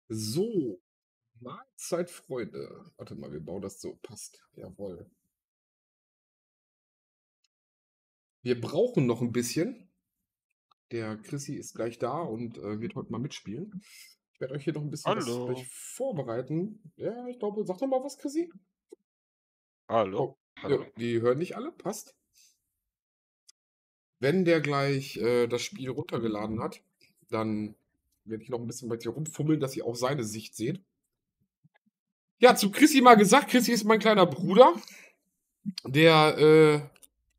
So, Mahlzeit, Freunde. Warte mal, wir bauen das so. Passt. Jawohl. Wir brauchen noch ein bisschen. Der Chrissy ist gleich da und wird heute mal mitspielen. Ich werde euch hier noch ein bisschen was gleich Hallo. vorbereiten. Ja, ich glaube, sag doch mal was, Chrissy. Hallo. Oh, ja, Hallo. die hören nicht alle. Passt. Wenn der gleich das Spiel runtergeladen hat, dann werde ich noch ein bisschen bei dir rumfummeln, dass ihr auch seine Sicht seht. Ja, zu Chrissy mal gesagt, Chrissy ist mein kleiner Bruder, der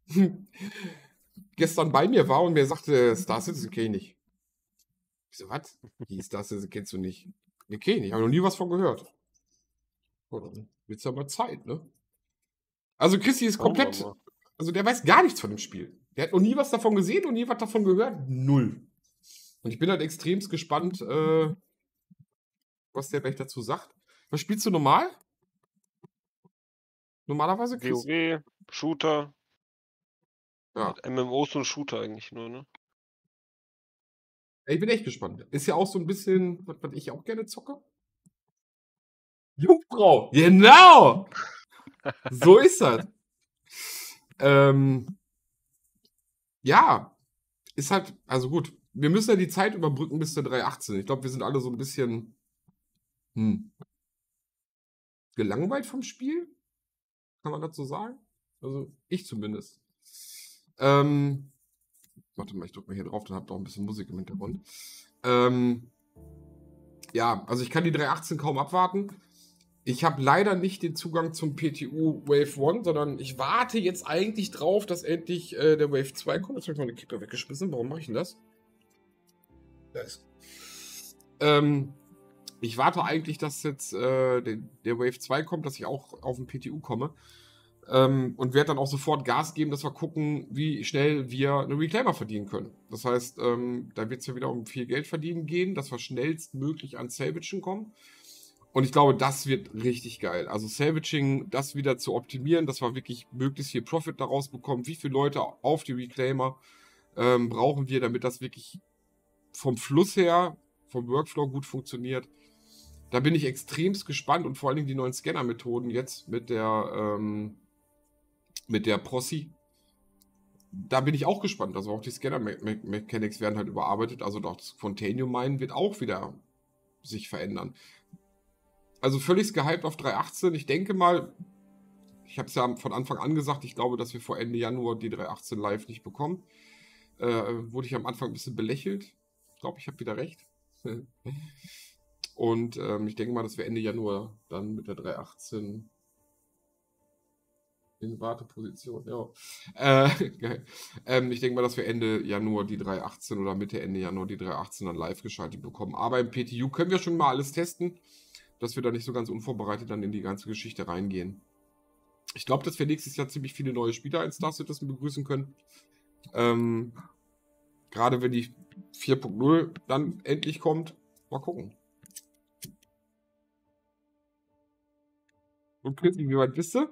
gestern bei mir war und mir sagte, Star Citizen kenne ich nicht. Ich so, was? Wie Star Citizen kennst du nicht? Nee, kenne ich nicht. Habe noch nie was von gehört. Oh, dann wird's aber Zeit, ne? Also Chrissy ist Schauen wir komplett, mal. also der weiß gar nichts von dem Spiel. Der hat noch nie was davon gesehen und nie was davon gehört. Null. Und ich bin halt extremst gespannt, was der gleich dazu sagt. Was spielst du normal? Normalerweise, Chris? WoW, Shooter, Ja. halt MMOs und Shooter eigentlich nur, ne? Ey, ich bin echt gespannt. Ist ja auch so ein bisschen, was ich auch gerne zocke. Jungfrau! Genau! So ist das. Ähm, ja, ist halt, also gut, wir müssen ja die Zeit überbrücken bis zur 3.18. Ich glaube, wir sind alle so ein bisschen hm, gelangweilt vom Spiel. Kann man dazu sagen? Also ich zumindest. Ähm, warte mal, ich drücke mal hier drauf, dann habt ihr auch ein bisschen Musik im Hintergrund. Ja, also ich kann die 3.18 kaum abwarten. Ich habe leider nicht den Zugang zum PTU Wave 1, sondern ich warte jetzt eigentlich drauf, dass endlich der Wave 2 kommt. Jetzt habe ich meine Kippe weggeschmissen. Warum mache ich denn das? Da ist. Ich warte eigentlich, dass jetzt der Wave 2 kommt, dass ich auch auf den PTU komme. Und werde dann auch sofort Gas geben, dass wir gucken, wie schnell wir eine Reclaimer verdienen können. Das heißt, da wird es ja wieder um viel Geld verdienen gehen, dass wir schnellstmöglich an Salvagen kommen. Und ich glaube, das wird richtig geil. Also Salvaging, das wieder zu optimieren, dass wir wirklich möglichst viel Profit daraus bekommen. Wie viele Leute auf die Reclaimer brauchen wir, damit das wirklich vom Fluss her, vom Workflow gut funktioniert. Da bin ich extremst gespannt und vor allen Dingen die neuen Scanner-Methoden jetzt mit der Prossi. Da bin ich auch gespannt. Also auch die Scanner-Mechanics werden halt überarbeitet. Also auch das Fontanium Mine wird auch wieder sich verändern. Also völlig gehypt auf 3.18. Ich denke mal, ich habe es ja von Anfang an gesagt, ich glaube, dass wir vor Ende Januar die 3.18 live nicht bekommen. Wurde ich am Anfang ein bisschen belächelt. Ich glaube, ich habe wieder recht. Und ich denke mal, dass wir Ende Januar dann mit der 3.18 in Warteposition, ja. Geil. Ich denke mal, dass wir Ende Januar die 3.18 oder Mitte, Ende Januar die 3.18 dann live geschaltet bekommen. Aber im PTU können wir schon mal alles testen, dass wir da nicht so ganz unvorbereitet dann in die ganze Geschichte reingehen. Ich glaube, dass wir nächstes Jahr ziemlich viele neue Spieler in Star Citizen begrüßen können. Gerade wenn die 4.0 dann endlich kommt. Mal gucken. Und Chrissy, wie weit bist du?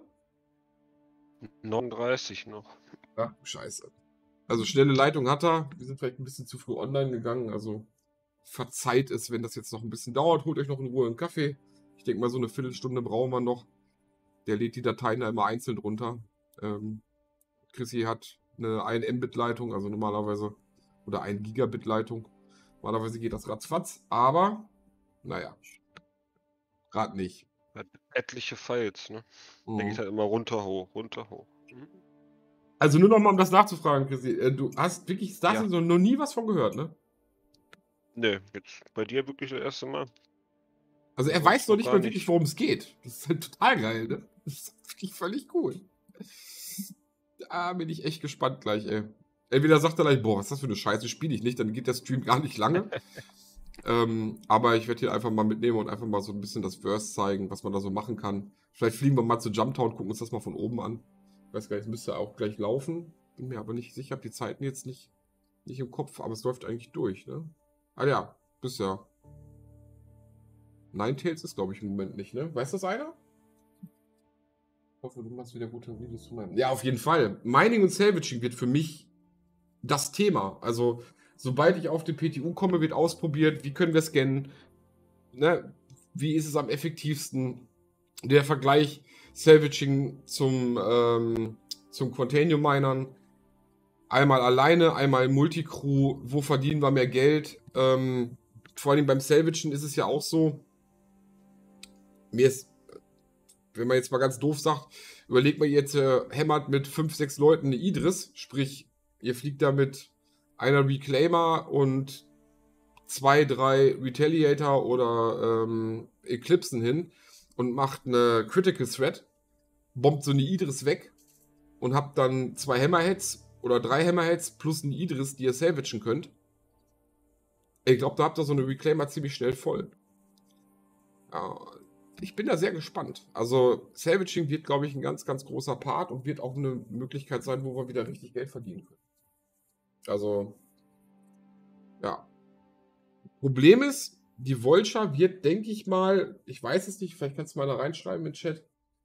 39 noch. Ach, scheiße. Also schnelle Leitung hat er. Wir sind vielleicht ein bisschen zu früh online gegangen. Also verzeiht es, wenn das jetzt noch ein bisschen dauert. Holt euch noch in Ruhe einen Kaffee. Ich denke mal, so eine Viertelstunde brauchen wir noch. Der lädt die Dateien da immer einzeln runter. Chrissy hat eine 1 Mbit-Leitung, also normalerweise, oder 1 Gigabit-Leitung. Normalerweise geht das ratzfatz, aber naja, gerade nicht. Hat etliche Files, ne? Der geht Mhm. halt immer runter, hoch, runter, hoch. Also nur noch mal, um das nachzufragen, Chrissy. Du hast wirklich Star Ja. Citizen noch nie was von gehört, ne? Ne, jetzt bei dir wirklich das erste Mal. Also er weiß Sonst noch noch nicht gar mal wirklich, nicht. worum es geht. Das ist halt total geil, ne? Das ist wirklich völlig cool. Da bin ich echt gespannt gleich, ey. Entweder sagt er gleich, boah, was ist das für eine Scheiße, spiele ich nicht, dann geht der Stream gar nicht lange. Aber ich werde hier einfach mal mitnehmen und einfach mal so ein bisschen das Verse zeigen, was man da so machen kann. Vielleicht fliegen wir mal zu Jumptown, gucken uns das mal von oben an. Ich weiß gar nicht, es müsste auch gleich laufen. Bin mir aber nicht sicher, habe die Zeiten jetzt nicht im Kopf, aber es läuft eigentlich durch, ne? Ah ja, bisher. Ninetales ist, glaube ich, im Moment nicht, ne? Weiß das einer? Ich hoffe, du machst wieder gute Videos zu meinem. Ja, auf jeden Fall. Mining und Salvaging wird für mich das Thema. Also, sobald ich auf den PTU komme, wird ausprobiert, wie können wir scannen, ne, wie ist es am effektivsten? Der Vergleich Salvaging zum Container Minern. Einmal alleine, einmal Multicrew. Wo verdienen wir mehr Geld? Vor allem beim Salvagen ist es ja auch so. Mir ist, wenn man jetzt mal ganz doof sagt, überlegt man jetzt, hämmert mit 5, 6 Leuten eine Idris. Sprich, ihr fliegt da mit einer Reclaimer und 2, 3 Retaliator oder Eclipsen hin und macht eine Critical Threat, bombt so eine Idris weg und habt dann 2 Hammerheads oder 3 Hammerheads plus eine Idris, die ihr salvagen könnt. Ich glaube, da habt ihr so eine Reclaimer ziemlich schnell voll. Ja, ich bin da sehr gespannt. Also Salvaging wird, glaube ich, ein ganz, ganz großer Part und wird auch eine Möglichkeit sein, wo wir wieder richtig Geld verdienen können. Also, ja. Problem ist, die Vulture wird, denke ich mal, ich weiß es nicht, vielleicht kannst du mal da reinschreiben im Chat,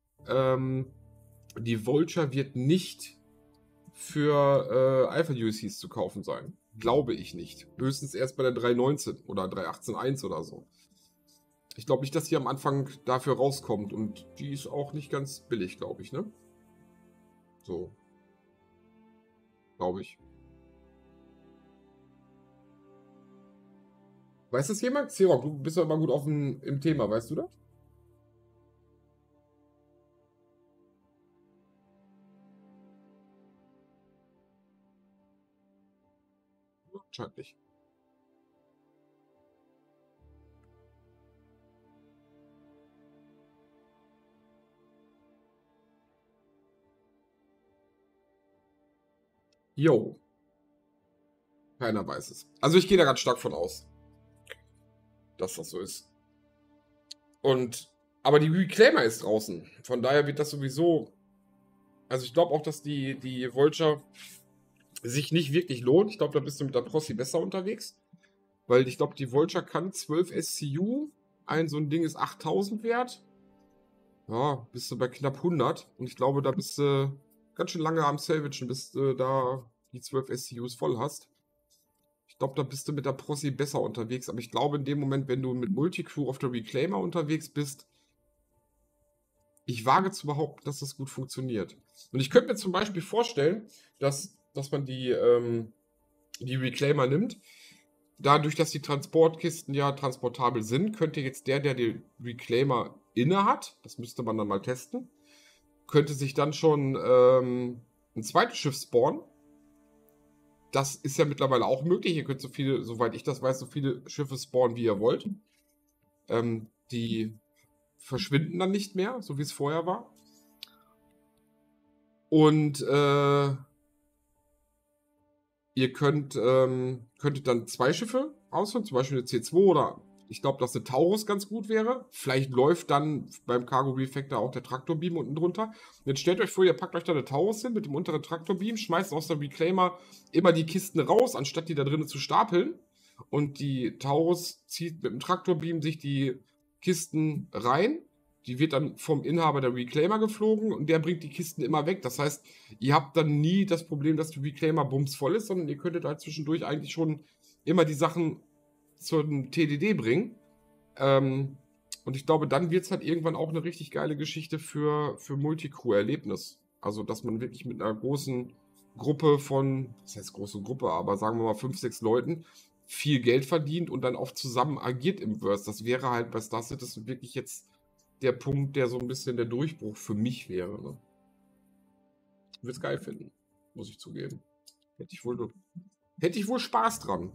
die Vulture wird nicht für Alpha-USCs zu kaufen sein. Glaube ich nicht. Höchstens erst bei der 3.19 oder 3.18.1 oder so. Ich glaube nicht, dass die am Anfang dafür rauskommt und die ist auch nicht ganz billig, glaube ich, ne? So. Glaube ich. Weiß das jemand? Xerox, du bist ja immer gut im Thema, weißt du das? Scheint nicht. Jo. Keiner weiß es. Also ich gehe da ganz stark von aus, dass das so ist. Aber die Reclaimer ist draußen. Von daher wird das sowieso. Also ich glaube auch, dass die Vulture sich nicht wirklich lohnt. Ich glaube, da bist du mit der Prossi besser unterwegs. Weil ich glaube, die Vulture kann 12 SCU. So ein Ding ist 8000 wert. Ja, bist du bei knapp 100. Und ich glaube, da bist du ganz schön lange am Salvagen, bis du da die 12 SCUs voll hast. Ich glaube, da bist du mit der Prossi besser unterwegs. Aber ich glaube, in dem Moment, wenn du mit Multicrew auf der Reclaimer unterwegs bist, ich wage zu behaupten, dass das gut funktioniert. Und ich könnte mir zum Beispiel vorstellen, dass man die Reclaimer nimmt. Dadurch, dass die Transportkisten ja transportabel sind, könnte jetzt der die Reclaimer inne hat, das müsste man dann mal testen, könnte sich dann schon ein zweites Schiff spawnen. Das ist ja mittlerweile auch möglich. Ihr könnt so viele, soweit ich das weiß, so viele Schiffe spawnen, wie ihr wollt. Die verschwinden dann nicht mehr, so wie es vorher war. Und ihr könntet dann 2 Schiffe ausführen, zum Beispiel eine C2 oder ich glaube, dass eine Taurus ganz gut wäre. Vielleicht läuft dann beim Cargo Refactor auch der Traktorbeam unten drunter. Und jetzt stellt euch vor, ihr packt euch da eine Taurus hin mit dem unteren Traktorbeam, schmeißt aus der Reclaimer immer die Kisten raus, anstatt die da drinnen zu stapeln. Und die Taurus zieht mit dem Traktorbeam sich die Kisten rein. Die wird dann vom Inhaber der Reclaimer geflogen und der bringt die Kisten immer weg. Das heißt, ihr habt dann nie das Problem, dass die Reclaimer bumsvoll ist, sondern ihr könntet halt zwischendurch eigentlich schon immer die Sachen zum TDD bringen. Und ich glaube, dann wird es halt irgendwann auch eine richtig geile Geschichte für Multicrew-Erlebnis. Also, dass man wirklich mit einer großen Gruppe von, das heißt große Gruppe, aber sagen wir mal 5, 6 Leuten, viel Geld verdient und dann auch zusammen agiert im Verse. Das wäre halt bei Star Citizen wirklich jetzt der Punkt, der so ein bisschen der Durchbruch für mich wäre. Ne? Ich würde es geil finden, muss ich zugeben. Hätte ich wohl Spaß dran.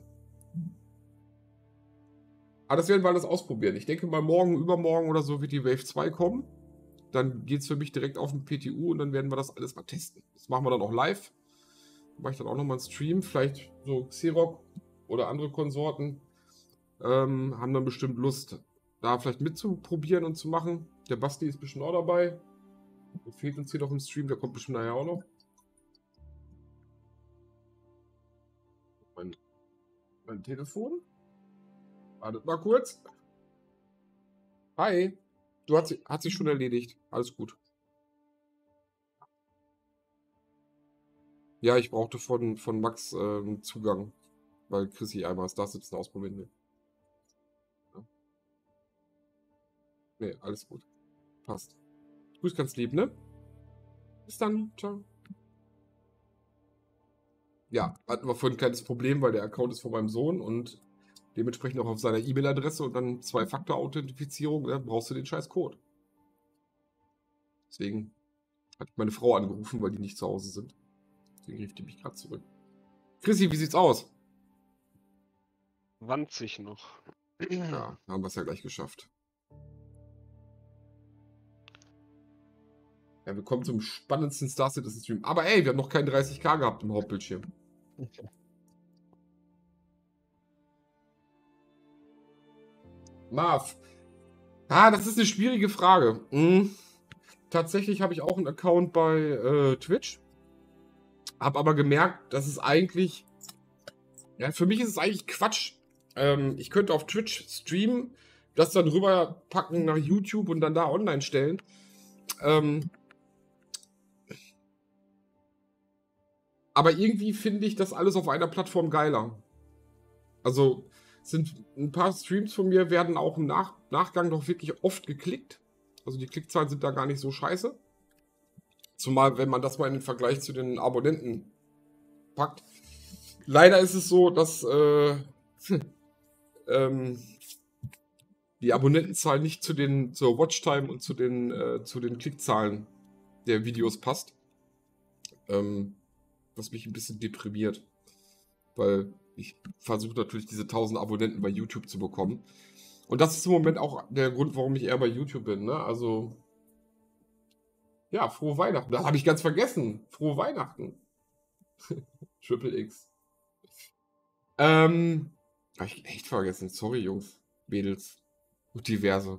Aber das werden wir alles ausprobieren. Ich denke mal, morgen, übermorgen oder so wird die Wave 2 kommen. Dann geht es für mich direkt auf den PTU und dann werden wir das alles mal testen. Das machen wir dann auch live. Mache ich dann auch nochmal einen Stream. Vielleicht so Xerox oder andere Konsorten haben dann bestimmt Lust, da vielleicht mitzuprobieren und zu machen. Der Basti ist bestimmt auch dabei. Der fehlt uns hier noch im Stream, der kommt bestimmt nachher auch noch. Mein Telefon. Wartet mal kurz. Hi. Hat sich schon erledigt. Alles gut. Ja, ich brauchte von Max Zugang, weil Chrissy einmal Star Citizen ausprobieren will. Ja. Nee, alles gut. Passt. Grüß ganz lieb, ne? Bis dann. Ciao. Ja, hatten wir vorhin ein kleines Problem, weil der Account ist von meinem Sohn und dementsprechend auch auf seiner E-Mail-Adresse und dann Zwei-Faktor-Authentifizierung, da brauchst du den scheiß Code. Deswegen hat meine Frau angerufen, weil die nicht zu Hause sind. Deswegen rief die mich gerade zurück. Chrissy, wie sieht's aus? 20 noch. Ja, haben wir es ja gleich geschafft. Ja, wir kommen zum spannendsten Star Citizen Stream. Aber ey, wir haben noch keinen 30k gehabt im Hauptbildschirm. Marv. Ah, das ist eine schwierige Frage. Tatsächlich habe ich auch einen Account bei Twitch. Hab aber gemerkt, dass es eigentlich. Ja, für mich ist es eigentlich Quatsch. Ich könnte auf Twitch streamen, das dann rüberpacken nach YouTube und dann da online stellen. Aber irgendwie finde ich das alles auf einer Plattform geiler. Also sind ein paar Streams von mir werden auch im Nachgang doch wirklich oft geklickt. Also die Klickzahlen sind da gar nicht so scheiße. Zumal, wenn man das mal in den Vergleich zu den Abonnenten packt. Leider ist es so, dass die Abonnentenzahl nicht zur Watchtime und zu den Klickzahlen der Videos passt. Was mich ein bisschen deprimiert. Weil ich versuche natürlich diese 1000 Abonnenten bei YouTube zu bekommen. Und das ist im Moment auch der Grund, warum ich eher bei YouTube bin. Ne? Also, ja, frohe Weihnachten. Das habe ich ganz vergessen. Frohe Weihnachten. Triple X. Habe ich echt vergessen. Sorry, Jungs. Mädels. Und diverse.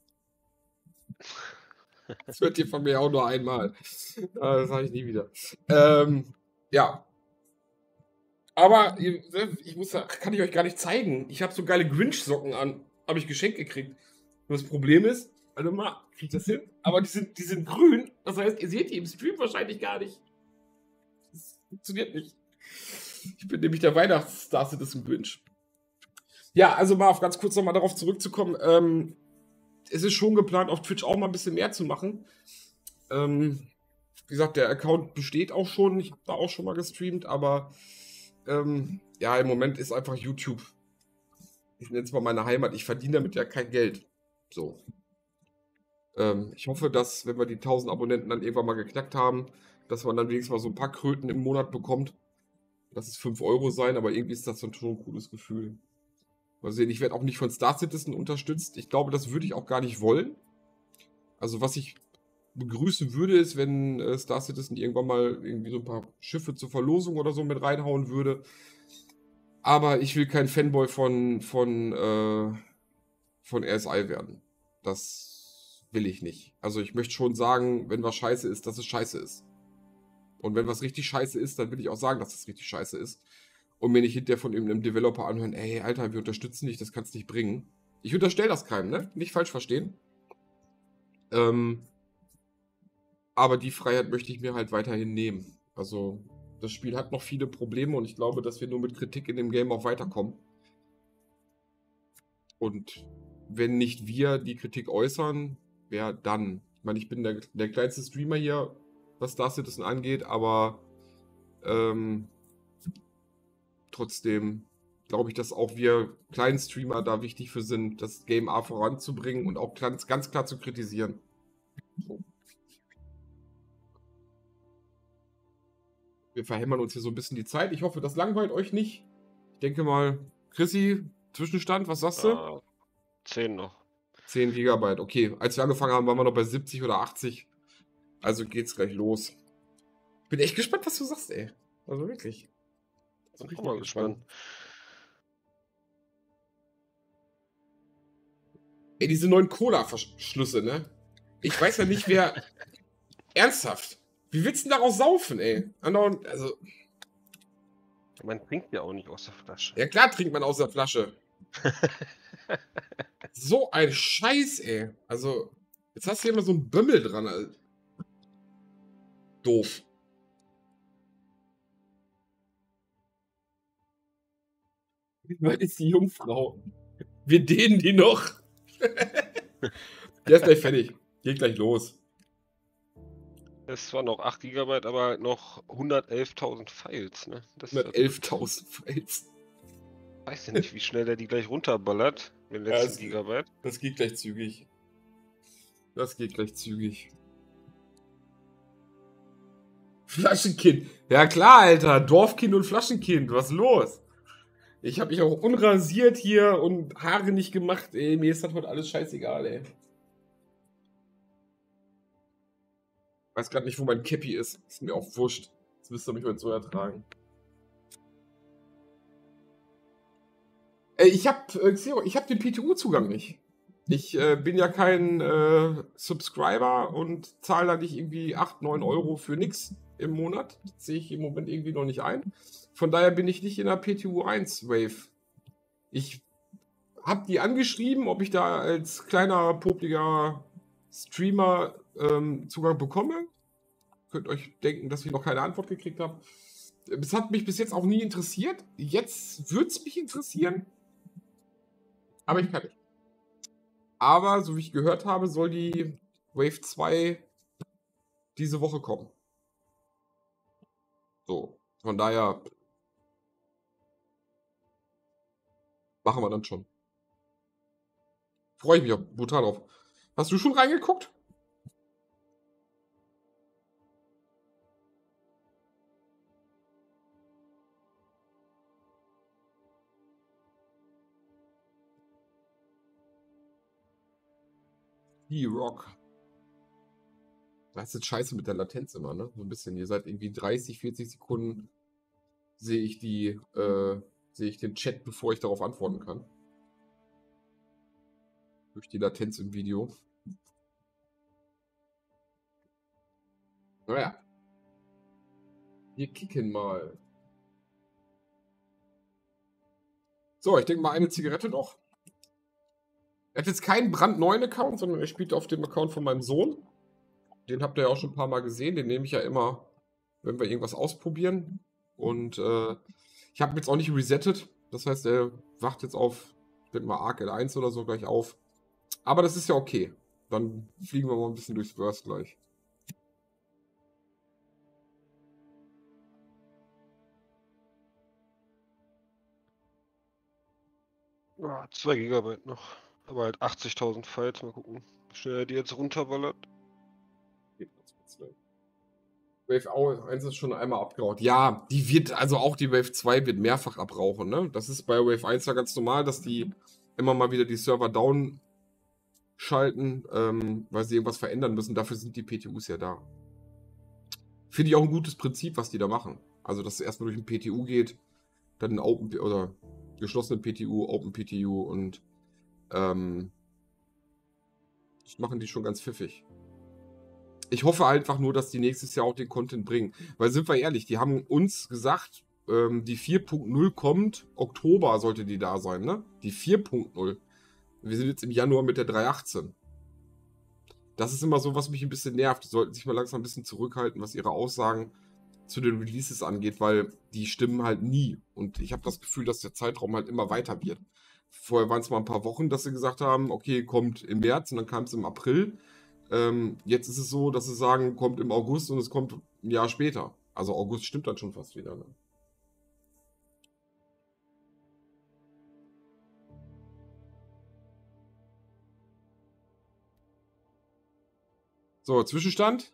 Das hört ihr von mir auch nur einmal. Das sage ich nie wieder. Ja. Aber kann ich euch gar nicht zeigen. Ich habe so geile Grinch-Socken an. Habe ich geschenkt gekriegt. Und das Problem ist, warte mal, krieg ich das hin? Aber die sind grün. Das heißt, ihr seht die im Stream wahrscheinlich gar nicht. Das funktioniert nicht. Ich bin nämlich der Weihnachtsstar Citizen Grinch. Ja, also mal auf ganz kurz nochmal darauf zurückzukommen. Es ist schon geplant, auf Twitch auch mal ein bisschen mehr zu machen. Wie gesagt, der Account besteht auch schon. Ich habe da auch schon mal gestreamt, aber ja, im Moment ist einfach YouTube. Ich nenne es mal meine Heimat. Ich verdiene damit ja kein Geld. So. Ich hoffe, dass, wenn wir die 1000 Abonnenten dann irgendwann mal geknackt haben, dass man dann wenigstens mal so ein paar Kröten im Monat bekommt. Lass es 5 Euro sein, aber irgendwie ist das dann schon ein cooles Gefühl. Mal sehen, ich werde auch nicht von Star Citizen unterstützt. Ich glaube, das würde ich auch gar nicht wollen. Also, was ich begrüßen würde, ist, wenn Star Citizen irgendwann mal irgendwie so ein paar Schiffe zur Verlosung oder so mit reinhauen würde. Aber ich will kein Fanboy von RSI werden. Das will ich nicht. Also ich möchte schon sagen, wenn was scheiße ist, dass es scheiße ist. Und wenn was richtig scheiße ist, dann will ich auch sagen, dass es richtig scheiße ist. Und mir nicht hinterher von irgendeinem Developer anhören, ey, Alter, wir unterstützen dich, das kannst du nicht bringen. Ich unterstelle das keinem, ne? Nicht falsch verstehen. Aber die Freiheit möchte ich mir halt weiterhin nehmen. Also, das Spiel hat noch viele Probleme und ich glaube, dass wir nur mit Kritik in dem Game auch weiterkommen. Und wenn nicht wir die Kritik äußern, wer dann? Ich meine, ich bin der kleinste Streamer hier, was Star Citizen angeht, aber trotzdem glaube ich, dass auch wir kleinen Streamer da wichtig für sind, das Game A voranzubringen und auch ganz klar zu kritisieren. So. Wir verhämmern uns hier so ein bisschen die Zeit. Ich hoffe, das langweilt euch nicht. Ich denke mal, Chrissy, Zwischenstand, was sagst du? 10 noch. 10 Gigabyte, okay. Als wir angefangen haben, waren wir noch bei 70 oder 80. Also geht's gleich los. Ich bin echt gespannt, was du sagst, ey. Also wirklich. Ich bin auch mal gespannt. Ey, diese neuen Cola-Verschlüsse, ne? Ich weiß ja nicht, wer... Ernsthaft? Wie willst du denn daraus saufen, ey? Also... Man trinkt ja auch nicht aus der Flasche. Ja klar trinkt man aus der Flasche. So ein Scheiß, ey. Also, jetzt hast du hier immer so einen Bömmel dran, Alter. Doof. Wie weit ist die Jungfrau? Wir dehnen die noch. Der ist gleich fertig. Geht gleich los. Es waren noch 8 GB, aber noch 111.000 Files, ne? Das ist 111.000 Files. weiß ja nicht, wie schnell der die gleich runterballert, den Ja, letzten Gigabyte. das geht gleich zügig. Das geht gleich zügig. Flaschenkind. Ja klar, Alter. Dorfkind und Flaschenkind. Was ist los? Ich habe mich auch unrasiert hier und Haare nicht gemacht. Ey, mir ist das heute alles scheißegal, ey. Weiß gerade nicht, wo mein Käppi ist. Ist mir auch wurscht. Das müsst ihr mich heute so ertragen. Ey, ich hab den PTU-Zugang nicht. Ich bin ja kein Subscriber und zahle da nicht irgendwie 8, 9 Euro für nix im Monat. Das sehe ich im Moment irgendwie noch nicht ein. Von daher bin ich nicht in der PTU 1 Wave. Ich habe die angeschrieben, ob ich da als kleiner, popliger Streamer Zugang bekomme. Könnt euch denken, dass ich noch keine Antwort gekriegt habe. Es hat mich bis jetzt auch nie interessiert. Jetzt wird es mich interessieren. Aber ich kann nicht. Aber, so wie ich gehört habe, soll die Wave 2 diese Woche kommen. So, von daher machen wir dann schon. Freue ich mich auch brutal drauf. Hast du schon reingeguckt? Die Rock. Das ist jetzt scheiße mit der Latenz immer, ne? So ein bisschen. Ihr seid irgendwie 30, 40 Sekunden sehe ich den Chat, bevor ich darauf antworten kann. Durch die Latenz im Video. Naja. Wir kicken mal. So, ich denke mal eine Zigarette noch. Er hat jetzt keinen brandneuen Account, sondern er spielt auf dem Account von meinem Sohn. Den habt ihr ja auch schon ein paar Mal gesehen. Den nehme ich ja immer, wenn wir irgendwas ausprobieren. Und ich habe jetzt auch nicht resettet. Das heißt, er wacht jetzt auf, ich denke mal, Arc L1 oder so gleich auf. Aber das ist ja okay. Dann fliegen wir mal ein bisschen durchs Verse gleich. Ja, 2 GB noch. Aber halt 80.000 Files. Mal gucken, wie schnell er die jetzt runterballert. Wave 1 ist schon einmal abgeraucht. Ja, die wird, also auch die Wave 2 wird mehrfach abrauchen, ne? Das ist bei Wave 1 ja ganz normal, dass die immer mal wieder die Server down schalten, weil sie irgendwas verändern müssen. Dafür sind die PTUs ja da. Finde ich auch ein gutes Prinzip, was die da machen. Also, dass es erstmal durch ein PTU geht, dann ein Open oder geschlossene PTU, Open PTU und das machen die schon ganz pfiffig. Ich hoffe einfach nur, dass die nächstes Jahr auch den Content bringen. Weil, sind wir ehrlich, die haben uns gesagt, die 4.0 kommt, Oktober sollte die da sein, ne? Die 4.0. Wir sind jetzt im Januar mit der 3.18. Das ist immer so, was mich ein bisschen nervt. Die sollten sich mal langsam ein bisschen zurückhalten, was ihre Aussagen zu den Releases angeht, weil die stimmen halt nie. Und ich habe das Gefühl, dass der Zeitraum halt immer weiter wird. Vorher waren es mal ein paar Wochen, dass sie gesagt haben, okay, kommt im März und dann kam es im April. Jetzt ist es so, dass sie sagen, kommt im August und es kommt ein Jahr später. Also August stimmt dann schon fast wieder. Ne? So, Zwischenstand?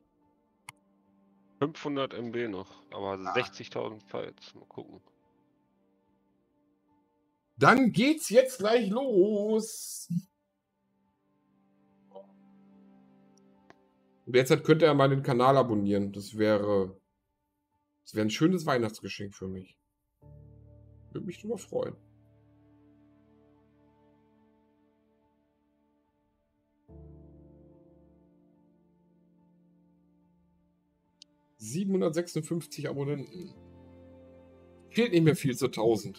500 MB noch, aber 60.000 Files. Mal gucken. Dann geht's jetzt gleich los. Und derzeit könnt ihr mal den Kanal abonnieren. Das wäre ein schönes Weihnachtsgeschenk für mich. Würde mich drüber freuen. ...756 Abonnenten. Fehlt nicht mehr viel zu 1000.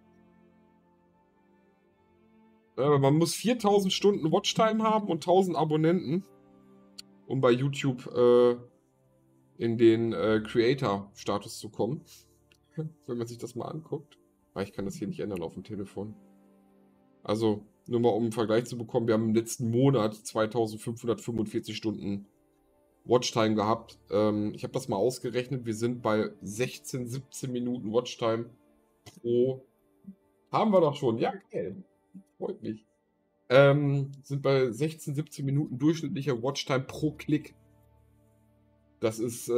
Man muss 4000 Stunden Watchtime haben und 1000 Abonnenten, um bei YouTube in den Creator-Status zu kommen. Wenn man sich das mal anguckt. Aber ich kann das hier nicht ändern auf dem Telefon. Also, nur mal um einen Vergleich zu bekommen, wir haben im letzten Monat 2545 Stunden Watchtime gehabt. Ich habe das mal ausgerechnet, wir sind bei 16, 17 Minuten Watchtime pro. Haben wir doch schon, ja, geil. Freut mich. Sind bei 16, 17 Minuten durchschnittlicher Watchtime pro Klick. Das ist,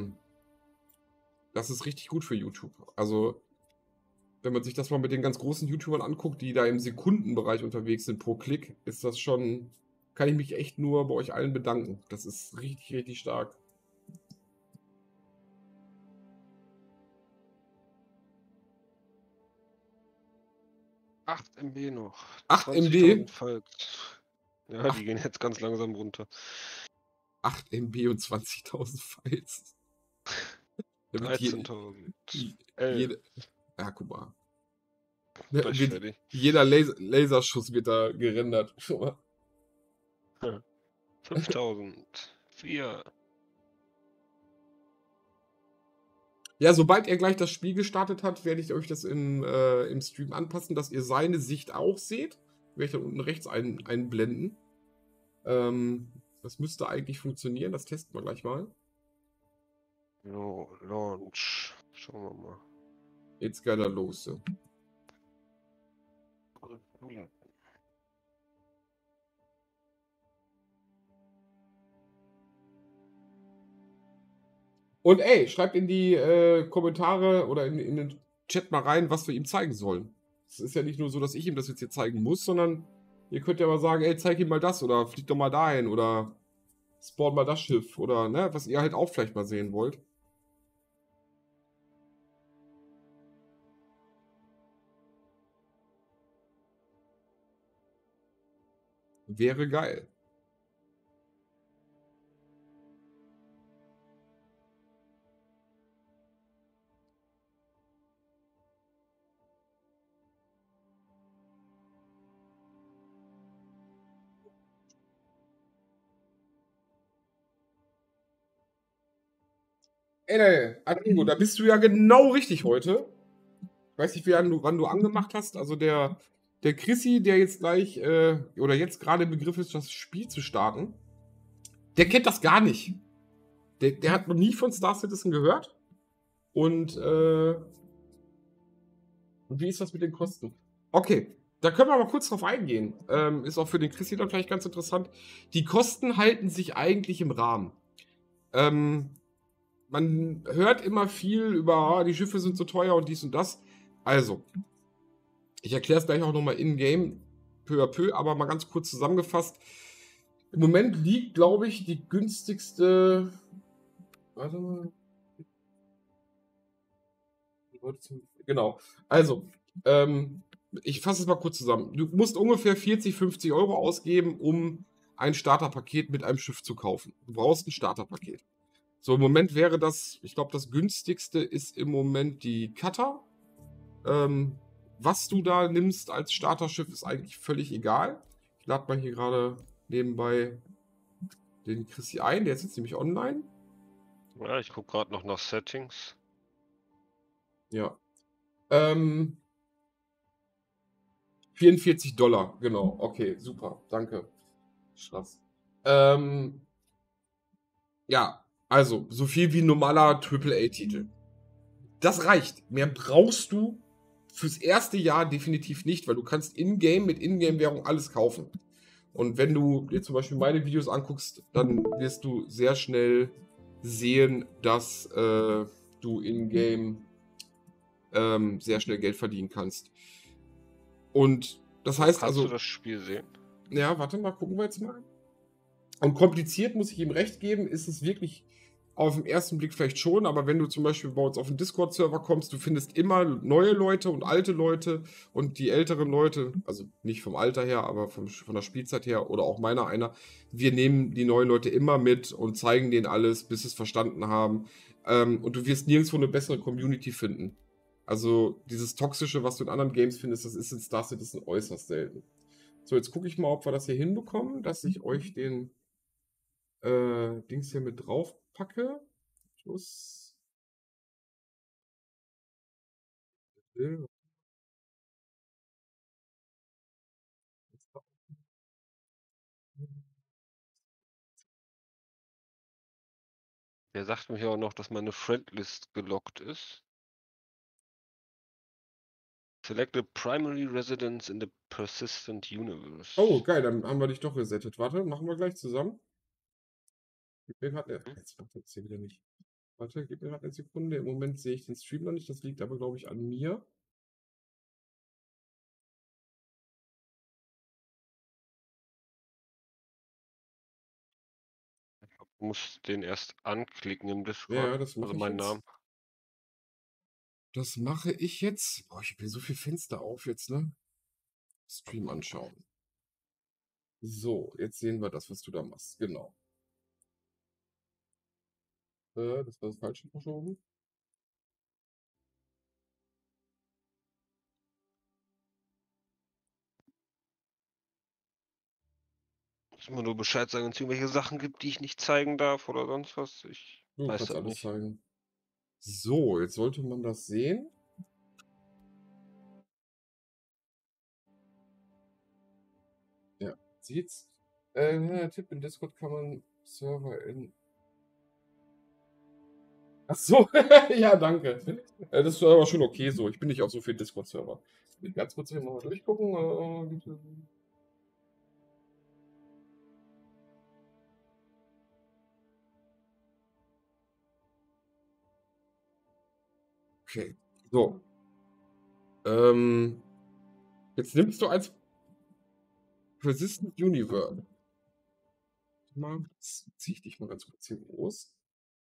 das ist richtig gut für YouTube. Also, wenn man sich das mal mit den ganz großen YouTubern anguckt, die da im Sekundenbereich unterwegs sind pro Klick, ist das schon, kann ich mich echt nur bei euch allen bedanken. Das ist richtig, richtig stark. Acht MB noch. 8 MB? 20.000 Files. Ja, Ach. die gehen jetzt ganz langsam runter. 8 MB und 20.000 Files. Da wird 13.000. jede, ja, guck mal. Da Gleich wird fertig. jeder Laserschuss wird da gerendert. Schon mal. 5.000. 4. Ja, sobald er gleich das Spiel gestartet hat, werde ich euch das im Stream anpassen, dass ihr seine Sicht auch seht. Werde ich dann unten rechts einblenden. Das müsste eigentlich funktionieren. Das testen wir gleich mal. No, Launch. Schauen wir mal. Jetzt geil los. So. Und ey, schreibt in die Kommentare oder in den Chat mal rein, was wir ihm zeigen sollen. Es ist ja nicht nur so, dass ich ihm das jetzt hier zeigen muss, sondern ihr könnt ja mal sagen, ey, zeig ihm mal das oder flieg doch mal dahin oder spawn mal das Schiff oder ne, was ihr halt auch vielleicht mal sehen wollt. Wäre geil. Ey, Akingo, da bist du ja genau richtig heute. Ich weiß nicht, wann du angemacht hast. Also der Chrissy, der jetzt gleich oder jetzt gerade im Begriff ist, das Spiel zu starten, der kennt das gar nicht. Der hat noch nie von Star Citizen gehört. Und wie ist das mit den Kosten? Okay, da können wir mal kurz drauf eingehen. Ist auch für den Chrissy dann vielleicht ganz interessant. Die Kosten halten sich eigentlich im Rahmen. Man hört immer viel über, die Schiffe sind so teuer und dies und das. Also, ich erkläre es gleich auch nochmal in-game, peu à peu, aber mal ganz kurz zusammengefasst. Im Moment liegt, glaube ich, die günstigste. Warte mal. Genau. Also, ich fasse es mal kurz zusammen. Du musst ungefähr 40, 50 Euro ausgeben, um ein Starterpaket mit einem Schiff zu kaufen. Du brauchst ein Starterpaket. So, im Moment wäre das, ich glaube, das günstigste ist im Moment die Cutter. Was du da nimmst als Starterschiff, ist eigentlich völlig egal. Ich lade mal hier gerade nebenbei den Chrissy ein, der ist jetzt nämlich online. Ja, ich gucke gerade noch nach Settings. Ja. 44 $, genau. Okay, super, danke. Krass. Ja, also so viel wie ein normaler AAA-Titel. Das reicht. Mehr brauchst du fürs erste Jahr definitiv nicht, weil du kannst in-game mit In-game-Währung alles kaufen. Und wenn du dir zum Beispiel meine Videos anguckst, dann wirst du sehr schnell sehen, dass du in-game sehr schnell Geld verdienen kannst. Und das heißt Kannst du also, das Spiel sehen? ja, warte mal, gucken wir jetzt mal. Und kompliziert, muss ich ihm recht geben, ist es wirklich auf den ersten Blick vielleicht schon, aber wenn du zum Beispiel bei uns auf den Discord-Server kommst, du findest immer neue Leute und alte Leute und die älteren Leute, also nicht vom Alter her, aber von der Spielzeit her oder auch meiner einer, wir nehmen die neuen Leute immer mit und zeigen denen alles, bis sie es verstanden haben. Und du wirst nirgendwo eine bessere Community finden. Also dieses Toxische, was du in anderen Games findest, das ist in Star Citizen äußerst selten. So, jetzt gucke ich mal, ob wir das hier hinbekommen, dass ich euch den Dings hier mit drauf packe. Plus. Der sagt mir hier auch noch, dass meine Friendlist gelockt ist. Select a primary residence in the persistent Oh, universe. geil, dann haben wir dich doch resettet. Warte, machen wir gleich zusammen. Gib mir grad Hm? jetzt macht das hier wieder nicht. Warte, gib mir gerade eine Sekunde. Im Moment sehe ich den Stream noch nicht. Das liegt aber, glaube ich, an mir. Du musst den erst anklicken im Ja, Discord. das Also mache ich meinen jetzt. Namen. Das mache ich jetzt. Boah, ich habe hier so viele Fenster auf jetzt, ne? Stream anschauen. So, jetzt sehen wir das, was du da machst. Genau. Das war das Falsche verschoben. Muss immer nur Bescheid sagen, wenn es irgendwelche Sachen gibt, die ich nicht zeigen darf oder sonst was. Ich Du weiß kannst das alles nicht. zeigen. So, jetzt sollte man das sehen. Ja, sieht's. Tipp in Discord kann man Server in. Ach so, ja, danke. Das ist aber schon okay so. Ich bin nicht auf so viel Discord-Server. Ich will ganz kurz hier mal durchgucken. Okay, so. Jetzt nimmst du als Persistent Universe. Mal, ziehe ich dich mal ganz kurz hier groß.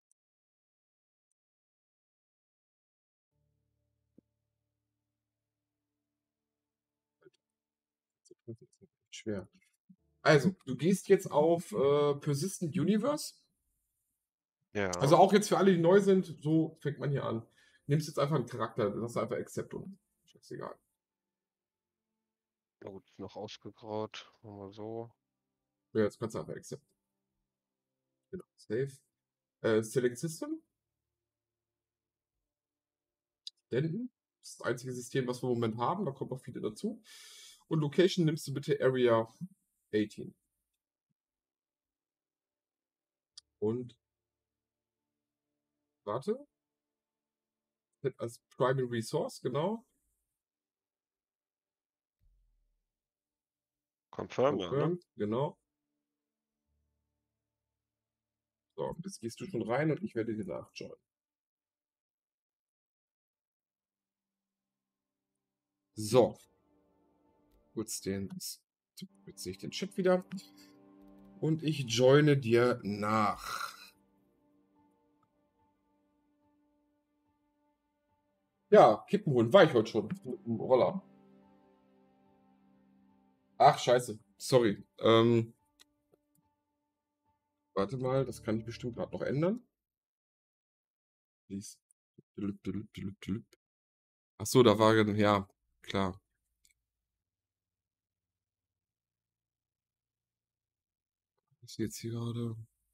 Das ist echt schwer. Also, du gehst jetzt auf Persistent Universe. Also Ja. auch jetzt für alle, die neu sind, so fängt man hier an. Nimmst jetzt einfach einen Charakter, das ist einfach Accept und scheißegal. Na gut, ist noch ausgegraut. Machen wir so. Ja, jetzt kannst du einfach Accept. Genau, Save. Select System. Denden. Das ist das einzige System, was wir im Moment haben. Da kommt noch viele dazu. Und Location nimmst du bitte Area 18. Und warte. Als Primary Resource, genau. Confirm, ja, ne? Confirmed, genau. So, jetzt gehst du schon rein und ich werde dir nachjoinen. So. Kurz jetzt sehe ich den Chat wieder. Und ich joine dir nach. Ja, Kippen holen war ich heute schon mit dem Roller. Ach, scheiße. Sorry. Warte mal, das kann ich bestimmt gerade noch ändern. Please. Ach so, da war ja, klar. Was ist jetzt hier gerade?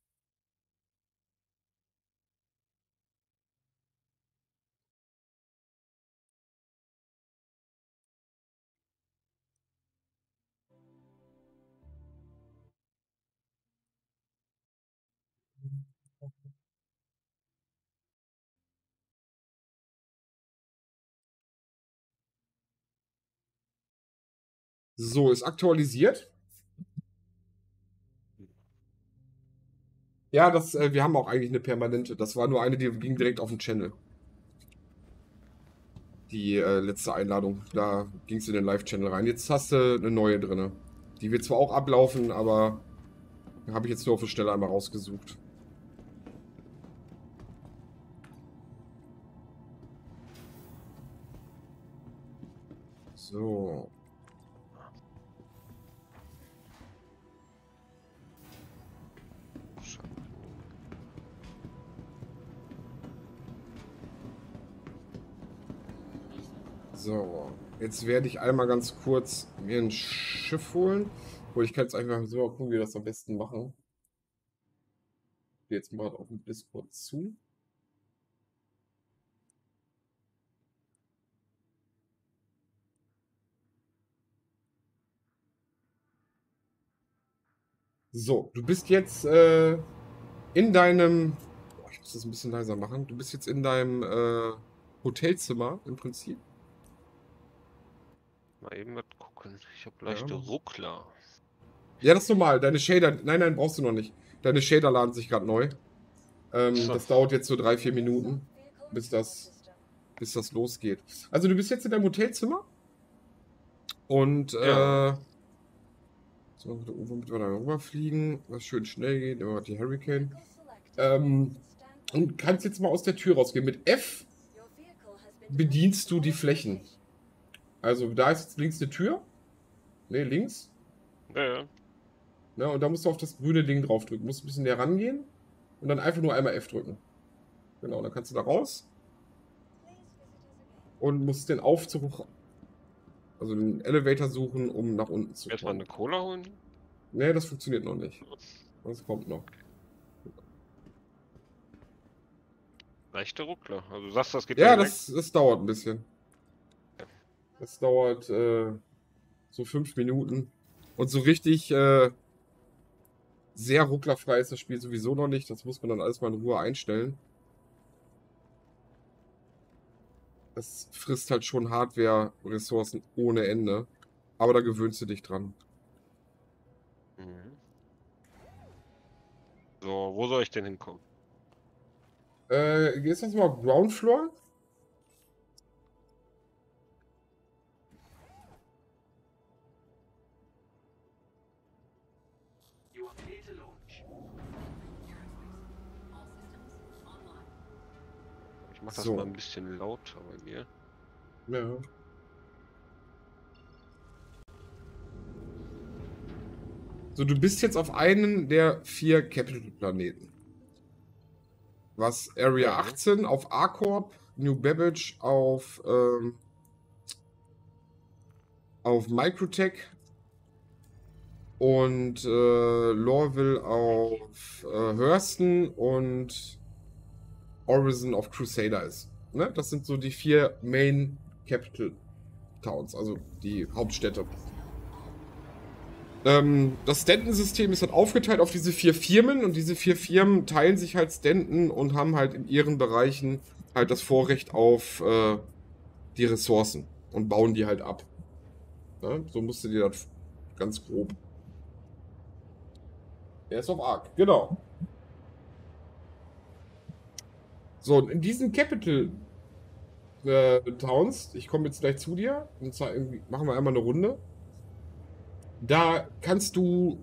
So, ist aktualisiert. Ja, wir haben auch eigentlich eine permanente. Das war nur eine, die ging direkt auf den Channel. Die letzte Einladung. Da ging es in den Live-Channel rein. Jetzt hast du eine neue drin. Die wird zwar auch ablaufen, aber habe ich jetzt nur auf die Stelle einmal rausgesucht. So. So. Jetzt werde ich einmal ganz kurz mir ein Schiff holen. Oder ich kann jetzt einfach so mal gucken, wie wir das am besten machen. Ich gehe jetzt mal auf den Discord zu. So, du bist jetzt in deinem. muss das ein bisschen leiser machen. Du bist jetzt in deinem Hotelzimmer im Prinzip. Mal eben was gucken. Ich habe leichte Ja. Ruckler. Ja, das ist normal. Deine Shader. Nein, brauchst du noch nicht. Deine Shader laden sich gerade neu. So. Das dauert jetzt so 3-4 Minuten, bis das losgeht. Also du bist jetzt in deinem Hotelzimmer und Ja. so, womit wir da rüberfliegen, was schön schnell geht, immer die Hurricane. Und kannst jetzt mal aus der Tür rausgehen. Mit F bedienst du die Flächen. Also da ist jetzt links eine Tür. Ne, links. Ja. Ne, und da musst du auf das grüne Ding draufdrücken. Musst ein bisschen näher rangehen und dann einfach nur einmal F drücken. Genau, dann kannst du da raus. Und musst den Aufzug, also den Elevator suchen, um nach unten zu Erstmal kommen. eine Cola holen? Ne, das funktioniert noch nicht. Das kommt noch. Leichte Ruckler. Also du sagst, das geht Ja, gleich das dauert ein bisschen. Das dauert so 5 Minuten. Und so richtig sehr rucklerfrei ist das Spiel sowieso noch nicht. Das muss man dann alles mal in Ruhe einstellen. Das frisst halt schon Hardware-Ressourcen ohne Ende. Aber da gewöhnst du dich dran. Mhm. So, wo soll ich denn hinkommen? Gehst du jetzt mal auf Ground Floor? Ich mach das So. mal ein bisschen lauter bei mir. Ja. So, du bist jetzt auf einen der 4 Capital-Planeten. Was Area Ja. 18 auf A-Corp, New Babbage auf Microtech und Lorville auf Hurston und Orison auf Crusader ist. Ne? Das sind so die 4 Main Capital Towns, also die Hauptstädte. Das Stanton-System ist halt aufgeteilt auf diese 4 Firmen und diese 4 Firmen teilen sich halt Stanton und haben halt in ihren Bereichen halt das Vorrecht auf die Ressourcen und bauen die halt ab. Ne? So musst du dir das ganz grob. Er ist auf Arc, genau. So, und in diesen Capital Towns, ich komme jetzt gleich zu dir, und zwar machen wir einmal eine Runde. Da kannst du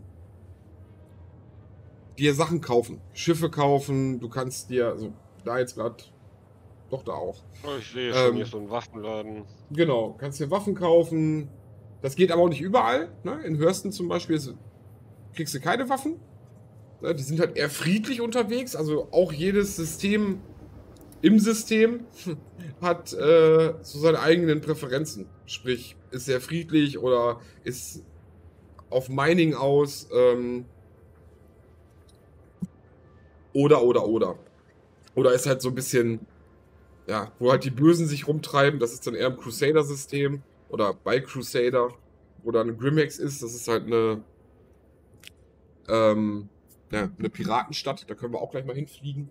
dir Sachen kaufen, Schiffe kaufen, du kannst dir, also da jetzt gerade, doch da auch. Oh, ich sehe schon hier so einen Waffenladen. Genau, kannst dir Waffen kaufen. Das geht aber auch nicht überall. Ne? In Hurston zum Beispiel kriegst du keine Waffen. Ne? Die sind halt eher friedlich unterwegs. Also auch jedes System im System hat so seine eigenen Präferenzen. Sprich, ist sehr friedlich oder ist auf Mining aus. Oder. Oder ist halt so ein bisschen, ja, wo halt die Bösen sich rumtreiben. Das ist dann eher im Crusader-System oder bei Crusader, wo dann Grimhex ist. Das ist halt eine Piratenstadt. Da können wir auch gleich mal hinfliegen.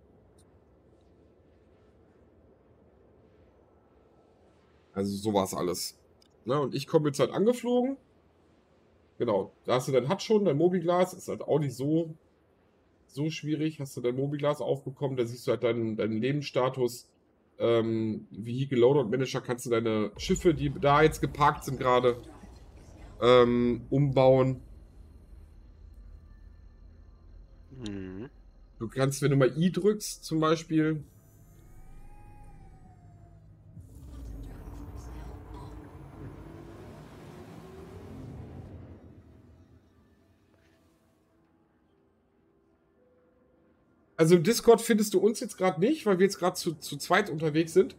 Also so war es alles. Ne, und ich komme jetzt halt angeflogen. Genau, da hast du dein HUD schon, dein Mobiglas. Ist halt auch nicht so schwierig. Hast du dein Mobiglas aufbekommen, da siehst du halt deinen Lebensstatus. Vehicle Loadout Manager kannst du deine Schiffe, die da jetzt geparkt sind gerade, umbauen. Mhm. Du kannst, wenn du mal I drückst zum Beispiel, also im Discord findest du uns jetzt gerade nicht, weil wir jetzt gerade zu zweit unterwegs sind.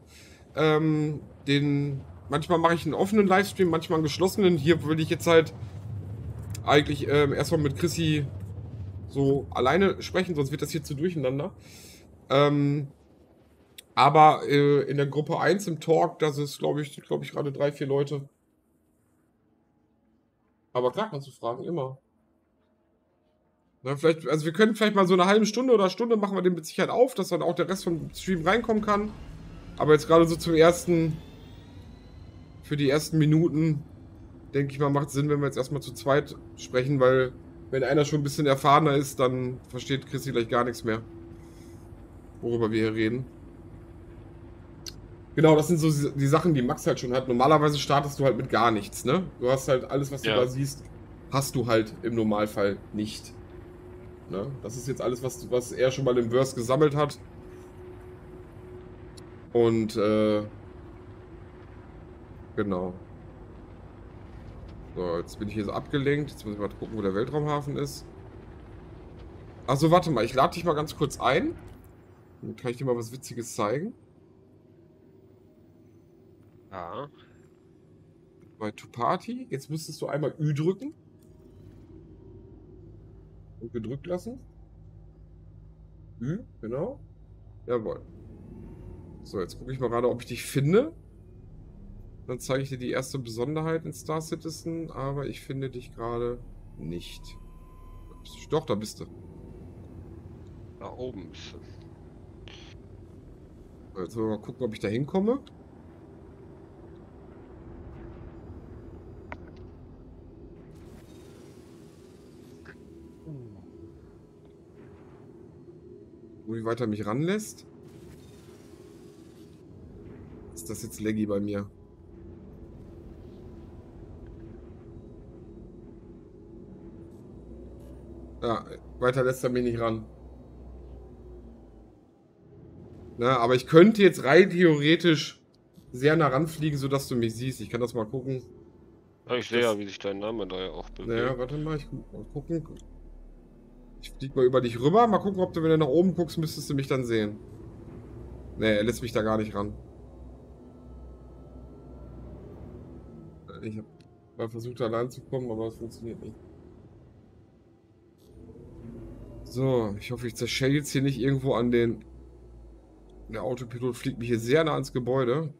Manchmal mache ich einen offenen Livestream, manchmal einen geschlossenen. Hier würde ich jetzt halt eigentlich erstmal mit Chrissy so alleine sprechen, sonst wird das hier zu durcheinander. Aber in der Gruppe 1 im Talk, das ist, glaube ich, gerade 3, 4 Leute. Aber klar kannst du fragen, immer. Na, vielleicht, also wir können vielleicht mal so eine halbe Stunde oder Stunde machen wir den mit Sicherheit auf, dass dann auch der Rest vom Stream reinkommen kann. Aber jetzt gerade so für die ersten Minuten, denke ich mal, macht Sinn, wenn wir jetzt erstmal zu zweit sprechen, weil wenn einer schon ein bisschen erfahrener ist, dann versteht Chrissy gleich gar nichts mehr, worüber wir hier reden. Genau, das sind so die Sachen, die Max halt schon hat. Normalerweise startest du halt mit gar nichts, ne? Du hast halt alles, was du da siehst, hast du halt im Normalfall nicht. Ne? Das ist jetzt alles, was er schon mal im Verse gesammelt hat. Und, genau. So, jetzt bin ich hier so abgelenkt. Jetzt muss ich mal gucken, wo der Weltraumhafen ist. Achso, warte mal, ich lade dich mal ganz kurz ein. Dann kann ich dir mal was Witziges zeigen. Ja. Bei To Party. Jetzt müsstest du einmal Ü drücken. Und gedrückt lassen. Ü, genau. Jawohl. So, jetzt gucke ich mal gerade, ob ich dich finde. Dann zeige ich dir die erste Besonderheit in Star Citizen, aber ich finde dich gerade nicht. Doch, da bist du. Da oben bist du. So, jetzt wollen wir mal gucken, ob ich da hinkomme. Wie weit er mich ranlässt. Ist das jetzt laggy bei mir? Ja, weiter lässt er mich nicht ran. Na, aber ich könnte jetzt rein theoretisch sehr nah ranfliegen, sodass du mich siehst. Ich kann das mal gucken. Ja, ich sehe ja, wie sich dein Name da ja auch bewegt. Naja, warte mal, ich mal gucken. Ich flieg mal über dich rüber. Mal gucken, ob du, wenn du nach oben guckst, müsstest du mich dann sehen. Nee, er lässt mich da gar nicht ran. Ich habe mal versucht, da allein zu kommen, aber es funktioniert nicht. So, ich hoffe, ich zerschelle jetzt hier nicht irgendwo an den... Der Autopilot fliegt mich hier sehr nah ans Gebäude.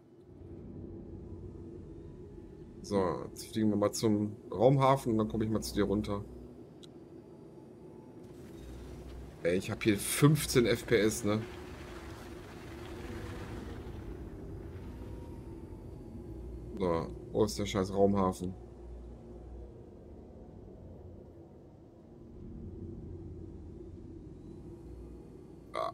So, jetzt fliegen wir mal zum Raumhafen und dann komme ich mal zu dir runter. Ey, ich habe hier 15 FPS, ne? So, wo ist der scheiß Raumhafen? Ah.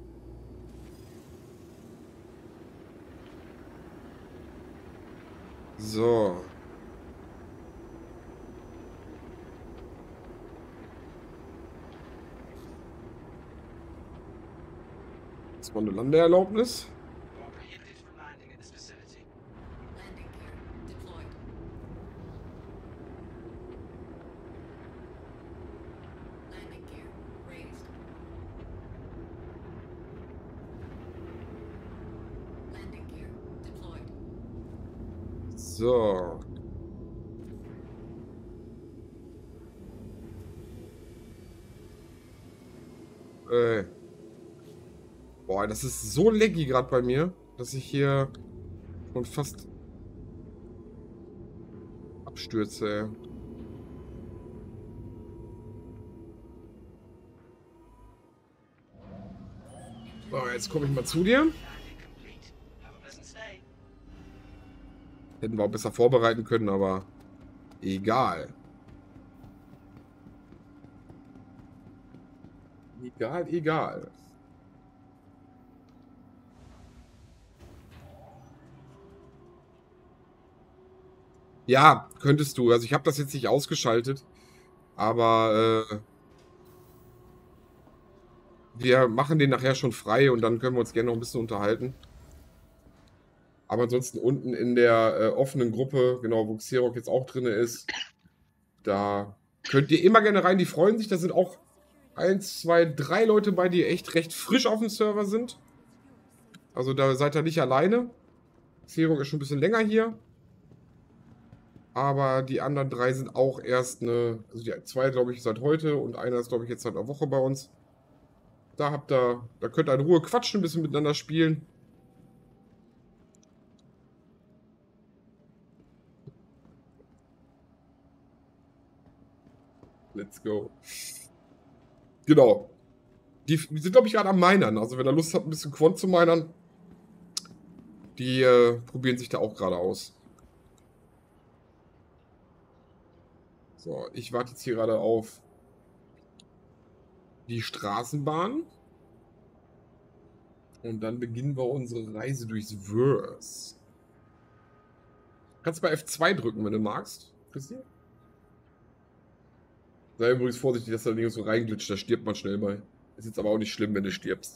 So. Jetzt mal eine Landeerlaubnis. So. Boah, das ist so laggy gerade bei mir, dass ich hier schon fast abstürze, ey. So, jetzt komme ich mal zu dir. Hätten wir auch besser vorbereiten können, aber egal. Egal, egal. Ja, könntest du. Also ich habe das jetzt nicht ausgeschaltet, aber wir machen den nachher schon frei und dann können wir uns gerne noch ein bisschen unterhalten. Aber ansonsten unten in der offenen Gruppe, genau, wo Xerox jetzt auch drin ist, da könnt ihr immer gerne rein. Die freuen sich. Da sind auch 1, 2, 3 Leute bei, die echt recht frisch auf dem Server sind. Also da seid ihr nicht alleine. Xerox ist schon ein bisschen länger hier. Aber die anderen 3 sind auch erst also die 2, glaube ich, seit heute und einer ist, glaube ich, jetzt seit einer Woche bei uns. Da könnt ihr in Ruhe quatschen, ein bisschen miteinander spielen. Let's go. Genau. Die sind, glaube ich, gerade am Minern. Also, wenn ihr Lust habt, ein bisschen Quant zu minern, die probieren sich da auch gerade aus. So, ich warte jetzt hier gerade auf die Straßenbahn. Und dann beginnen wir unsere Reise durchs Verse. Kannst du bei F2 drücken, wenn du magst, Christi? Sei übrigens vorsichtig, dass da nirgends so reinglitscht, da stirbt man schnell bei. Ist jetzt aber auch nicht schlimm, wenn du stirbst.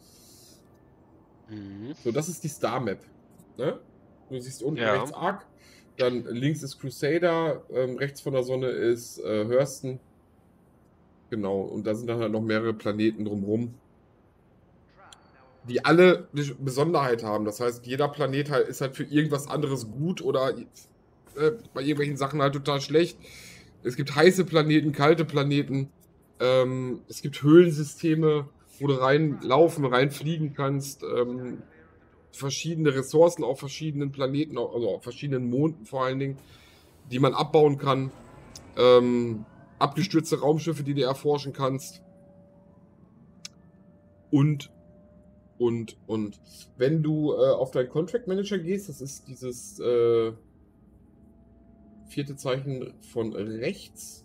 Mhm. So, das ist die Star Map. Ne? Du siehst unten Ja. rechts Ark, dann links ist Crusader, rechts von der Sonne ist Hurston. Genau, und da sind dann halt noch mehrere Planeten drumherum, die alle eine Besonderheit haben. Das heißt, jeder Planet halt ist halt für irgendwas anderes gut oder bei irgendwelchen Sachen halt total schlecht. Es gibt heiße Planeten, kalte Planeten. Es gibt Höhlensysteme, wo du reinlaufen, reinfliegen kannst. Verschiedene Ressourcen auf verschiedenen Planeten, also auf verschiedenen Monden vor allen Dingen, die man abbauen kann. Abgestürzte Raumschiffe, die du erforschen kannst. Und. Wenn du auf deinen Contract Manager gehst, das ist dieses vierte Zeichen von rechts.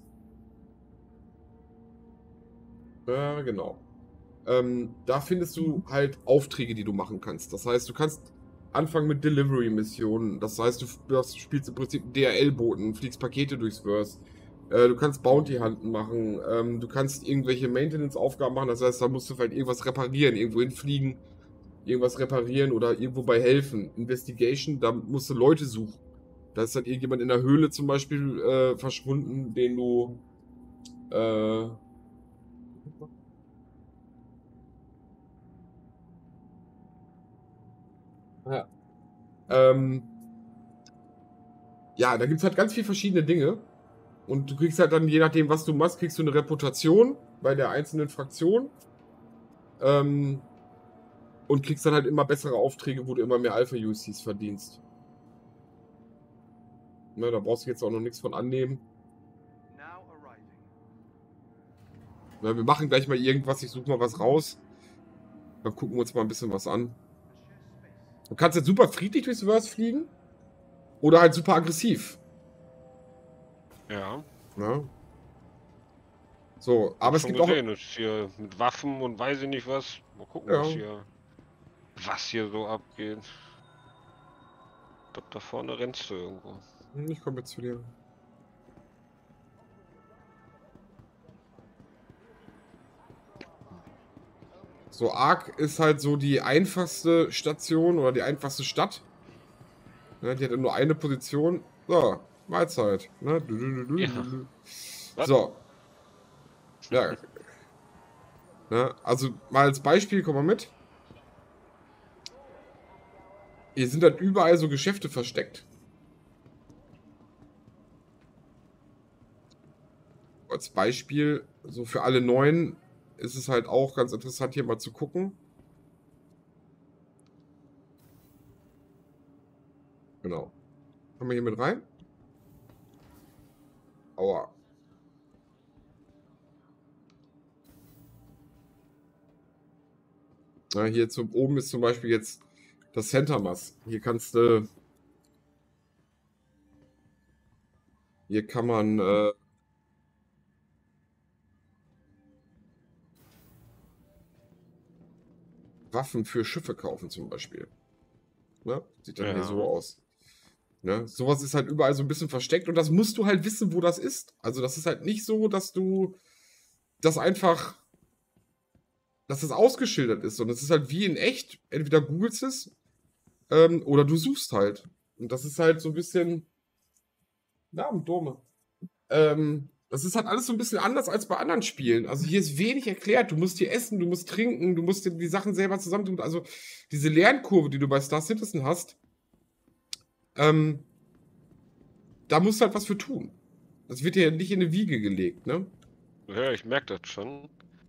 Ja, genau. Da findest du halt Aufträge, die du machen kannst. Das heißt, du kannst anfangen mit Delivery-Missionen. Das heißt, du spielst im Prinzip DRL-Boten, fliegst Pakete durchs Verse. Du kannst Bounty-Hunten machen. Du kannst irgendwelche Maintenance-Aufgaben machen. Das heißt, da musst du vielleicht irgendwas reparieren, irgendwo hinfliegen, irgendwas reparieren oder irgendwo bei helfen. Investigation, da musst du Leute suchen. Da ist halt irgendjemand in der Höhle zum Beispiel verschwunden, den du ja. Ja, da gibt es halt ganz viele verschiedene Dinge. Und du kriegst halt dann, je nachdem, was du machst, kriegst du eine Reputation bei der einzelnen Fraktion. Und kriegst dann halt immer bessere Aufträge, wo du immer mehr Alpha-UCs verdienst. Ne, da brauchst du jetzt auch noch nichts von annehmen. Ja, wir machen gleich mal irgendwas, ich suche mal was raus. Dann gucken wir uns mal ein bisschen was an. Du kannst jetzt super friedlich durchs Verse fliegen. Oder halt super aggressiv. Ja. Ne? So, aber es gibt gesehen, auch. Ist hier mit Waffen und weiß ich nicht was. Mal gucken, ja. was hier so abgeht. Ich glaube, da vorne rennst du irgendwo. Ich komme jetzt zu dir. So, Ark ist halt so die einfachste Station oder die einfachste Stadt. Ne, die hat nur eine Position. So, Mahlzeit. Ne? Ja. So. Ja. Ne? Also mal als Beispiel, komm mal mit. Hier sind halt überall so Geschäfte versteckt. Als Beispiel, so für alle Neuen ist es halt auch ganz interessant, hier mal zu gucken. Genau. Kommen wir hier mit rein? Aua. Ja, hier oben ist zum Beispiel jetzt das Centermass. Hier kannst du. Hier kann man. Waffen für Schiffe kaufen zum Beispiel. Ne? Sieht dann hier so aus. Ne? Sowas ist halt überall so ein bisschen versteckt und das musst du halt wissen, wo das ist. Also das ist halt nicht so, dass du das einfach, dass das ausgeschildert ist, sondern es ist halt wie in echt. Entweder googelst es oder du suchst halt. Und das ist halt so ein bisschen. Na, Dome. Das ist halt alles so ein bisschen anders als bei anderen Spielen. Also hier ist wenig erklärt. Du musst hier essen, du musst trinken, du musst dir die Sachen selber zusammentun. Also diese Lernkurve, die du bei Star Citizen hast, da musst du halt was für tun. Das wird dir ja nicht in eine Wiege gelegt, ne? Ja, ich merke das schon.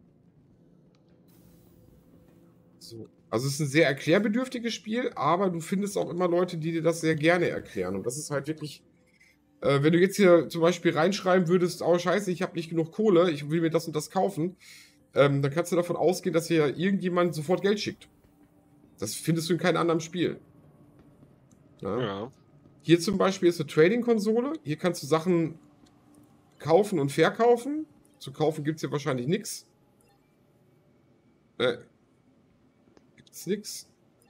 So. Also es ist ein sehr erklärbedürftiges Spiel, aber du findest auch immer Leute, die dir das sehr gerne erklären. Und das ist halt wirklich. Wenn du jetzt hier zum Beispiel reinschreiben würdest, oh scheiße, ich habe nicht genug Kohle, ich will mir das und das kaufen, dann kannst du davon ausgehen, dass hier irgendjemand sofort Geld schickt. Das findest du in keinem anderen Spiel. Ja. Ja. Hier zum Beispiel ist eine Trading-Konsole. Hier kannst du Sachen kaufen und verkaufen. Zu kaufen gibt es hier wahrscheinlich nichts. Gibt's nichts.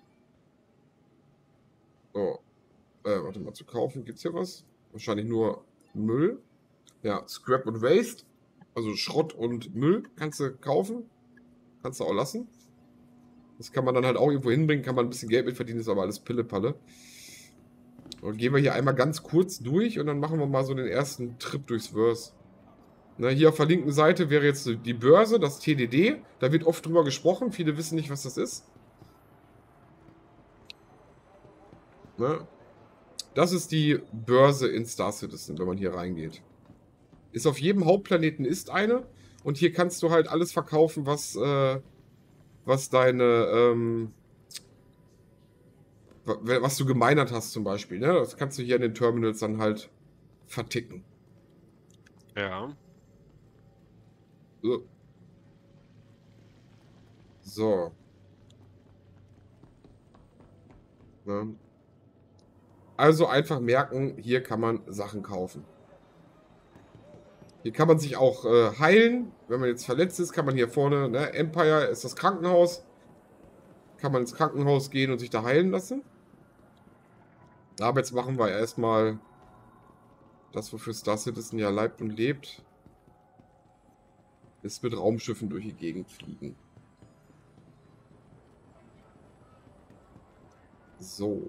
Oh. Warte mal, zu kaufen gibt es hier was? Wahrscheinlich nur Müll. Ja, Scrap und Waste. Also Schrott und Müll kannst du kaufen. Kannst du auch lassen. Das kann man dann halt auch irgendwo hinbringen, kann man ein bisschen Geld mit verdienen, ist aber alles Pille-Palle. Und gehen wir hier einmal ganz kurz durch und dann machen wir mal so den ersten Trip durchs Verse. Na, hier auf der linken Seite wäre jetzt die Börse, das TDD. Da wird oft drüber gesprochen, viele wissen nicht, was das ist. Na, das ist die Börse in Star Citizen, wenn man hier reingeht. Ist auf jedem Hauptplaneten ist eine. Und hier kannst du halt alles verkaufen, was deine, was du gemeinert hast zum Beispiel. Ne? Das kannst du hier in den Terminals dann halt verticken. Ja. So. Ne? Also einfach merken, hier kann man Sachen kaufen. Hier kann man sich auch heilen. Wenn man jetzt verletzt ist, kann man hier vorne, ne, Empire ist das Krankenhaus. Kann man ins Krankenhaus gehen und sich da heilen lassen. Aber jetzt machen wir erstmal das, wofür Star Citizen ja leibt und lebt. Ist mit Raumschiffen durch die Gegend fliegen. So.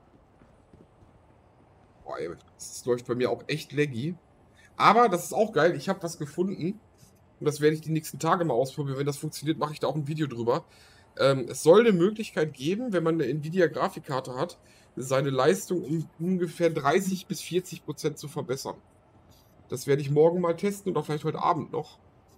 Boah, ey, das läuft bei mir auch echt laggy. Aber das ist auch geil. Ich habe was gefunden. Und das werde ich die nächsten Tage mal ausprobieren. Wenn das funktioniert, mache ich da auch ein Video drüber. Es soll eine Möglichkeit geben, wenn man eine Nvidia-Grafikkarte hat, seine Leistung um ungefähr 30 bis 40% zu verbessern. Das werde ich morgen mal testen oder vielleicht heute Abend noch.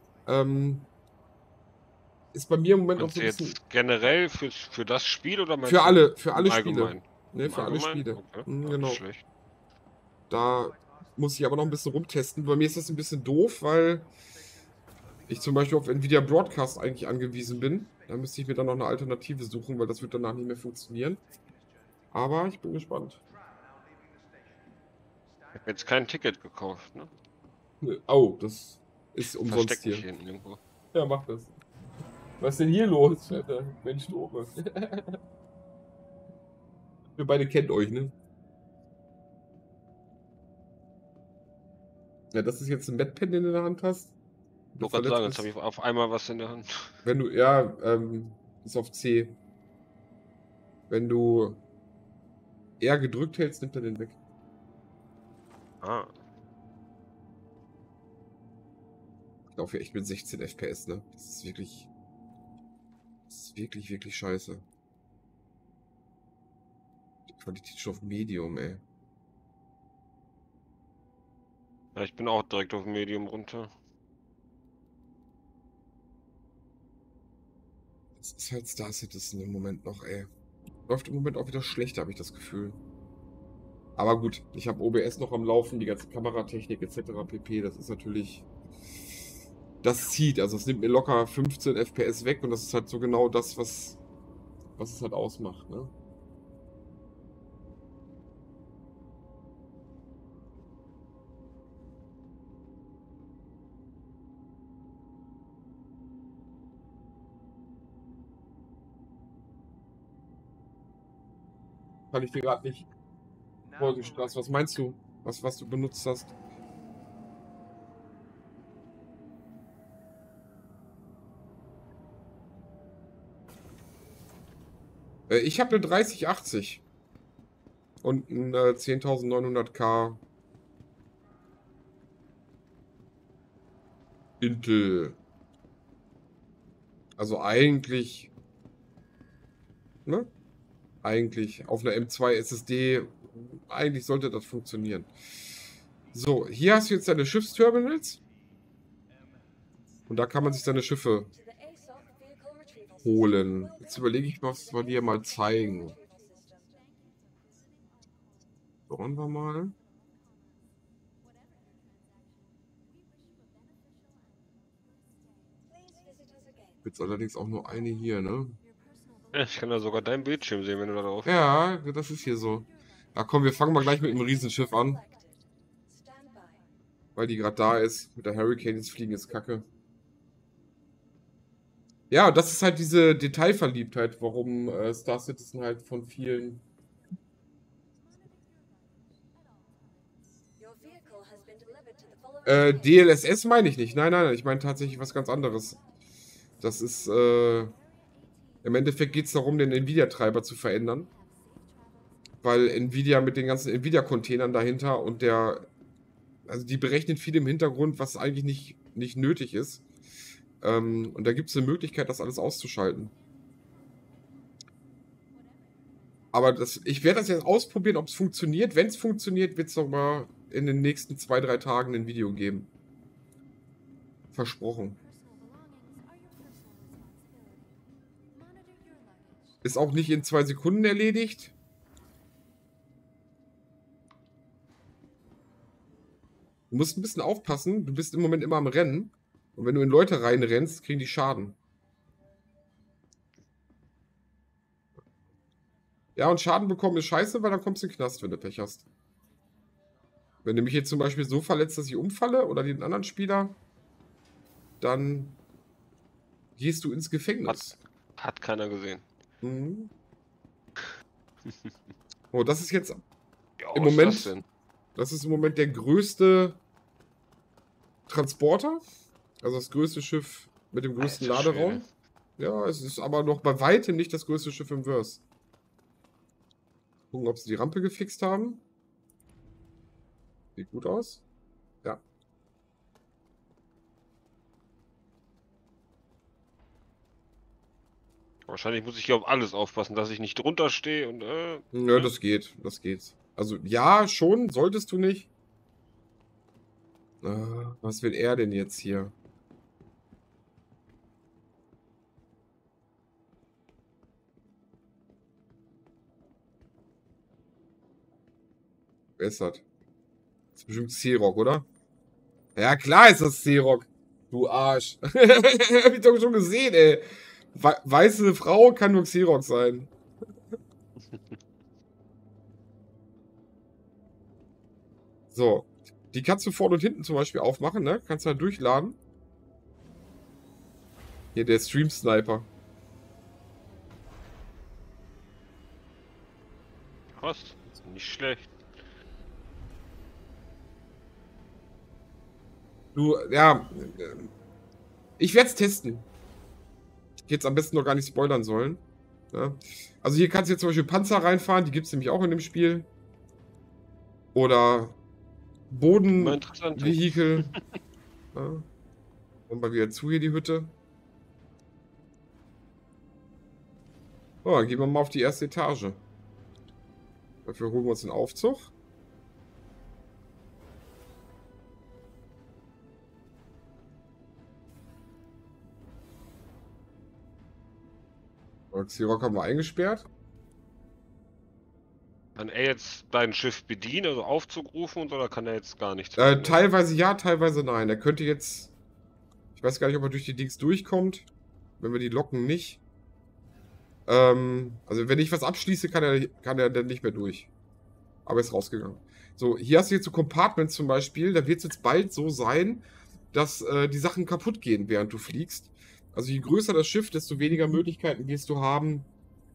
Ist bei mir im Moment noch so ein bisschen... Jetzt generell für das Spiel oder meinst Für alle Spiele. allgemein? Ne, für alle Spiele. Okay. Genau. Nicht schlecht. Da muss ich aber noch ein bisschen rumtesten. Bei mir ist das ein bisschen doof, weil ich zum Beispiel auf Nvidia Broadcast eigentlich angewiesen bin. Da müsste ich mir dann noch eine Alternative suchen, weil das wird danach nicht mehr funktionieren. Aber ich bin gespannt. Ich habe jetzt kein Ticket gekauft, ne? Oh, das ist umsonst Versteck hier. mich hinten irgendwo. Ja, mach das. Was ist denn hier los, Alter? Mensch, du Opa. Wir beide kennt euch, ne? Ja, das ist jetzt ein Medpen, den du in der Hand hast. Ich wollte gerade sagen, jetzt habe ich auf einmal was in der Hand. Wenn du, ja, ist auf C. Wenn du R gedrückt hältst, nimmt er den weg. Ah. Ich laufe ja echt mit 16 FPS, ne? Das ist wirklich. Das ist wirklich, wirklich scheiße. Die Qualität schon auf Medium, ey. Ja, ich bin auch direkt auf Medium runter. Das ist halt Star Citizen im Moment noch, ey. Läuft im Moment auch wieder schlechter, habe ich das Gefühl. Aber gut, ich habe OBS noch am Laufen, die ganze Kameratechnik etc. pp. Das ist natürlich. Das zieht, also es nimmt mir locker 15 FPS weg und das ist halt so genau das, was es halt ausmacht, ne? Kann ich dir gerade nicht Folgestraße. Was meinst du? Was du benutzt hast? Ich habe eine 3080 und eine 10.900K Intel. Also eigentlich, ne? Eigentlich auf einer M2 SSD, eigentlich sollte das funktionieren. So, hier hast du jetzt deine Schiffsterminals. Und da kann man sich seine Schiffe holen. Jetzt überlege ich, was wir dir mal zeigen. Schauen wir mal. Jetzt allerdings auch nur eine hier, ne? Ja, ich kann da sogar deinen Bildschirm sehen, wenn du da drauf bist. Ja, das ist hier so. Ja, komm, wir fangen mal gleich mit dem Riesenschiff an. Weil die gerade da ist. Mit der Hurricane ins Fliegen ist kacke. Ja, das ist halt diese Detailverliebtheit, warum Star Citizen halt von vielen... DLSS meine ich nicht. Nein, nein, nein, ich meine tatsächlich was ganz anderes. Das ist, im Endeffekt geht es darum, den Nvidia-Treiber zu verändern. Weil Nvidia mit den ganzen Nvidia-Containern dahinter und also die berechnen viel im Hintergrund, was eigentlich nicht nötig ist. Und da gibt es eine Möglichkeit, das alles auszuschalten. Aber ich werde das jetzt ausprobieren, ob es funktioniert. Wenn es funktioniert, wird es nochmal in den nächsten 2, 3 Tagen ein Video geben. Versprochen. Ist auch nicht in 2 Sekunden erledigt. Du musst ein bisschen aufpassen. Du bist im Moment immer am Rennen. Und wenn du in Leute reinrennst, kriegen die Schaden. Ja, und Schaden bekommen ist scheiße, weil dann kommst du in den Knast, wenn du Pech hast. Wenn du mich jetzt zum Beispiel so verletzt, dass ich umfalle oder den anderen Spieler, dann gehst du ins Gefängnis. Hat keiner gesehen. Mhm. Oh, das ist jetzt Ja, im was ist Moment, das denn? das ist im Moment der größte Transporter. Also das größte Schiff mit dem größten Alter Laderaum. Schwede. Ja, es ist aber noch bei weitem nicht das größte Schiff im Verse. Gucken, ob sie die Rampe gefixt haben. Sieht gut aus. Ja. Wahrscheinlich muss ich hier auf alles aufpassen, dass ich nicht drunter stehe und Ja, ne? das geht. Das geht. Also, ja, schon. Solltest du nicht. Was will er denn jetzt hier? Wer ist das? Das ist bestimmt Xerox, oder? Ja, klar ist das Xerox. Du Arsch. Hab ich doch schon gesehen, ey. Weiße Frau kann nur Xerox sein. So. Die kannst du vorne und hinten zum Beispiel aufmachen, ne? Kannst du halt durchladen. Hier, der Stream Sniper. Krass, nicht schlecht. Du, ja. Ich werde es testen. Ich hätte jetzt am besten noch gar nicht spoilern sollen. Ja. Also hier kannst du jetzt zum Beispiel Panzer reinfahren, die gibt es nämlich auch in dem Spiel. Oder Mal interessant. Bodenvehikel. Ja. Und mal wieder zu hier die Hütte. So, dann gehen wir mal auf die erste Etage. Dafür holen wir uns den Aufzug. Xerox haben wir eingesperrt. Kann er jetzt dein Schiff bedienen, also Aufzug rufen und so, oder kann er jetzt gar nichts machen? Teilweise ja, teilweise nein. Er könnte jetzt... Ich weiß gar nicht, ob er durch die Dings durchkommt. Wenn wir die locken, nicht. Also wenn ich was abschließe, kann er dann nicht mehr durch. Aber er ist rausgegangen. So, hier hast du jetzt so Compartments zum Beispiel. Da wird es jetzt bald so sein, dass die Sachen kaputt gehen, während du fliegst. Also je größer das Schiff, desto weniger Möglichkeiten wirst du haben,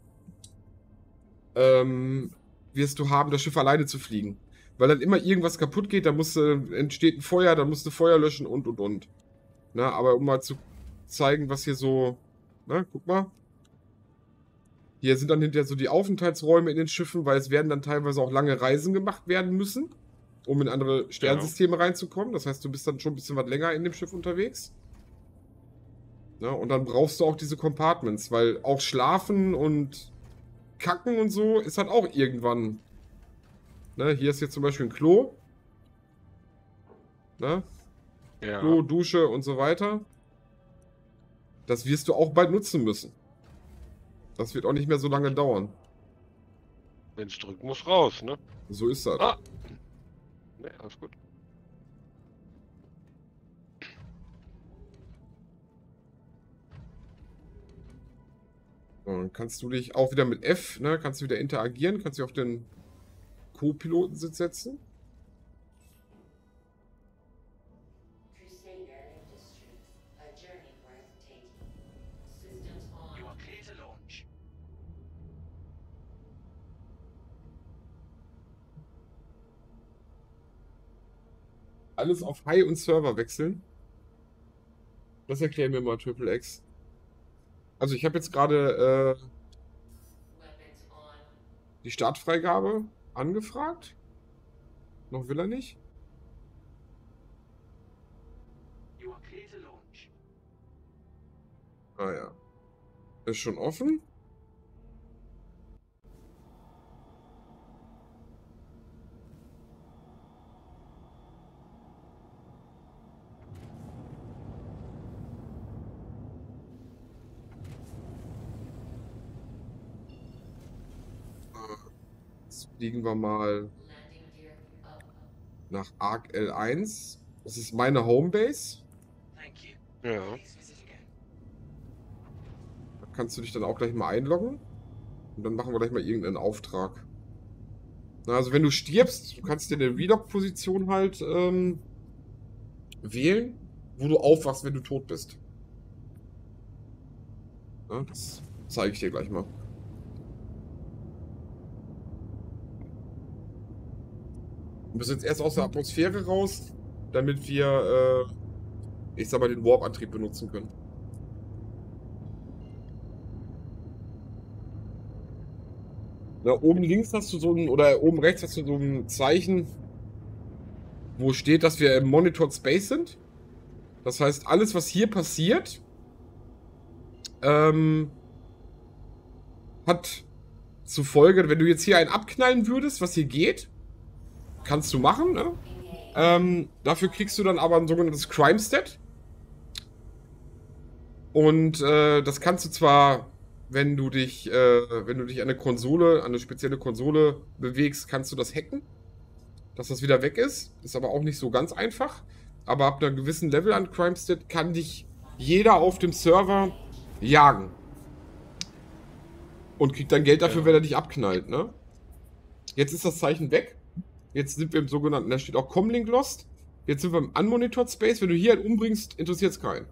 das Schiff alleine zu fliegen. Weil dann immer irgendwas kaputt geht, dann entsteht ein Feuer, dann musst du Feuer löschen und. Na, aber um mal zu zeigen, was hier so... Na, guck mal. Hier sind dann hinterher so die Aufenthaltsräume in den Schiffen, weil es werden dann teilweise auch lange Reisen gemacht werden müssen, um in andere Sternsysteme reinzukommen. Das heißt, du bist dann schon ein bisschen was länger in dem Schiff unterwegs. Ja, und dann brauchst du auch diese Compartments, weil auch Schlafen und Kacken und so ist halt auch irgendwann. Ne, hier ist jetzt zum Beispiel ein Klo. Ne? Ja. Klo, Dusche und so weiter. Das wirst du auch bald nutzen müssen. Das wird auch nicht mehr so lange dauern. Wenn es drückt, muss raus, ne? So ist das. Ah! Ne, alles gut. Dann kannst du dich auch wieder mit F, ne, kannst du wieder interagieren, kannst dich auf den Co-Pilotensitz setzen. Alles auf High und Server wechseln. Das erklären wir mal, Triple X. Also ich habe jetzt gerade die Startfreigabe angefragt. Noch will er nicht. Ah ja. Ist schon offen. Jetzt fliegen wir mal nach Arc L1. Das ist meine Homebase. Ja. Da kannst du dich dann auch gleich mal einloggen. Und dann machen wir gleich mal irgendeinen Auftrag. Na, also wenn du stirbst, du kannst dir eine Relock-Position halt wählen, wo du aufwachst, wenn du tot bist. Ja, das zeige ich dir gleich mal. Du bist jetzt erst aus der Atmosphäre raus, damit wir, ich sag mal, den Warp-Antrieb benutzen können. Na, oben links hast du so ein, oder oben rechts hast du so ein Zeichen, wo steht, dass wir im Monitored Space sind. Das heißt, alles, was hier passiert, hat zur Folge, wenn du jetzt hier einen abknallen würdest, was hier geht, kannst du machen, ne? Dafür kriegst du dann aber ein sogenanntes Crime Stat. Und das kannst du zwar, wenn du dich an eine Konsole, an eine spezielle Konsole bewegst, kannst du das hacken, dass das wieder weg ist. Ist aber auch nicht so ganz einfach. Aber ab einem gewissen Level an Crime Stat kann dich jeder auf dem Server jagen. Und kriegt dann Geld dafür, wenn er dich abknallt, ne? Jetzt ist das Zeichen weg. Jetzt sind wir im sogenannten, da steht auch Comlink Lost. Jetzt sind wir im Unmonitored Space. Wenn du hier einen umbringst, interessiert es keinen.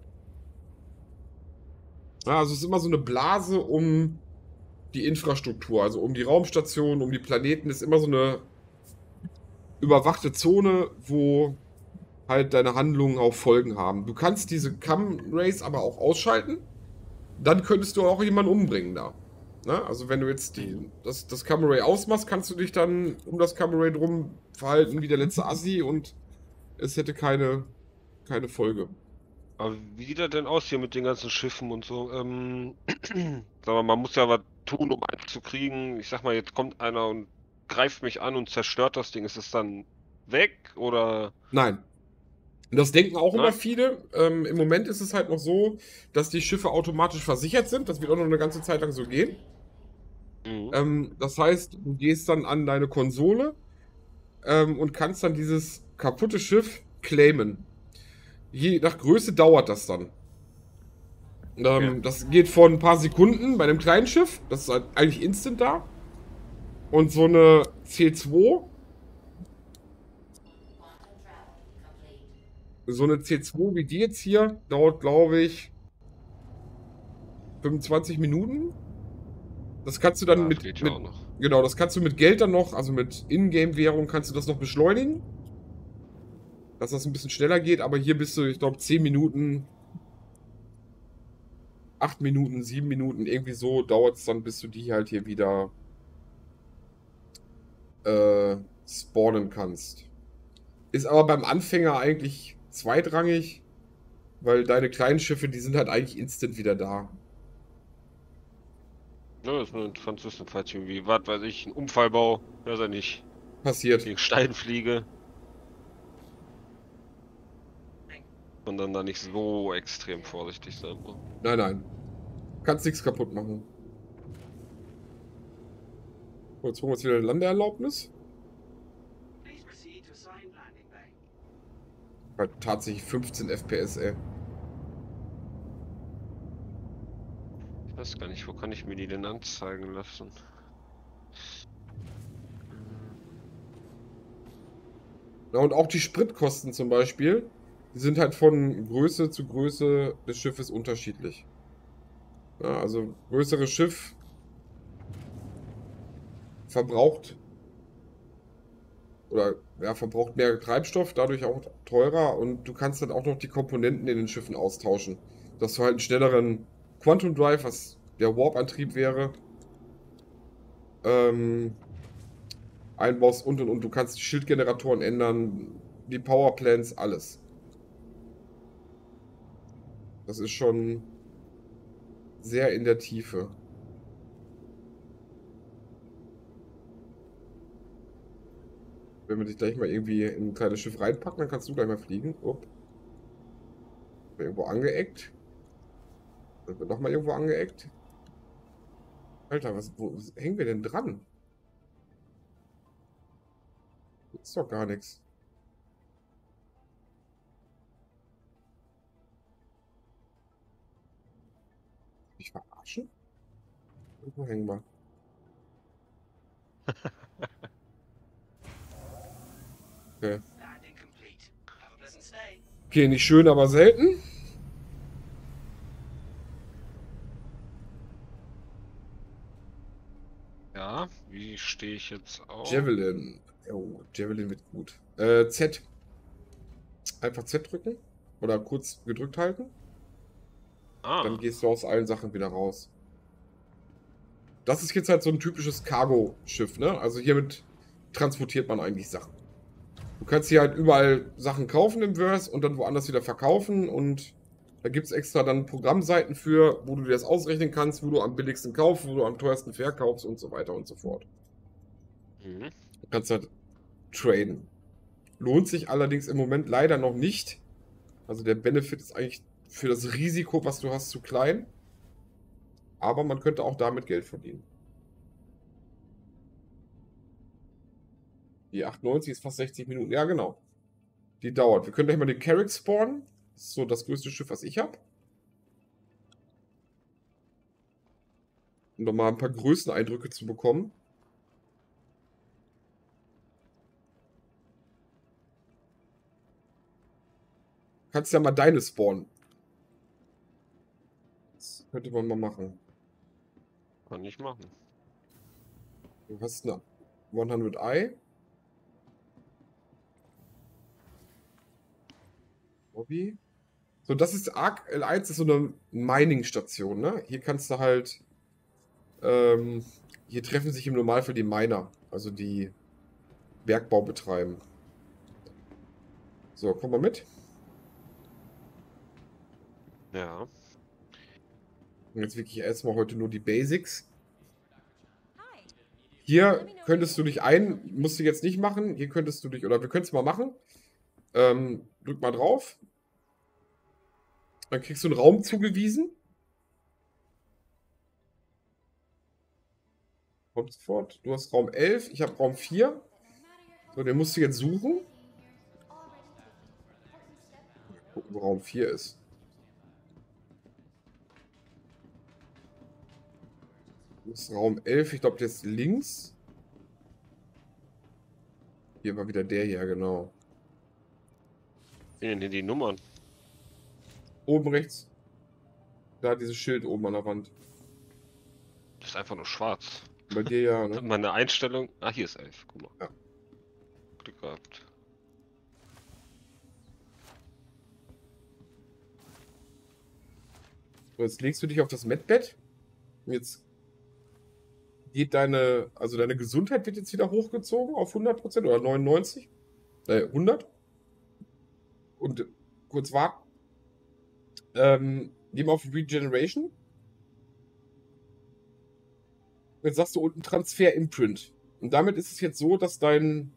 Ja, also es ist immer so eine Blase um die Infrastruktur, also um die Raumstation, um die Planeten, ist immer so eine überwachte Zone, wo halt deine Handlungen auch Folgen haben. Du kannst diese Cam-Rays aber auch ausschalten. Dann könntest du auch jemanden umbringen da. Ne? Also wenn du jetzt das Cam-Ray ausmachst, kannst du dich dann um das Cam-Ray drum verhalten wie der letzte Assi und es hätte keine Folge. Aber wie sieht das denn aus hier mit den ganzen Schiffen und so? Sag mal, man muss ja was tun, um einen zu kriegen. Ich sag mal, jetzt kommt einer und greift mich an und zerstört das Ding. Ist es dann weg oder? Nein. Das denken auch immer Nein? viele. Im Moment ist es halt noch so, dass die Schiffe automatisch versichert sind. Das wird auch noch eine ganze Zeit lang so gehen. Das heißt, du gehst dann an deine Konsole und kannst dann dieses kaputte Schiff claimen. Je nach Größe dauert das dann. Okay. Das geht von ein paar Sekunden bei einem kleinen Schiff. Das ist halt eigentlich instant da. Und so eine C2, so eine C2 wie die jetzt hier, dauert, glaube ich, 25 Minuten. Das kannst du dann Ja, das geht ja auch noch. genau, das kannst du mit Geld dann noch, also mit Ingame-Währung kannst du das noch beschleunigen. Dass das ein bisschen schneller geht, aber hier bist du, ich glaube, 10 Minuten, 8 Minuten, 7 Minuten, irgendwie so dauert es dann, bis du die halt hier wieder spawnen kannst. Ist aber beim Anfänger eigentlich zweitrangig, weil deine kleinen Schiffe, die sind halt eigentlich instant wieder da. Ja, das ist nur interessant zu wissen, falls ich irgendwie, was weiß ich, einen Unfall baue, weiß ja nicht, Passiert. gegen Stein fliege. Und dann da nicht so extrem vorsichtig sein muss. Nein, nein. Kannst nichts kaputt machen. Jetzt holen wir uns wieder eine Landeerlaubnis. Halt tatsächlich 15 FPS, ey. Weiß gar nicht, wo kann ich mir die denn anzeigen lassen? Ja, und auch die Spritkosten zum Beispiel, die sind halt von Größe zu Größe des Schiffes unterschiedlich. Ja, also größeres Schiff verbraucht oder ja, verbraucht mehr Treibstoff, dadurch auch teurer und du kannst dann auch noch die Komponenten in den Schiffen austauschen. Dass du halt einen schnelleren Quantum Drive, was der Warp-Antrieb wäre, ähm, einbaust und. Du kannst die Schildgeneratoren ändern, die Powerplants, alles. Das ist schon sehr in der Tiefe. Wenn wir dich gleich mal irgendwie in ein kleines Schiff reinpacken, dann kannst du gleich mal fliegen. Upp. Irgendwo angeeckt. Dann wird nochmal irgendwo angeeckt. Alter, wo hängen wir denn dran? Das ist doch gar nichts. Mich verarschen? Irgendwo hängen wir. Okay. Okay, nicht schön, aber selten. Ja, wie stehe ich jetzt auf? Javelin. Oh, Javelin wird gut. Z. Einfach Z drücken. Oder kurz gedrückt halten. Dann Ah, gehst du aus allen Sachen wieder raus. Das ist jetzt halt so ein typisches Cargo-Schiff, ne? Also hiermit transportiert man eigentlich Sachen. Du kannst hier halt überall Sachen kaufen im Verse und dann woanders wieder verkaufen und da gibt es extra dann Programmseiten für, wo du dir das ausrechnen kannst, wo du am billigsten kaufst, wo du am teuersten verkaufst und so weiter und so fort. mhm. Du kannst halt traden. Lohnt sich allerdings im Moment leider noch nicht. Also der Benefit ist eigentlich für das Risiko, was du hast, zu klein. Aber man könnte auch damit Geld verdienen. Die 98 ist fast 60 Minuten. Ja, genau. Die dauert. Wir können gleich mal den Carrack spawnen. Das ist so das größte Schiff, was ich habe. Um nochmal ein paar Größeneindrücke zu bekommen. Kannst ja mal deine spawnen. Das könnte man mal machen. Kann ich machen. Du hast eine 100i. Hobby. So, das ist Arc L1, ist so eine Mining-Station, ne? Hier kannst du halt. Ähm, hier treffen sich im Normalfall die Miner, also die Bergbau betreiben. So, komm mal mit. Ja. Und jetzt wirklich erstmal heute nur die Basics. Hier könntest du dich musst du jetzt nicht machen. Hier könntest du dich, oder wir können es mal machen. Drück mal drauf. Dann kriegst du einen Raum zugewiesen. Kommt sofort. Du hast Raum 11, ich habe Raum 4. So, den musst du jetzt suchen. Gucken, wo Raum 4 ist. Das ist Raum 11, ich glaube, der ist links. Hier war wieder der hier, genau. Wie denn hier die Nummern? Oben rechts. Da dieses Schild oben an der Wand. Das ist einfach nur schwarz. Bei dir ja, ne? Meine Einstellung. Ah, hier ist 11. Guck mal. Ja. Glück gehabt. So, jetzt legst du dich auf das Medbett. Und jetzt geht deine Gesundheit wird jetzt wieder hochgezogen auf 100% oder 99. 100. Und kurz warten. Geh mal auf Regeneration. Jetzt sagst du unten Transfer Imprint. Und damit ist es jetzt so, dass dein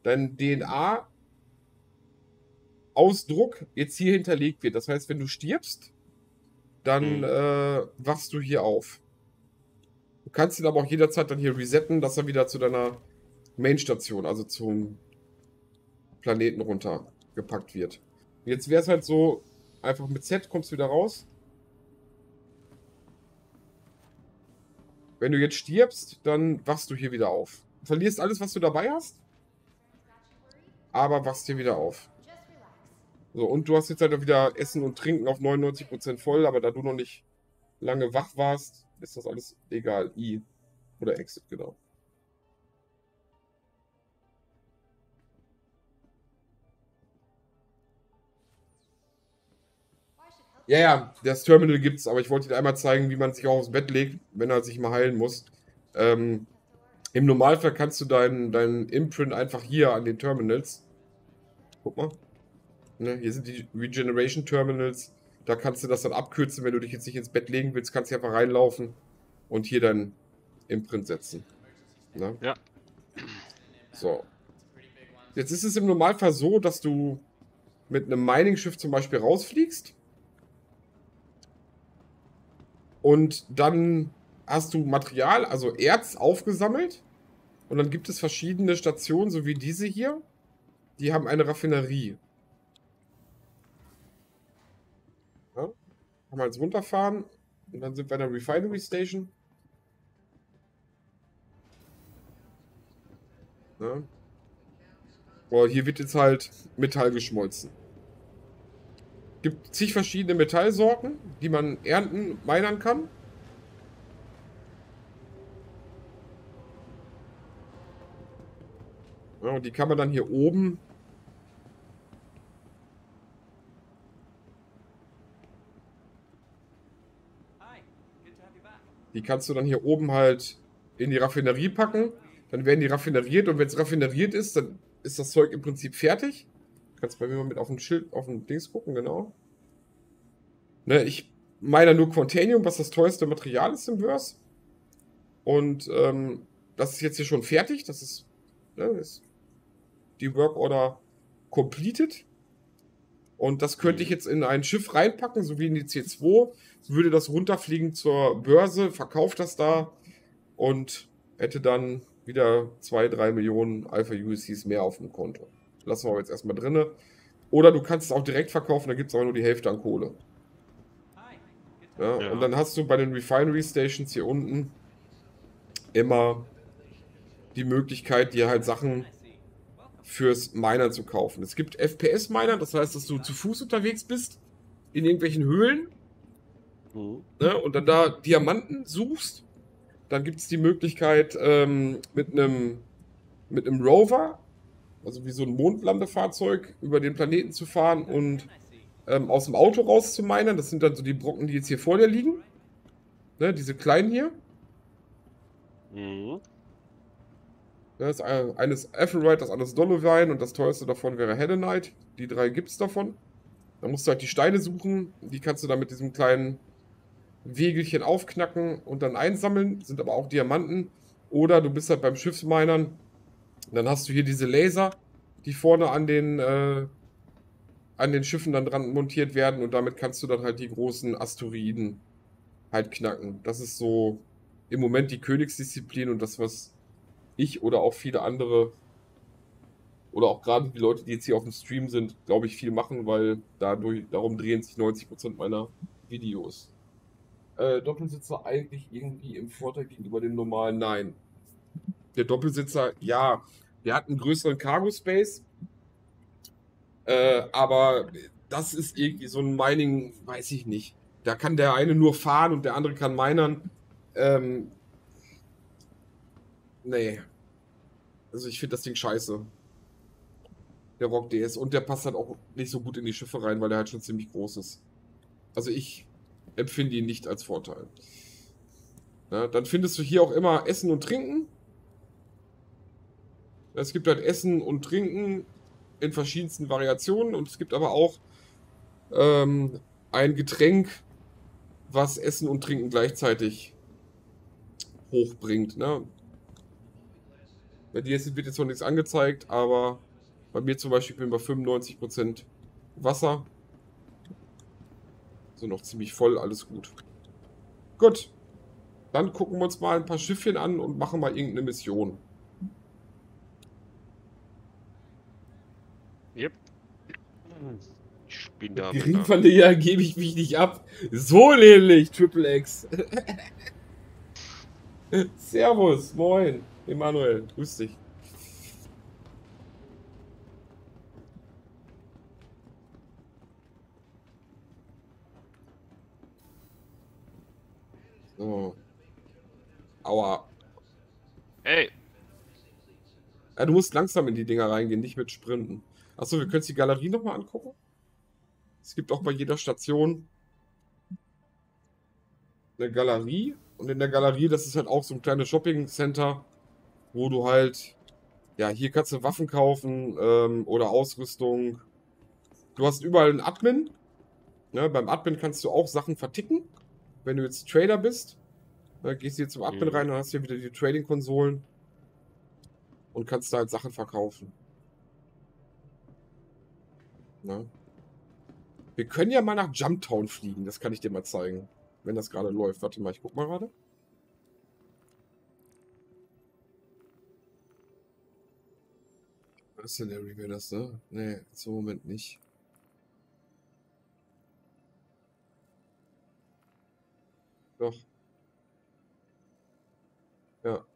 DNA-Ausdruck jetzt hier hinterlegt wird. Das heißt, wenn du stirbst, dann wachst du hier auf. Du kannst ihn aber auch jederzeit dann hier resetten, dass er wieder zu deiner Mainstation, also zum Planeten runtergepackt wird. Jetzt wäre es halt so, einfach mit Z kommst du wieder raus. Wenn du jetzt stirbst, dann wachst du hier wieder auf. Du verlierst alles, was du dabei hast, aber wachst hier wieder auf. So, und du hast jetzt halt auch wieder Essen und Trinken auf 99% voll, aber da du noch nicht lange wach warst, ist das alles egal. I oder Exit, genau. Ja, ja, das Terminal gibt's, aber ich wollte dir einmal zeigen, wie man sich auch aufs Bett legt, wenn er sich mal heilen muss. Im Normalfall kannst du deinen Imprint einfach hier an den Terminals. Guck mal. Ne, hier sind die Regeneration Terminals. Da kannst du das dann abkürzen, wenn du dich jetzt nicht ins Bett legen willst, kannst du einfach reinlaufen und hier dein Imprint setzen. Ne? Ja. So. Jetzt ist es im Normalfall so, dass du mit einem Mining-Schiff zum Beispiel rausfliegst. Und dann hast du Material, also Erz, aufgesammelt. Und dann gibt es verschiedene Stationen, so wie diese hier. Die haben eine Raffinerie. Ja? Kann man jetzt runterfahren. Und dann sind wir in der Refinery Station. Ja? Oh, hier wird jetzt halt Metall geschmolzen. Gibt zig verschiedene Metallsorten, die man ernten, minern kann. Ja, und die kann man dann hier oben die kannst du dann hier oben halt in die Raffinerie packen. Dann werden die raffineriert und wenn es raffineriert ist, dann ist das Zeug im Prinzip fertig. Du kannst bei mir mal mit auf dem Schild, auf dem Dings gucken, genau. Ne, ich meine nur Quantanium, was das teuerste Material ist im Verse. Und das ist jetzt hier schon fertig. Das ist, ne, ist die Work Order completed. Und das könnte ich jetzt in ein Schiff reinpacken, so wie in die C2. Würde das runterfliegen zur Börse, verkauft das da und hätte dann wieder 2-3 Millionen Alpha USCs mehr auf dem Konto. Lassen wir aber jetzt erstmal drinne. Oder du kannst es auch direkt verkaufen, da gibt es aber nur die Hälfte an Kohle. Ja, Ja. Und dann hast du bei den Refinery Stations hier unten immer die Möglichkeit, dir halt Sachen fürs Miner zu kaufen. Es gibt FPS-Miner, das heißt, dass du zu Fuß unterwegs bist, in irgendwelchen Höhlen, ne, und dann da Diamanten suchst. Dann gibt es die Möglichkeit, mit einem Rover, also wie so ein Mondlandefahrzeug, über den Planeten zu fahren und aus dem Auto raus zu minern. Das sind dann so die Brocken, die jetzt hier vor dir liegen. Ne, diese kleinen hier. Mhm. Das eines Aetherite, das andere ist Dolomite und das teuerste davon wäre Hedenite. Die 3 gibt es davon. Da musst du halt die Steine suchen. Die kannst du dann mit diesem kleinen Wegelchen aufknacken und dann einsammeln. Sind aber auch Diamanten. Oder du bist halt beim Schiffsminern. Dann hast du hier diese Laser, die vorne an den Schiffen dann dran montiert werden. Und damit kannst du dann halt die großen Asteroiden halt knacken. Das ist so im Moment die Königsdisziplin und das, was ich oder auch viele andere oder auch gerade die Leute, die jetzt hier auf dem Stream sind, glaube ich, viel machen, weil darum drehen sich 90% meiner Videos. Doppelsitzer eigentlich irgendwie im Vorteil gegenüber dem normalen? Nein. Der Doppelsitzer, ja, der hat einen größeren Cargo-Space, aber das ist irgendwie so ein Mining, weiß ich nicht. Da kann der eine nur fahren und der andere kann minern. Nee. Also ich finde das Ding scheiße. Der Rock DS. Und der passt halt auch nicht so gut in die Schiffe rein, weil der halt schon ziemlich groß ist. Also ich empfinde ihn nicht als Vorteil. Ja, dann findest du hier auch immer Essen und Trinken. Es gibt halt Essen und Trinken in verschiedensten Variationen. Und es gibt aber auch ein Getränk, was Essen und Trinken gleichzeitig hochbringt. Ne? Bei dir wird jetzt noch nichts angezeigt, aber bei mir zum Beispiel bin ich bei 95% Wasser. So noch ziemlich voll, alles gut. Gut. Dann gucken wir uns mal ein paar Schiffchen an und machen mal irgendeine Mission. Yep. Ich bin da. Geringverleger gebe ich mich nicht ab. So nämlich, Triple X. Servus, moin, Emanuel, grüß dich. So. Aua. Ey, Ja, du musst langsam in die Dinger reingehen, nicht mit Sprinten. Achso, wir können uns die Galerie nochmal angucken. Es gibt auch bei jeder Station eine Galerie. Und in der Galerie, das ist halt auch so ein kleines Shopping-Center, wo du halt, ja, hier kannst du Waffen kaufen oder Ausrüstung. Du hast überall einen Admin. Ne? Beim Admin kannst du auch Sachen verticken. Wenn du jetzt Trader bist, ne, gehst du hier zum Admin rein, dann hast du hier wieder die Trading-Konsolen und kannst da halt Sachen verkaufen. Ne? Wir können ja mal nach Jumptown fliegen, das kann ich dir mal zeigen, wenn das gerade läuft. Warte mal, ich guck mal gerade. Mercenary wäre das, ne? Nee, zum Moment nicht. Doch. Ja.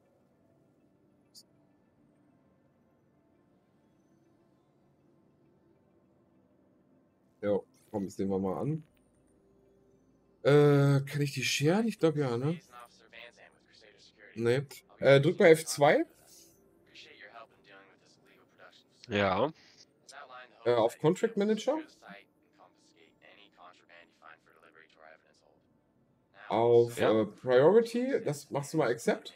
Ja, komm, das nehmen wir mal an. Kann ich die scheren? Ich glaube ja, ne? Nee. Drück mal F2 ja. auf Contract Manager. Auf Ja. Priority, das machst du mal Accept.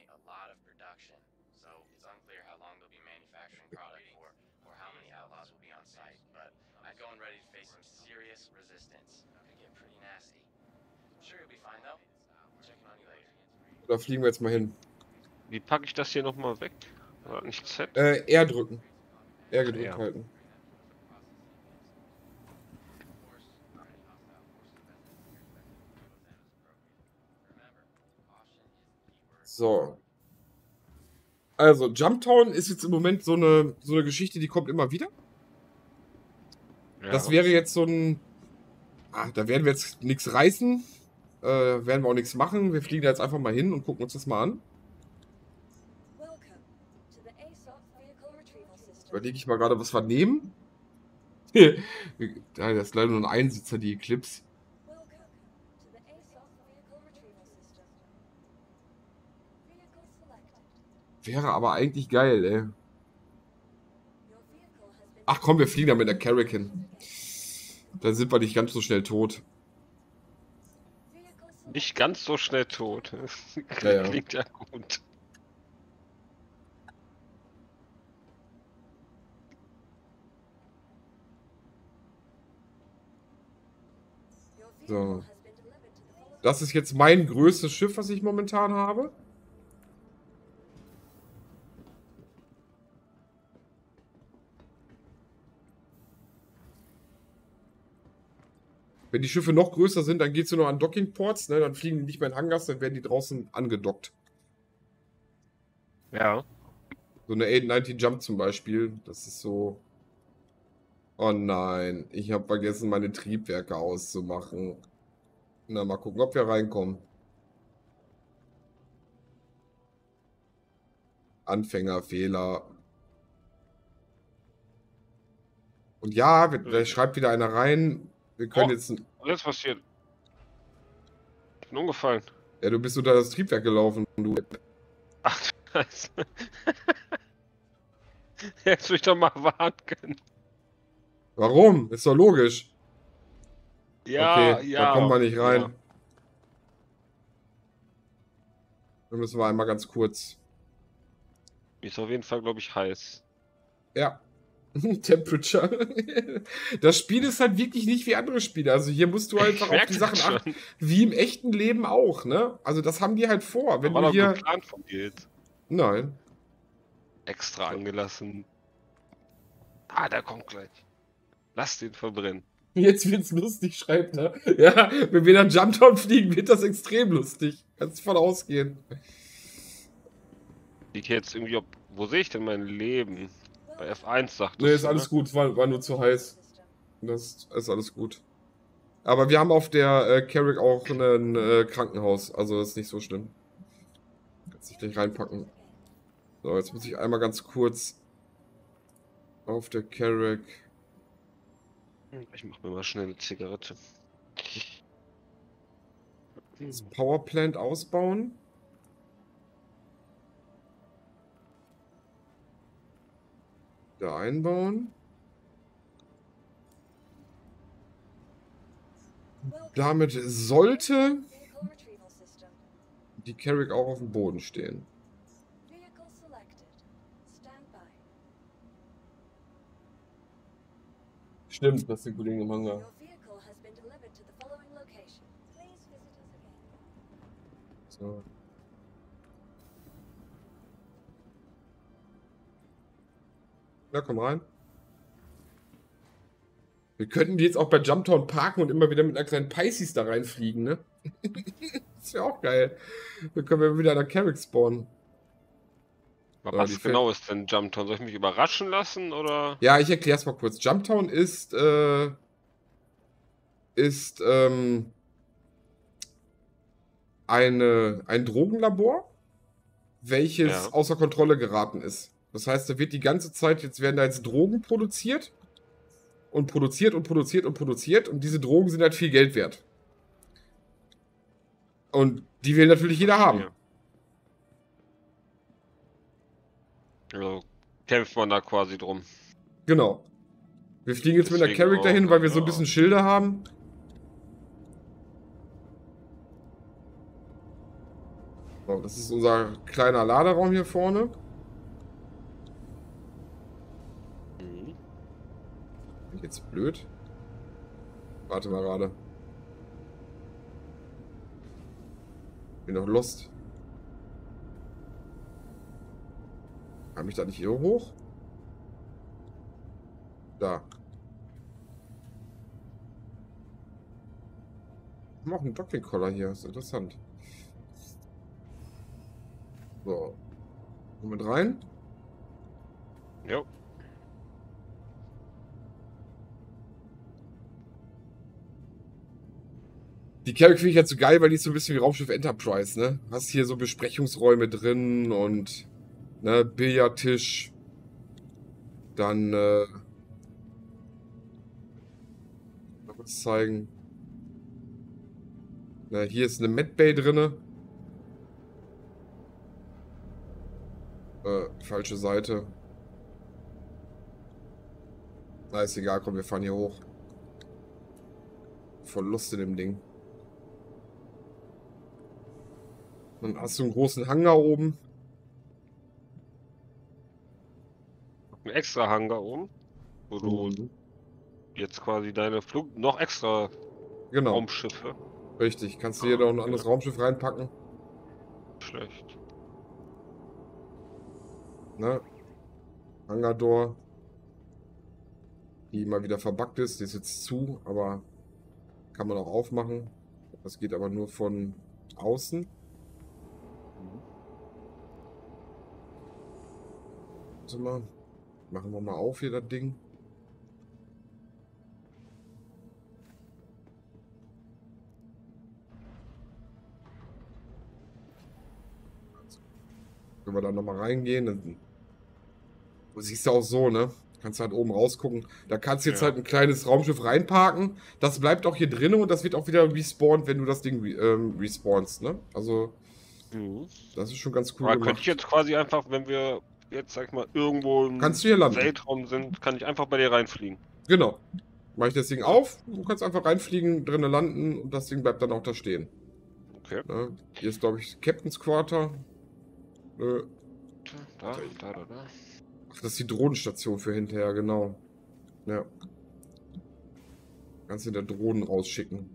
Da fliegen wir jetzt mal hin. Wie packe ich das hier nochmal weg? War nicht Z? R drücken. R gedrückt Ja. halten. So. Also, Jumptown ist jetzt im Moment so eine Geschichte, die kommt immer wieder. Ja. Das wäre jetzt so ein. Da werden wir jetzt nichts reißen. Werden wir auch nichts machen. Wir fliegen da jetzt einfach mal hin und gucken uns das mal an. Überlege ich mal gerade, was wir nehmen. Das ist leider nur ein Einsitzer, die Eclipse. Wäre aber eigentlich geil, ey. Ach komm, wir fliegen da mit der Carrack hin. Dann sind wir nicht ganz so schnell tot. Nicht ganz so schnell tot. Ja. Klingt ja gut. So. Das ist jetzt mein größtes Schiff, was ich momentan habe. Wenn die Schiffe noch größer sind, dann geht es nur noch an Dockingports, ne? Dann fliegen die nicht mehr in Hangars, dann werden die draußen angedockt. Ja. So eine 890 Jump zum Beispiel, das ist so... Oh nein, ich habe vergessen, meine Triebwerke auszumachen. Na, mal gucken, ob wir reinkommen. Anfängerfehler. Und ja, da schreibt wieder einer rein. Wir können jetzt... Alles passiert. Ich bin umgefallen. Ja, du bist unter das Triebwerk gelaufen, du. Ach, Scheiße. Jetzt will ich doch mal warnen können. Warum? Ist doch logisch. Ja, okay, ja. Da kommen wir nicht rein. Ja. Dann müssen wir einmal ganz kurz. Ist auf jeden Fall, glaube ich, heiß. Ja. Temperature. Das Spiel ist halt wirklich nicht wie andere Spiele. Also hier musst du einfach auf die Sachen achten, wie im echten Leben auch, ne? Also das haben die halt vor. Wenn du hier... geplant von dir jetzt. Nein. Extra angelassen. Ah, der kommt gleich. Lass den verbrennen. Jetzt wird's lustig, schreibt er. Ja, wenn wir dann Jumptown fliegen, wird das extrem lustig. Kannst von ausgehen. Ich jetzt irgendwie, wo sehe ich denn mein Leben? Bei F1 sagt Nee, ist alles gut, war nur zu heiß. Das ist alles gut. Aber wir haben auf der Carrack auch ein Krankenhaus, also ist nicht so schlimm. Muss ich gleich reinpacken. So, jetzt muss ich einmal ganz kurz auf der Carrack. Ich mach mir mal schnell eine Zigarette. Das Powerplant ausbauen. Da einbauen. Damit sollte die Carrack auch auf dem Boden stehen. Stimmt, das ist die Kollegen im Hangar. So. Ja, komm rein. Wir könnten die jetzt auch bei Jumptown parken und immer wieder mit einer kleinen Pisces da reinfliegen, ne? Das wäre auch geil. Dann können wir wieder an der Carrack spawnen. Aber was genau ist denn Jumptown? Soll ich mich überraschen lassen, oder? Ja, ich erkläre es mal kurz. Jumptown ist ein Drogenlabor, welches außer Kontrolle geraten ist. Das heißt, da wird die ganze Zeit, jetzt werden da jetzt Drogen produziert und produziert und produziert und produziert und diese Drogen sind halt viel Geld wert. Und die will natürlich jeder haben. Also kämpft man da quasi drum. Genau. Wir fliegen jetzt mit einer Carrack dahin, weil wir so ein bisschen Schilder haben. So, das ist unser kleiner Laderaum hier vorne. Bin ich jetzt blöd? Warte mal gerade. Bin noch lost. Kann ich da nicht hier hoch? Da. Wir haben auch einen Docking-Collar hier. Das ist interessant. So. Komm mit rein. Jo. Die Carrack finde ich halt so geil, weil die ist so ein bisschen wie Raumschiff Enterprise, ne? Hast hier so Besprechungsräume drin und ne, Billardtisch. Dann mal kurz zeigen. Na, hier ist eine Medbay drinne. Falsche Seite. Na, ist egal, komm, wir fahren hier hoch. Voll Lust in dem Ding. Dann hast du einen großen Hangar oben. Ein extra Hangar oben, wo du jetzt quasi deine noch extra Raumschiffe. Richtig, kannst du hier noch ein anderes Raumschiff reinpacken. Schlecht. Ne? Hangar-Door. Die immer wieder verbuggt ist. Die ist jetzt zu, aber kann man auch aufmachen. Das geht aber nur von außen. Warte mal. Machen wir mal auf hier das Ding. Können wir da nochmal reingehen. Du siehst ja auch so, ne? Kannst halt oben rausgucken. Da kannst du jetzt halt ein kleines Raumschiff reinparken. Das bleibt auch hier drin und das wird auch wieder respawnt, wenn du das Ding respawnst, ne? Also, das ist schon ganz cool gemacht. Könnte ich jetzt quasi einfach, wenn wir jetzt, sag ich mal, irgendwo im Weltraum sind, kann ich einfach bei dir reinfliegen. Genau. Mach ich das Ding auf, du kannst einfach reinfliegen, drinnen landen und das Ding bleibt dann auch da stehen. Okay. Ne? Hier ist, glaube ich, Captain's Quarter. Da. Ach, das ist die Drohnenstation für hinterher, genau. Ja. Kannst du der Drohnen rausschicken.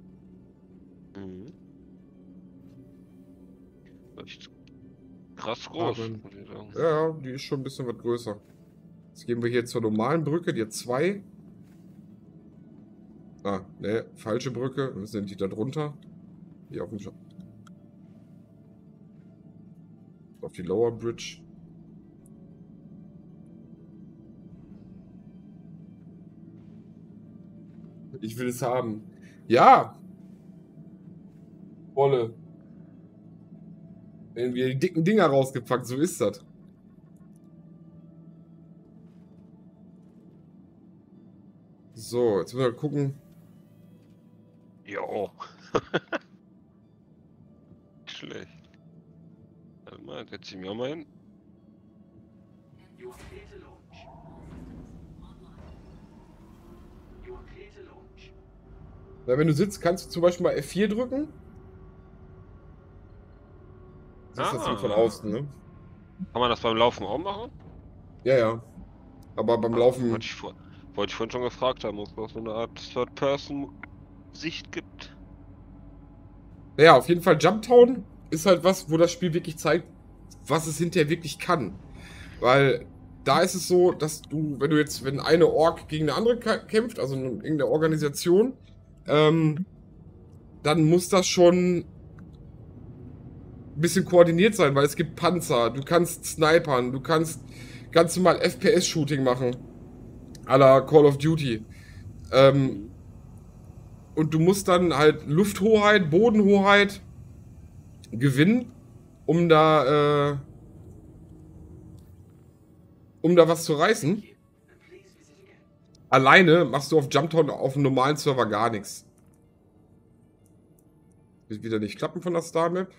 Echt krass groß, muss ich sagen. Ja, die ist schon ein bisschen was größer. Jetzt gehen wir hier zur normalen Brücke, die hat 2. Ah, ne, falsche Brücke. Wir sind die da drunter. Hier auf dem auf die Lower Bridge. Ich will es haben. Ja! Wolle. Irgendwie die dicken Dinger rausgepackt, so ist das. So, jetzt müssen wir gucken. Jo. Schlecht. Warte mal, jetzt zieh mir auch mal hin. Na, wenn du sitzt, kannst du zum Beispiel mal F4 drücken. Das ist jetzt so von außen, ne? Kann man das beim Laufen auch machen? Ja, ja. Aber beim Laufen. Wollte ich vorhin schon gefragt haben, ob es auch so eine Art Third-Person-Sicht gibt. Naja, auf jeden Fall Jumptown ist halt was, wo das Spiel wirklich zeigt, was es hinterher wirklich kann. Weil da ist es so, dass du, wenn eine Ork gegen eine andere kämpft, also irgendeine Organisation, dann muss das schon ein bisschen koordiniert sein, weil es gibt Panzer, du kannst snipern, du kannst ganz normal FPS-Shooting machen. À la Call of Duty. Und du musst dann halt Lufthoheit, Bodenhoheit gewinnen, um da was zu reißen. Alleine machst du auf Jumptown auf einem normalen Server gar nichts. Wird wieder nicht klappen von der Star Map.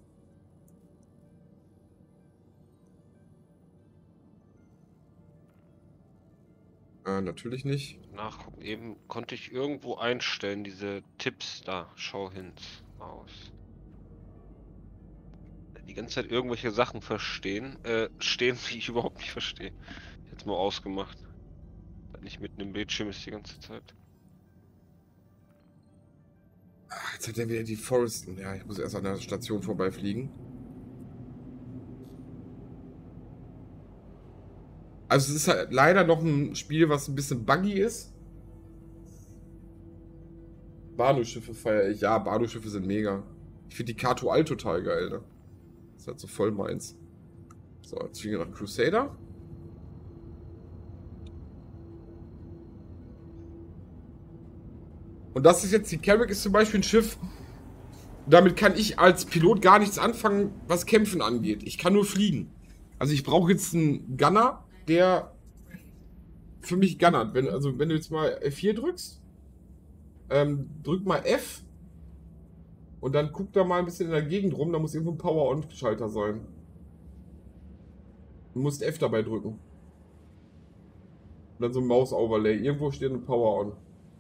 Natürlich nicht. Nachgucken, eben konnte ich irgendwo einstellen, diese Tipps da. Schau hins aus. Die ganze Zeit irgendwelche Sachen stehen, die ich überhaupt nicht verstehe. Jetzt mal ausgemacht. Nicht mitten im Bildschirm ist die ganze Zeit. Jetzt hat er wieder die Forest. Ja, ich muss erst an der Station vorbeifliegen. Also es ist halt leider noch ein Spiel, was ein bisschen buggy ist. Bahnhofschiffe feiere ich. Ja, Bahnhofschiffe sind mega. Ich finde die K2Al total geil, ne? Das ist halt so voll meins. So, jetzt fliegen wir nach Crusader. Und das ist jetzt, die Carrack ist zum Beispiel ein Schiff, damit kann ich als Pilot gar nichts anfangen, was Kämpfen angeht. Ich kann nur fliegen. Also ich brauche jetzt einen Gunner, der für mich gunnert. Wenn du jetzt mal F4 drückst, drück mal F und dann guck da mal ein bisschen in der Gegend rum, da muss irgendwo ein Power-On-Schalter sein. Du musst F dabei drücken. Und dann so ein Maus-Overlay. Irgendwo steht ein Power-On.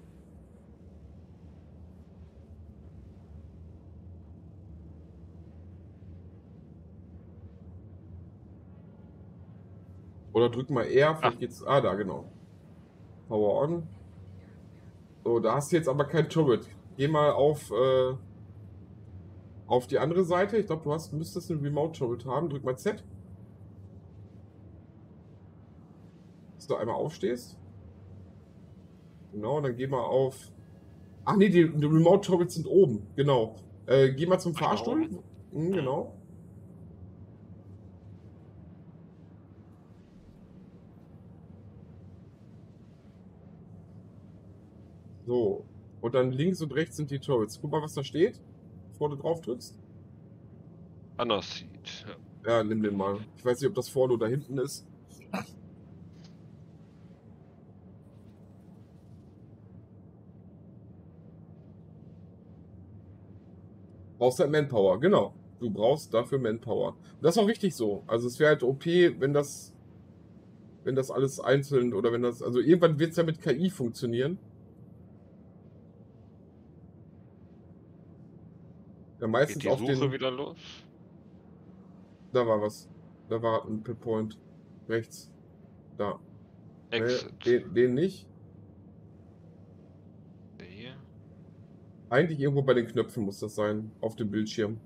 Oder drück mal R, vielleicht geht's. Ah, da, genau. Power on. So, da hast du jetzt aber kein Turret. Geh mal auf die andere Seite. Ich glaube, müsstest einen Remote Turret haben. Drück mal Z. Dass du einmal aufstehst. Genau, dann geh mal auf. Ach nee, die Remote Turrets sind oben. Genau. Geh mal zum Fahrstuhl. Genau. So. Und dann links und rechts sind die Turrets. Guck mal, was da steht, bevor du drauf drückst. Anaseed. Ja, nimm den mal. Ich weiß nicht, ob das vorne oder hinten ist. Brauchst halt Manpower, genau. Du brauchst dafür Manpower. Und das ist auch richtig so. Also es wäre halt OP, wenn das alles einzeln oder wenn das. Also irgendwann wird es ja mit KI funktionieren. Ja, meistens Geht die Suche wieder los? Da war was. Da war ein Pinpoint. Rechts. Da. Exit. Den nicht. Hier. Eigentlich irgendwo bei den Knöpfen muss das sein. Auf dem Bildschirm.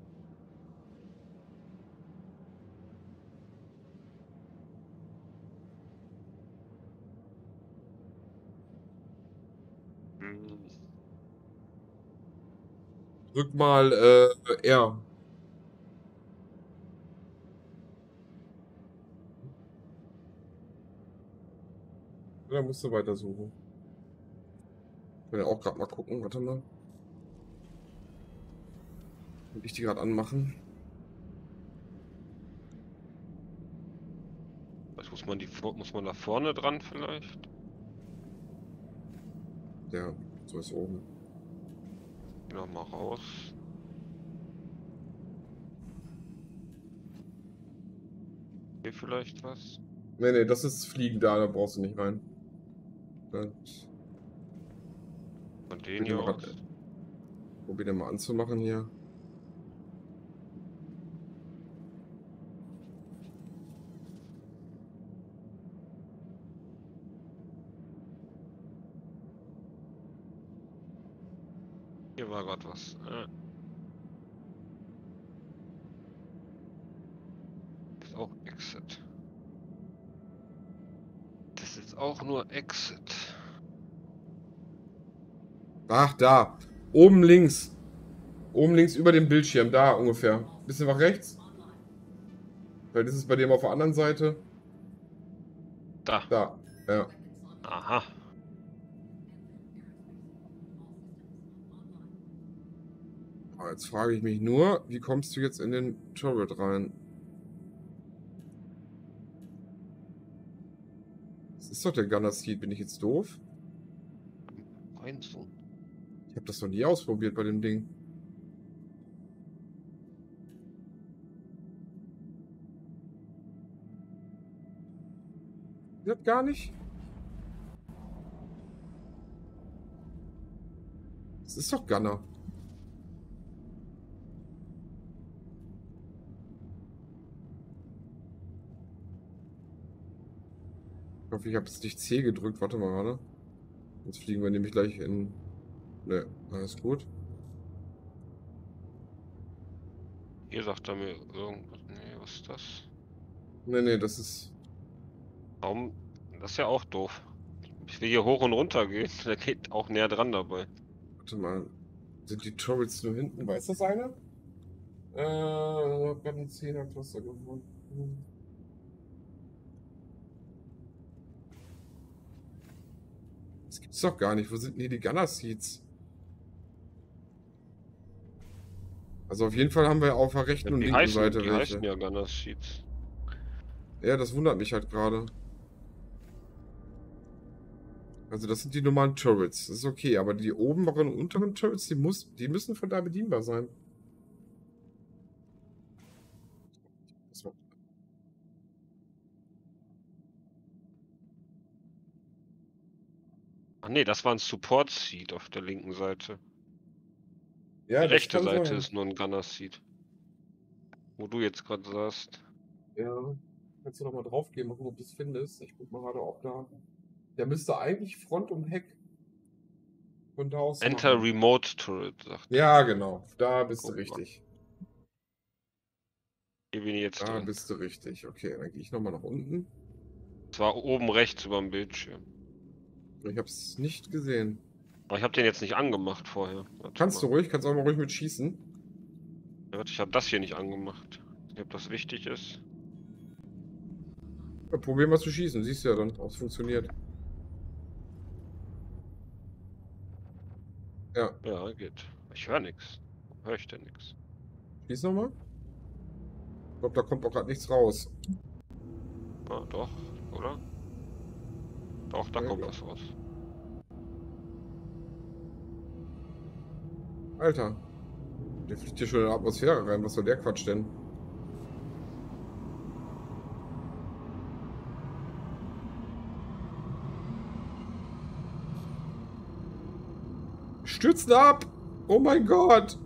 Drück mal R. Oder musst du weiter suchen? Ich will ja auch gerade mal gucken. Warte mal. Will ich die gerade anmachen? Muss man da vorne dran vielleicht? Ja, so ist oben. Geh noch mal raus. Hier vielleicht was? Nee, das ist Fliegen da brauchst du nicht rein. Und Von denen hier aus? probier den mal anzumachen hier. Hier war gerade was. Ist auch Exit. Das ist auch nur Exit. Ach, da. Oben links. Oben links über dem Bildschirm. Da ungefähr. Bisschen nach rechts. Vielleicht ist es bei dem auf der anderen Seite. Da. Da. Ja. Aha. Aber jetzt frage ich mich nur, wie kommst du jetzt in den Turret rein? Das ist doch der Gunner Seat. Bin ich jetzt doof? Reinzoomen. Ich habe das noch nie ausprobiert bei dem Ding. Das gar nicht? Das ist doch Gunner. Ich hoffe, ich habe jetzt nicht C gedrückt. Warte mal gerade. Jetzt fliegen wir nämlich gleich in... Ne, alles gut. Hier sagt er mir irgendwas. Nee, was ist das? Ne, das ist... Warum? Das ist ja auch doof. Ich will hier hoch und runter gehen. Der geht auch näher dran dabei. Warte mal. Sind die Turrets nur hinten? Weiß das einer? Ich hab gerade einen 10er Cluster gefunden. Das gibt's doch gar nicht. Wo sind denn hier die Gunner Seats? Also auf jeden Fall haben wir auf der rechten und linken Seite Die welche. heißen ja Gunner Sheets. Ja, das wundert mich halt gerade. Also das sind die normalen Turrets. Das ist okay, aber die oberen und unteren Turrets, die müssen von da bedienbar sein. Ach nee, das war ein Support Seat auf der linken Seite. Ja, Die das rechte kann Seite sein. ist nur ein Gunner Seat. Wo du jetzt gerade saßt. Ja, kannst du noch mal drauf gehen, mal gucken, ob du es findest. Ich guck mal gerade, ob da... Der müsste eigentlich Front und Heck von da aus Enter machen. Remote Turret, sagt er. Ja, genau. Da bist du Guck mal. richtig. Hier bin ich jetzt Da drin. bist du richtig. Okay, dann gehe ich nochmal nach unten. Das war oben rechts über dem Bildschirm. Ich habe es nicht gesehen. Aber ich habe den jetzt nicht angemacht vorher. Warte Kannst du mal. ruhig, kannst auch mal ruhig mit schießen. Ja, warte, ich habe das hier nicht angemacht. Ich weiß nicht, ob das wichtig ist. Ja, probier mal zu schießen. Siehst du ja dann, ob es funktioniert. Ja, Ja, geht. Ich höre nichts. Höre ich denn nichts? schieß nochmal. Ich glaube, da kommt auch gerade nichts raus. Ah, doch, oder? Doch, da Ja, kommt klar. was raus. Alter. Der fliegt hier schon in die Atmosphäre rein. Was soll der Quatsch denn? Stürzen ab! Oh mein Gott!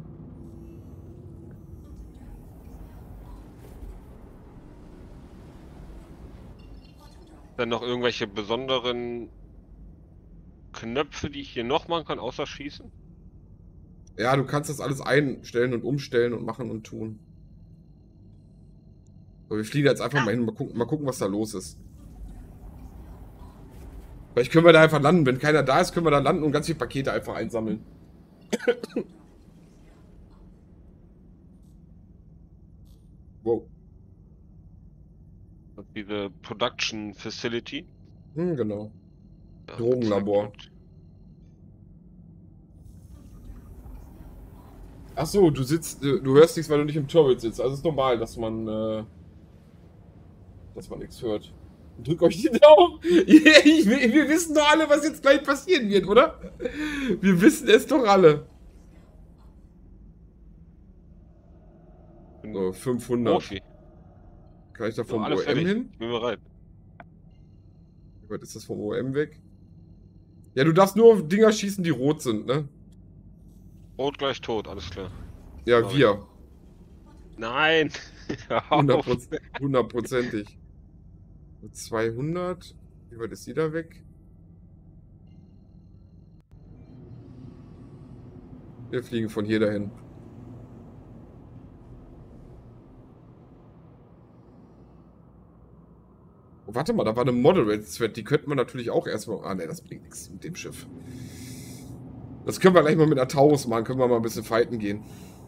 Dann noch irgendwelche besonderen Knöpfe, die ich hier noch machen kann, außer schießen? Ja, du kannst das alles einstellen und umstellen und machen und tun. So, wir fliegen jetzt einfach mal hin und mal gucken, was da los ist. Vielleicht können wir da einfach landen. Wenn keiner da ist, können wir da landen und ganz viele Pakete einfach einsammeln. Wow. Diese Production Facility. Genau. Ja, Drogenlabor. gezeigt wird. Ach so, du hörst nichts, weil du nicht im Turret sitzt. Also ist normal, dass man nichts hört. Drück euch die Daumen. Wir wissen doch alle, was jetzt gleich passieren wird, oder? Wir wissen es doch alle. So, 500. Profi. Kann ich da vom Alles OM fertig. hin? Ich bin bereit. Wie weit ist das vom OM weg? Ja, du darfst nur auf Dinger schießen, die rot sind, ne? Rot gleich tot, alles klar. Ja, Sorry. wir. Nein! Hör auf. 100%ig. 200. Wie weit ist die da weg? Wir fliegen von hier dahin. Oh, warte mal, da war eine Moderate Threat. Die könnten wir natürlich auch erstmal. Ah, ne, das bringt nichts mit dem Schiff. Das können wir gleich mal mit einer Taurus machen. Können wir mal ein bisschen fighten gehen.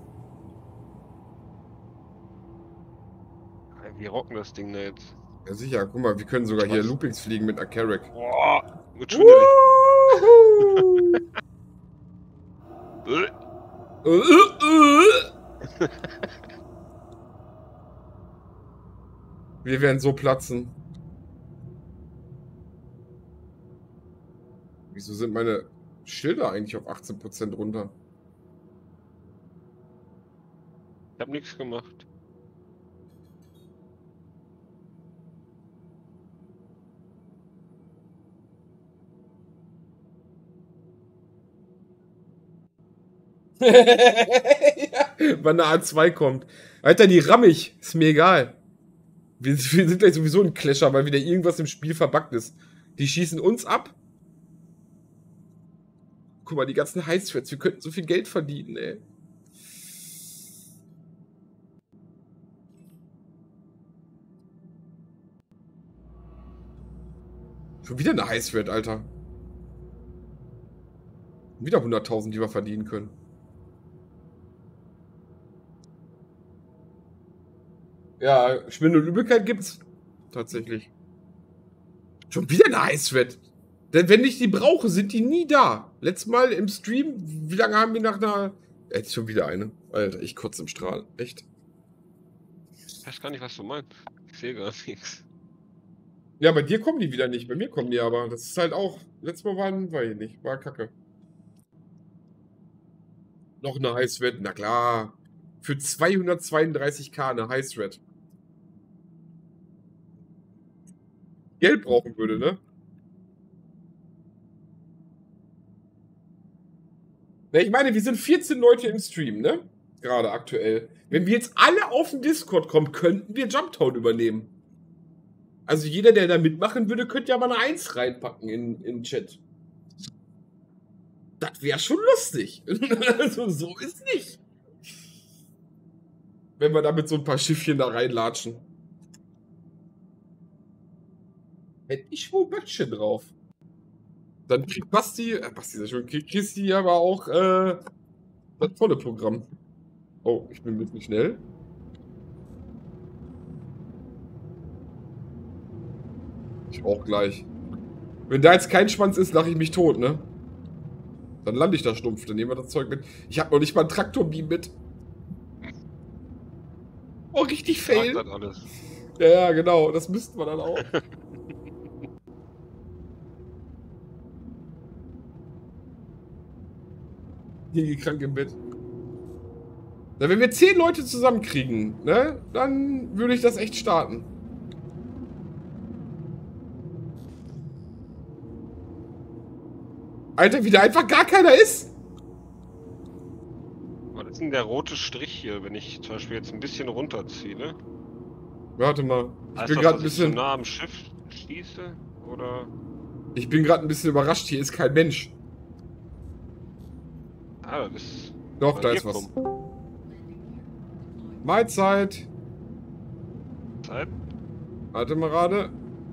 Wir rocken das Ding da jetzt. Ja, sicher. Guck mal, wir können sogar hier Loopings fliegen mit einer Carrack. Boah, wird schwindelig. Wir werden so platzen. Wieso sind meine Schilder eigentlich auf 18% runter? Ich hab nichts gemacht. Ja, wann eine A2 kommt. Alter, die ramm ich. Ist mir egal. Wir sind gleich sowieso ein Clasher, weil wieder irgendwas im Spiel verbuggt ist. Die schießen uns ab. Guck mal, die ganzen High-Threads. Wir könnten so viel Geld verdienen, ey. Schon wieder eine High-Thread, Alter. Wieder 100.000, die wir verdienen können. Ja, Schwindel und Übelkeit gibt's. Tatsächlich. Schon wieder eine High-Thread. Denn wenn ich die brauche, sind die nie da. Letztes Mal im Stream, wie lange haben wir nach einer... Jetzt schon wieder eine. Alter, ich kotze im Strahl. Echt. Ich weiß gar nicht, was du meinst. Ich sehe gar nichts. Ja, bei dir kommen die wieder nicht. Bei mir kommen die aber. Das ist halt auch... Letztes Mal war hier nicht. War kacke. Noch eine High-Thread. Na klar. Für 232.000 eine High-Thread. Geld brauchen würde, ne? Ja, ich meine, wir sind 14 Leute im Stream, ne? Gerade aktuell. Wenn wir jetzt alle auf den Discord kommen, könnten wir Jumptown übernehmen. Also jeder, der da mitmachen würde, könnte ja mal eine 1 reinpacken in den Chat. Das wäre schon lustig. Also so ist nicht. Wenn wir da mit so ein paar Schiffchen da reinlatschen. Hätte ich wohl Böckchen drauf. Dann kriegt Basti ist schon, kriegt Christi aber auch das volle Programm. Oh, ich bin ein bisschen schnell. Ich auch gleich. Wenn da jetzt kein Schwanz ist, lache ich mich tot, ne? Dann lande ich da stumpf, dann nehmen wir das Zeug mit. Ich habe noch nicht mal ein Traktorbeam mit. Oh, richtig fail. Das alles. Ja, genau, das müssten wir dann auch. Hier krank im Bett. Na, wenn wir 10 Leute zusammenkriegen, ne, dann würde ich das echt starten. Alter, wie da einfach gar keiner ist. Was ist denn der rote Strich hier, wenn ich zum Beispiel jetzt ein bisschen runterziehe, ne? Warte mal. Ich Heißt bin das, gerade ein dass ich bisschen. so nah am Schiff schieße? Oder? Ich bin gerade ein bisschen überrascht. Hier ist kein Mensch. Ah, das ist. Doch, da ist was. Mahlzeit. Zeit? Warte mal gerade.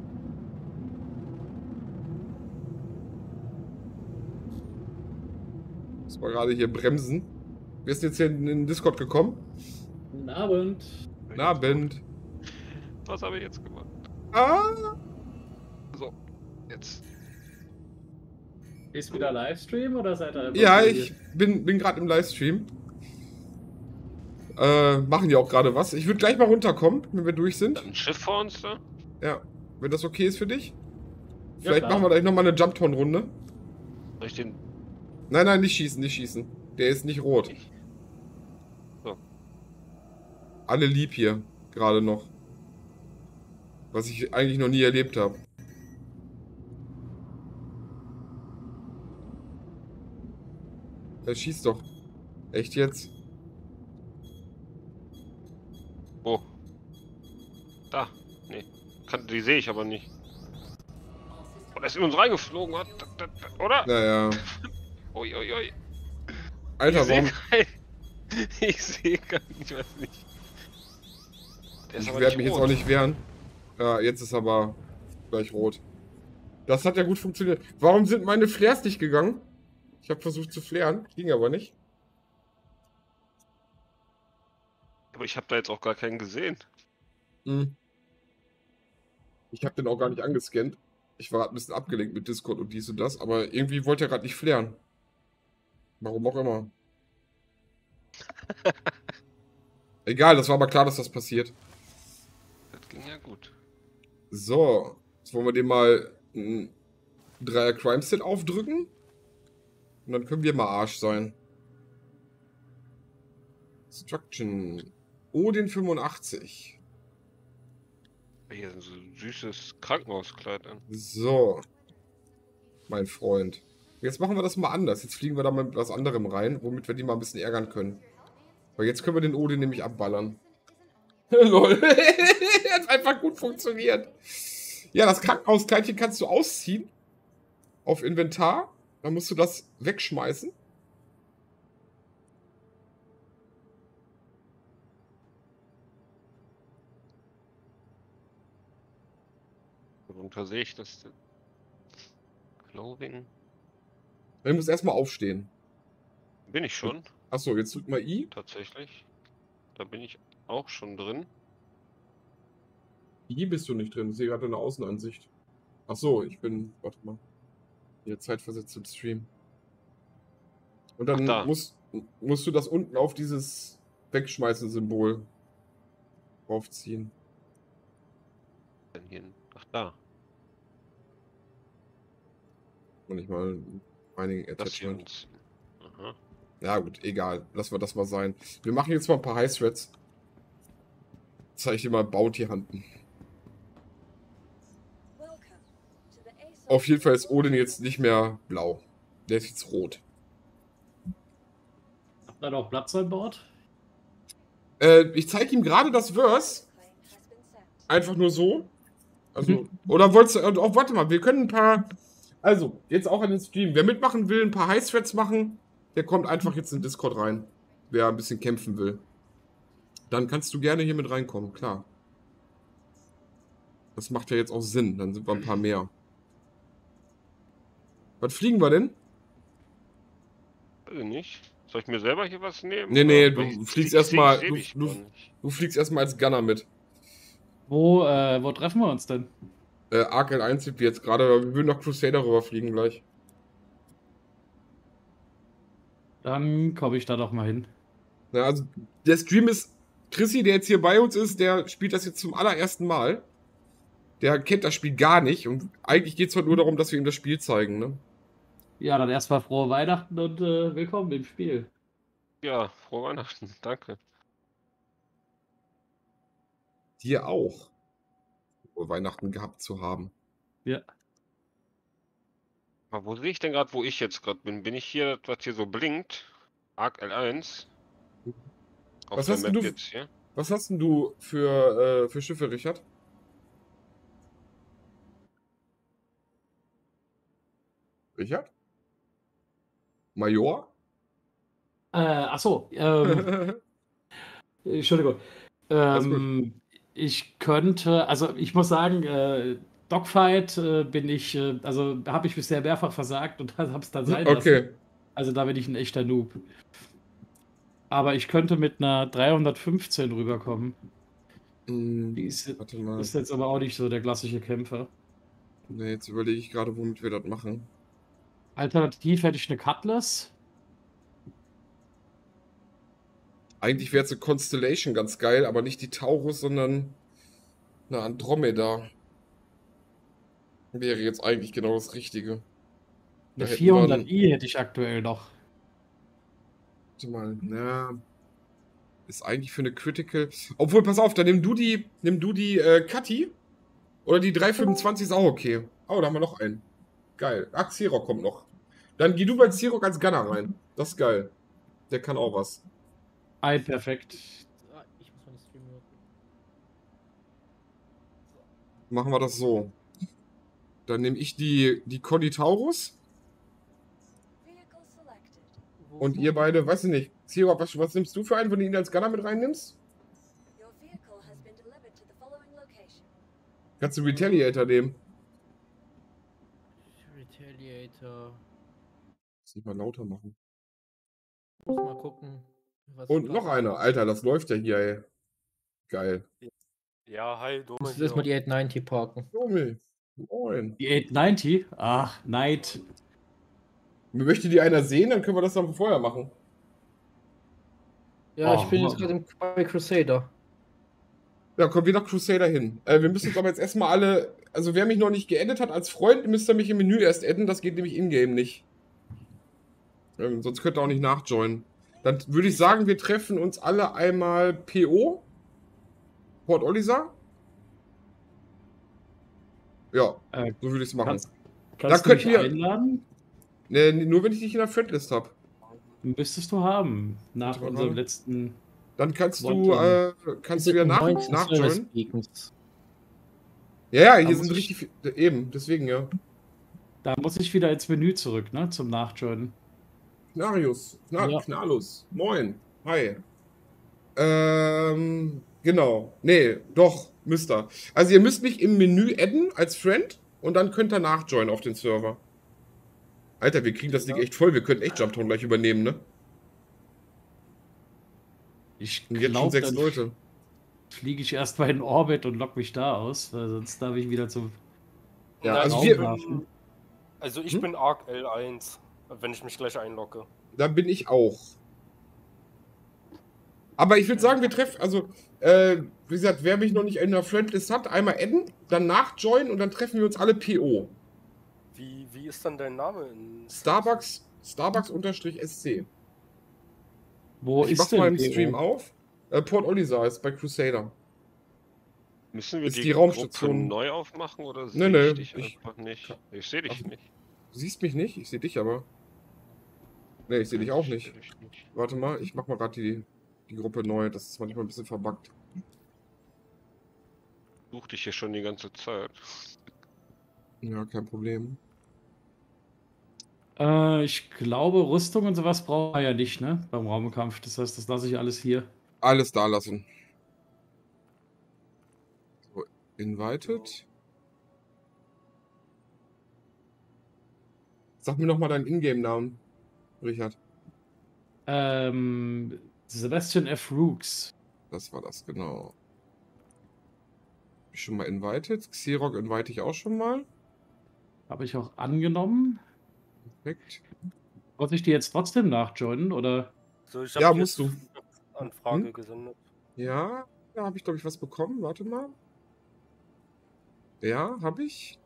Muss mal gerade hier bremsen. Wir sind jetzt hier in den Discord gekommen. Guten Abend. Guten Abend. Was habe ich jetzt gemacht? Ah! So, jetzt. Ist wieder Livestream oder seid ihr? Ja, ich bin gerade im Livestream. Machen die auch gerade was. Ich würde gleich mal runterkommen, wenn wir durch sind. Ein Schiff vor uns da? Ja. Wenn das okay ist für dich? Ja, Vielleicht klar. machen wir gleich nochmal eine Jumptown-Runde. Soll ich den Nein, nein, nicht schießen, nicht schießen. Der ist nicht rot. nicht? So. Alle lieb hier, gerade noch. Was ich eigentlich noch nie erlebt habe. Er schießt doch. Echt jetzt? Wo? Da. Nee. Die sehe ich aber nicht. Oh, der ist in uns reingeflogen, oder? Naja. Ui, ui, ui. Alter, warum? Ich sehe gar nicht, ich weiß nicht. Der ist Ich aber werde nicht mich jetzt rot. auch nicht wehren. Ja, jetzt ist aber gleich rot. Das hat ja gut funktioniert. Warum sind meine Flares nicht gegangen? Ich habe versucht zu flaren, ging aber nicht. Aber ich habe da jetzt auch gar keinen gesehen. Hm. Ich habe den auch gar nicht angescannt. Ich war gerade ein bisschen abgelenkt mit Discord und dies und das, aber irgendwie wollte er gerade nicht flaren. Warum auch immer. Egal, das war aber klar, dass das passiert. Das ging ja gut. So, jetzt wollen wir dem mal ein 3er Crime Set aufdrücken. Und dann können wir mal Arsch sein. Destruction. Odin 85. Hier ist so ein süßes Krankenhauskleid an. So. Mein Freund. Jetzt machen wir das mal anders. Jetzt fliegen wir da mal mit was anderem rein, womit wir die mal ein bisschen ärgern können. Weil jetzt können wir den Odin nämlich abballern. Lol. Hat einfach gut funktioniert. Ja, das Krankenhauskleidchen kannst du ausziehen. Auf Inventar. Dann musst du das wegschmeißen. Darunter sehe ich das. Clothing. Du musst erstmal aufstehen. Bin ich schon, Achso, jetzt drück mal I. tatsächlich. Da bin ich auch schon drin. I bist du nicht drin. Ich sehe gerade eine Außenansicht. Achso, ich bin. Warte mal. Hier zeitversetzt im Stream. Und dann Ach, da. musst du das unten auf dieses Wegschmeißen-Symbol draufziehen. Denn hier. Ach, da. Und nicht mal Mining Das hier. Attachment. Aha. Ja gut, egal. Lassen wir das mal sein. Wir machen jetzt mal ein paar High Threads. Zeige ich dir mal Bounty Hunten. Auf jeden Fall ist Odin jetzt nicht mehr blau. Der ist jetzt rot. Habt ihr noch Platz an Bord? Ich zeige ihm gerade das Verse. Einfach nur so. Also, oder wolltest du, oh, warte mal, wir können ein paar, also, jetzt auch an den Stream. Wer mitmachen will, ein paar High Threads machen, der kommt einfach jetzt in Discord rein. Wer ein bisschen kämpfen will. Dann kannst du gerne hier mit reinkommen, klar. Das macht ja jetzt auch Sinn, dann sind wir ein paar mehr. Was fliegen wir denn? Weiß ich nicht. Soll ich mir selber hier was nehmen? Nee, nee, Oder- du Ich- fliegst ich erstmal, seh dich gar nicht. du fliegst erstmal als Gunner mit. Wo treffen wir uns denn? Arc L1 sind wir jetzt gerade, aber wir würden noch Crusader rüberfliegen gleich. Dann komme ich da doch mal hin. Ja, also der Stream ist, Chrissy, der jetzt hier bei uns ist, der spielt das jetzt zum allerersten Mal. Der kennt das Spiel gar nicht und eigentlich geht es heute nur darum, dass wir ihm das Spiel zeigen, ne? Ja, dann erstmal frohe Weihnachten und willkommen im Spiel. Ja, frohe Weihnachten. Danke. Dir auch. Frohe Weihnachten gehabt zu haben. Ja. Aber wo sehe ich denn gerade, wo ich jetzt gerade bin? Bin ich hier, was hier so blinkt? Arc L1. Auf Was der hast denn Map du- jetzt hier. Was hast denn du für Schiffe, Richard? Richard? Major? Achso, Entschuldigung. Alles gut. Ich könnte, also ich muss sagen, Dogfight bin ich, also habe ich bisher mehrfach versagt und habe es dann sein lassen. Okay. Also da bin ich ein echter Noob. Aber ich könnte mit einer 315 rüberkommen. Die ist, Warte mal. ist jetzt aber auch nicht so der klassische Kämpfer. Ne, jetzt überlege ich gerade, womit wir das machen. Alternativ hätte ich eine Cutlass. Eigentlich wäre jetzt eine Constellation ganz geil, aber nicht die Taurus, sondern eine Andromeda. wäre jetzt eigentlich genau das Richtige. Da Eine hätten wir 400i hätte ich aktuell noch. warte mal, na, ist eigentlich für eine Critical. Obwohl, pass auf, dann nimm du die Cutty oder die 325 ist auch okay. Oh, da haben wir noch einen. Geil. Ah, Xerox kommt noch. Dann geh du bei Xerox als Gunner rein. Das ist geil. Der kann auch was. Perfekt. Ah, ich muss meinen Stream muten. Machen wir das so. Dann nehme ich die Conny Taurus und ihr beide, weiß ich nicht. Xerox, was nimmst du für einen, wenn du ihn als Gunner mit reinnimmst? Kannst du Retaliator nehmen? Retaliator. Muss ich mal lauter machen. Muss mal gucken. Was Und ich noch grad- einer. Alter, das läuft ja hier, ey. Geil. Ja, hi, Dome. Muss erstmal die 890 parken. Junge. Moin. Die 890? Ach, Knight. Möchte die einer sehen, dann können wir das dann vorher machen. Ja, Oh, ich bin jetzt Mann. gerade bei Crusader. Ja, kommen wir nach Crusader hin. Wir müssen uns aber jetzt erstmal alle. Also, wer mich noch nicht geaddet hat als Freund, müsst ihr mich im Menü erst adden. Das geht nämlich in-game nicht. Sonst könnt ihr auch nicht nachjoinen. Dann würde ich sagen, wir treffen uns alle einmal PO. Port Olisar. Ja, so würde ich es machen. Kannst Da du könnt mich ihr- einladen? Nur wenn ich dich in der Friendlist habe. Müsstest du haben. Nach Warte, unserem warte. letzten. Dann kannst du Ist ja es 19 nachjoinen. Service Beacons? Ja, Da hier muss sind ich- richtig viele. Eben, deswegen ja. Da muss ich wieder ins Menü zurück, ne? Zum Nachjoinen. Knarius. Ja. Knalus. Moin. Hi. Genau. Nee, doch, müsst ihr. Also ihr müsst mich im Menü adden als Friend und dann könnt ihr nachjoinen auf den Server. Alter, wir kriegen das Ding echt voll. Wir könnten echt Jumptown gleich übernehmen, ne? Ich Und jetzt schon glaube, 6 dann Leute. fliege ich erst mal in Orbit und lock mich da aus, weil sonst darf ich wieder zum. Ja, Na, also ich wir- bin, also ich Hm? bin Arc L1, wenn ich mich gleich einlogge. Da bin ich auch. Aber ich würde sagen, wir treffen, also, wie gesagt, wer mich noch nicht in der Friendlist hat, einmal adden, dann nachjoinen und dann treffen wir uns alle PO. Wie ist dann dein Name? In Starbucks_SC. Wo Ich ist mach's denn mal im PO? Stream auf. Port Olisar ist bei Crusader. Müssen wir Ist die, die Raumstation- Gruppe neu aufmachen oder Nee, sehe nee, ich dich ich- einfach nicht? Ich sehe dich Also- nicht. Du siehst mich nicht, ich sehe dich aber. Nee, ich sehe dich auch Ich nicht. seh dich nicht. Warte mal, ich mach mal gerade die Gruppe neu. Das ist manchmal ein bisschen verbuggt. Such dich hier schon die ganze Zeit. Ja, kein Problem. Ich glaube, Rüstung und sowas brauchen wir ja nicht, ne? Beim Raumkampf. Das heißt, das lasse ich alles hier. Alles da lassen. So, invited. Sag mir nochmal deinen Ingame-Namen, Richard. Sebastian F. Rooks. Das war das, genau. Hab ich schon mal invited. Xerox invite ich auch schon mal. Habe ich auch angenommen. Perfekt. Muss ich die jetzt trotzdem nachjoinen, oder? So, ich Ja, hab musst jetzt du. Anfrage Hm? gesendet. Ja, da habe ich, glaube ich, was bekommen. Warte mal. Ja, habe ich.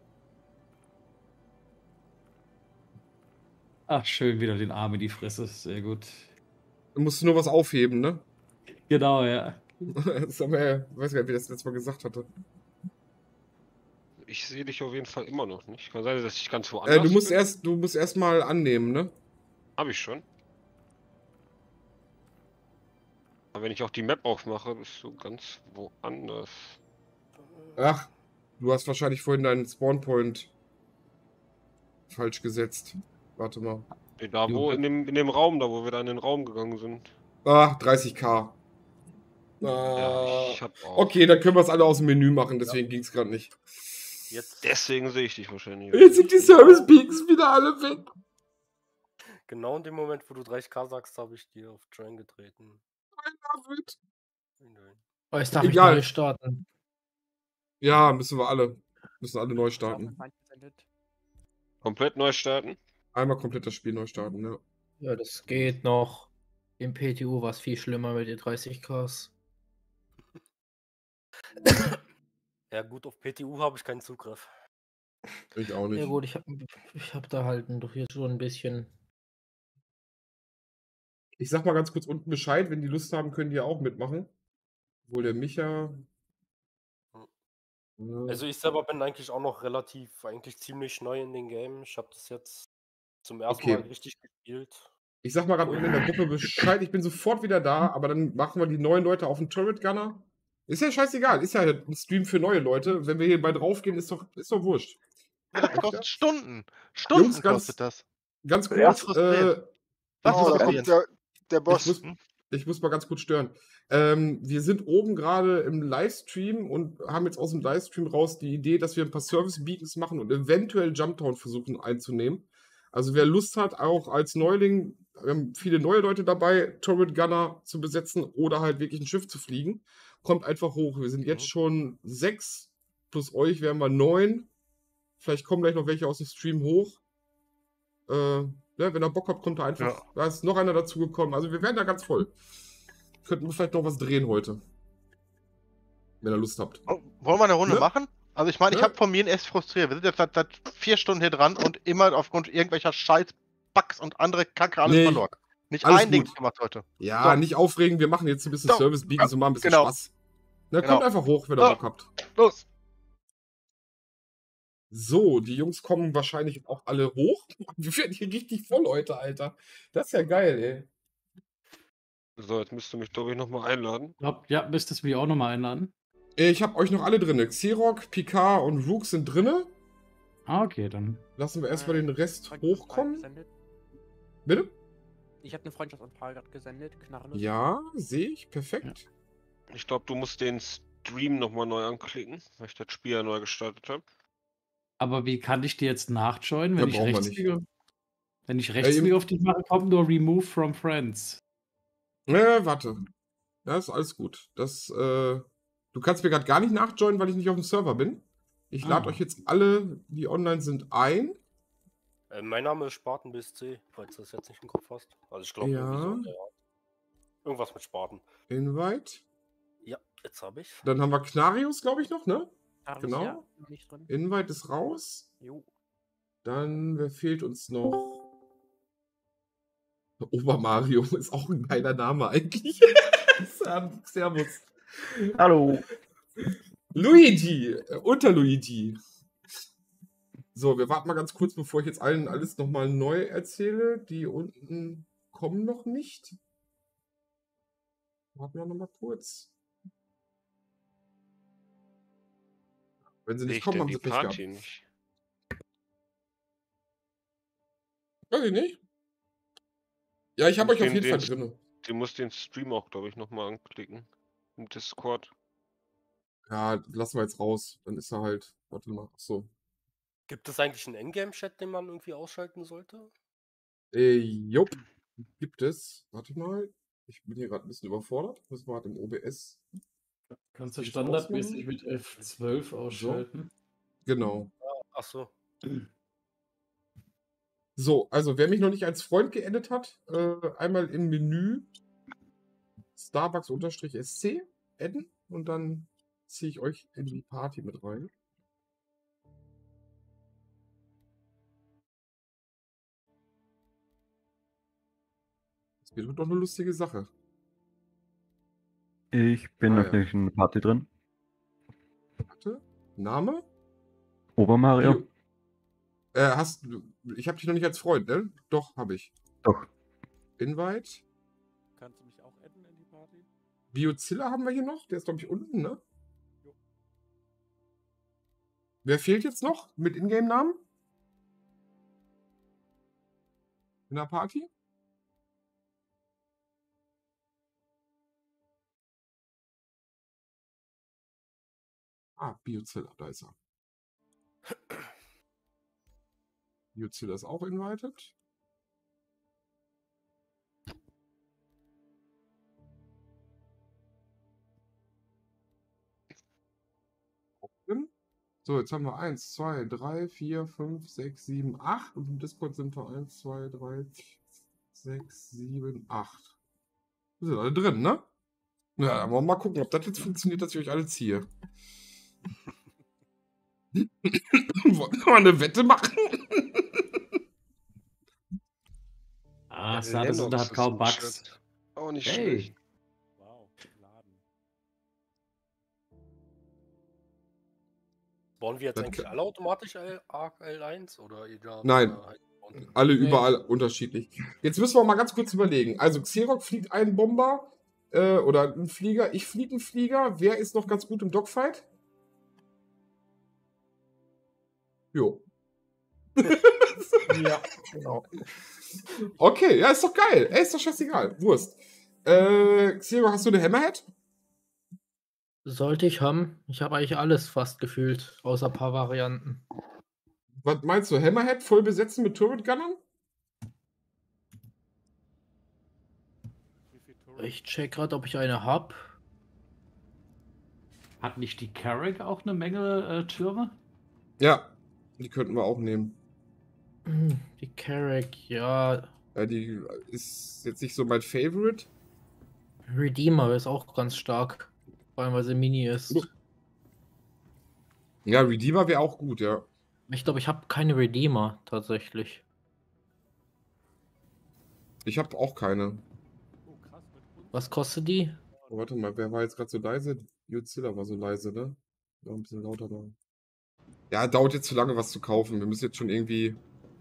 Ach, schön, wieder den Arm in die Fresse. Sehr gut. Du musst nur was aufheben, ne? Genau, ja. Das haben wir, ich weiß gar nicht, wie das letztes Mal gesagt hatte. Ich sehe dich auf jeden Fall immer noch nicht. Kann sein, dass ich ganz woanders Du musst erst mal annehmen, ne? Habe ich schon. Aber wenn ich auch die Map aufmache, bist du ganz woanders. Ach, du hast wahrscheinlich vorhin deinen Spawnpoint falsch gesetzt. Warte mal. Da wo, in dem Raum, da wo wir da in den Raum gegangen sind. Ach, 30k. Ja, ich hab auch. Okay, dann können wir es alle aus dem Menü machen, deswegen ging es gerade nicht. Jetzt, Deswegen sehe ich dich wahrscheinlich. Jetzt sind die Service Peaks wieder alle weg. genau in dem Moment, wo du 30k sagst, habe ich dir auf Join getreten. Oh, jetzt darf ich Egal. neu starten. Ja, müssen alle neu starten. Komplett neu starten? Einmal komplett das Spiel neu starten, ja. Ja, das geht noch. Im PTU war es viel schlimmer mit den 30ks. Ja gut, auf PTU habe ich keinen Zugriff. Ich auch nicht. Ja gut, ich hab da halt doch hier schon ein bisschen. Ich sag mal ganz kurz unten Bescheid, wenn die Lust haben, können die ja auch mitmachen. Obwohl der Micha. Also ich selber bin eigentlich auch noch eigentlich ziemlich neu in den Game. Ich habe das jetzt zum ersten Mal Okay. richtig gespielt. Ich sag mal gerade unten in der Gruppe Bescheid, ich bin sofort wieder da, aber dann machen wir die neuen Leute auf den Turret Gunner. Ist ja scheißegal, ist ja ein Stream für neue Leute. Wenn wir hier bei draufgehen, ist doch wurscht. Ja, das Alles kostet klar? Stunden. Jungs, Stunden kostet das. ganz Das kurz, frustriert. Was muss ist mal frustrierend? kurz- Der Boss. ich muss mal ganz kurz stören. Wir sind oben gerade im Livestream und haben jetzt aus dem Livestream raus die Idee, dass wir ein paar Service-Beacons machen und eventuell Jumptown versuchen einzunehmen. Also wer Lust hat, auch als Neuling, wir haben viele neue Leute dabei, Turret Gunner zu besetzen oder halt wirklich ein Schiff zu fliegen, kommt einfach hoch. Wir sind jetzt schon 6, plus euch wären wir 9. Vielleicht kommen gleich noch welche aus dem Stream hoch. Ja, wenn ihr Bock habt, kommt da einfach. Ja. Da ist noch einer dazugekommen. Also wir werden da ganz voll. Könnten wir vielleicht noch was drehen heute. Wenn ihr Lust habt. Oh, wollen wir eine Runde Ne? machen? Also ich meine, ich Ne? habe von mir erst frustriert. Wir sind jetzt seit 4 Stunden hier dran und immer aufgrund irgendwelcher Scheiß-Bugs und andere Kacke alles Nee, verloren. Nicht alles ein Ding gut. gemacht heute. Ja, So. nicht aufregen. Wir machen jetzt ein bisschen So. Service-Beacons und machen ein bisschen Genau. Spaß. Ne, Genau. kommt einfach hoch, wenn ihr So. Bock habt. Los! So, die Jungs kommen wahrscheinlich auch alle hoch. Wir werden hier richtig voll heute, Alter. Das ist ja geil, ey. So, jetzt müsst ihr mich, glaube ich, nochmal einladen. Ja, müsstest du mich auch nochmal einladen. Ich habe euch noch alle drin. Xerox, Picard und Rook sind drinne. Ah, okay, dann. Lassen wir erstmal den Rest hochkommen. Gesendet. Bitte? Ich habe eine Freundschaftsanfrage gerade gesendet. Knarren. Ja, sehe ich. Perfekt. Ich glaube, du musst den Stream nochmal neu anklicken, weil ich das Spiel ja neu gestartet habe. Aber wie kann ich dir jetzt nachjoinen, wenn Ja, ich brauchen wir Rechtsklick wenn ich Rechtsklick auf dich mache, kommt nur Remove from Friends. Warte. Ja, ist alles gut. Du kannst mir gerade gar nicht nachjoinen, weil ich nicht auf dem Server bin. Ich lade Ah. euch jetzt alle, die online sind, ein. Mein Name ist Spaten BSC, falls du das jetzt nicht im Kopf hast. Also ich glaube, Ja. Irgendwas mit Spaten. Invite. Ja, jetzt habe ich. Dann haben wir Knarius, glaube ich, noch, ne? Knarren Genau. ist ja noch nicht drin. Invite ist raus. Jo. Dann, wer fehlt uns noch? Obermario ist auch ein geiler Name eigentlich. Servus. Hallo. Luigi, unter Luigi. So, wir warten mal ganz kurz, bevor ich jetzt allen alles nochmal neu erzähle. Die unten kommen noch nicht. Warten wir nochmal kurz. Wenn sie Sehe nicht ich kommen, denn haben die sie Pech Party gehabt. nicht? Weiß ich nicht. Ja, ich habe euch auf Den- jeden Fall den- drin. Du musst den Stream auch, glaube ich, nochmal anklicken. Im Discord. Ja, lassen wir jetzt raus. Dann ist er halt. Warte mal. Achso. Gibt es eigentlich einen Endgame-Chat, den man irgendwie ausschalten sollte? Jupp. Gibt es. Warte mal. Ich bin hier gerade ein bisschen überfordert. Müssen wir halt im OBS. Kannst du Sich standardmäßig ausmachen? mit F12 ausschalten. Genau. Ach so. So, also wer mich noch nicht als Freund geaddet hat, einmal im Menü Starbucks-SC adden und dann ziehe ich euch in die Party mit rein. Das wird doch eine lustige Sache. Ich bin Ah, noch ja. nicht in der Party drin. Warte. Name? Obermario? Ich habe dich noch nicht als Freund, ne? Doch, habe ich. Doch. Invite. Kannst du mich auch adden in die Party? Biozilla haben wir hier noch. Der ist, glaube ich, unten, ne? Wer fehlt jetzt noch mit Ingame-Namen? In der Party? Ah, Biozilla, da ist er. Biozilla ist auch invited. So, jetzt haben wir 1, 2, 3, 4, 5, 6, 7, 8. Und im Discord sind wir 1, 2, 3, 6, 7, 8. Wir sind alle drin, ne? Ja, dann wollen wir mal gucken, ob das jetzt funktioniert, dass ich euch alle ziehe. Wollen wir mal eine Wette machen? Ah, Sadison hat ist kaum im Bugs. Chat. Auch nicht Hey. schlecht. Wow, laden. Bauen wir jetzt Das eigentlich kann- alle automatisch Arc L1 oder jeder? Nein. halt- Alle Nee. überall unterschiedlich. Jetzt müssen wir mal ganz kurz überlegen. Also Xerox fliegt einen Bomber oder einen Flieger. Ich fliege einen Flieger. Wer ist noch ganz gut im Dogfight? Jo. Ja, genau. Okay, ja, ist doch geil. Ey, ist doch scheißegal. Wurst. Xerox, hast du eine Hammerhead? Sollte ich haben. Ich habe eigentlich alles fast gefühlt, außer ein paar Varianten. Was meinst du? Hammerhead voll besetzen mit Turret Gunnern? Wie viel Turret? Ich check gerade, ob ich eine habe. Hat nicht die Carrack auch eine Menge Türme? Ja, die könnten wir auch nehmen. Die Carrack, ja. Ja, die ist jetzt nicht so mein Favorite. Redeemer ist auch ganz stark. Vor allem, weil sie Mini ist. Ja, Redeemer wäre auch gut, ja. Ich glaube, ich habe keine Redeemer tatsächlich. Ich habe auch keine. Oh, krass, mit uns. Was kostet die? Oh, warte mal, wer war jetzt gerade so leise? Jutzilla war so leise, ne? War ein bisschen lauter da. Ja, dauert jetzt zu lange, was zu kaufen. Wir müssen jetzt schon irgendwie.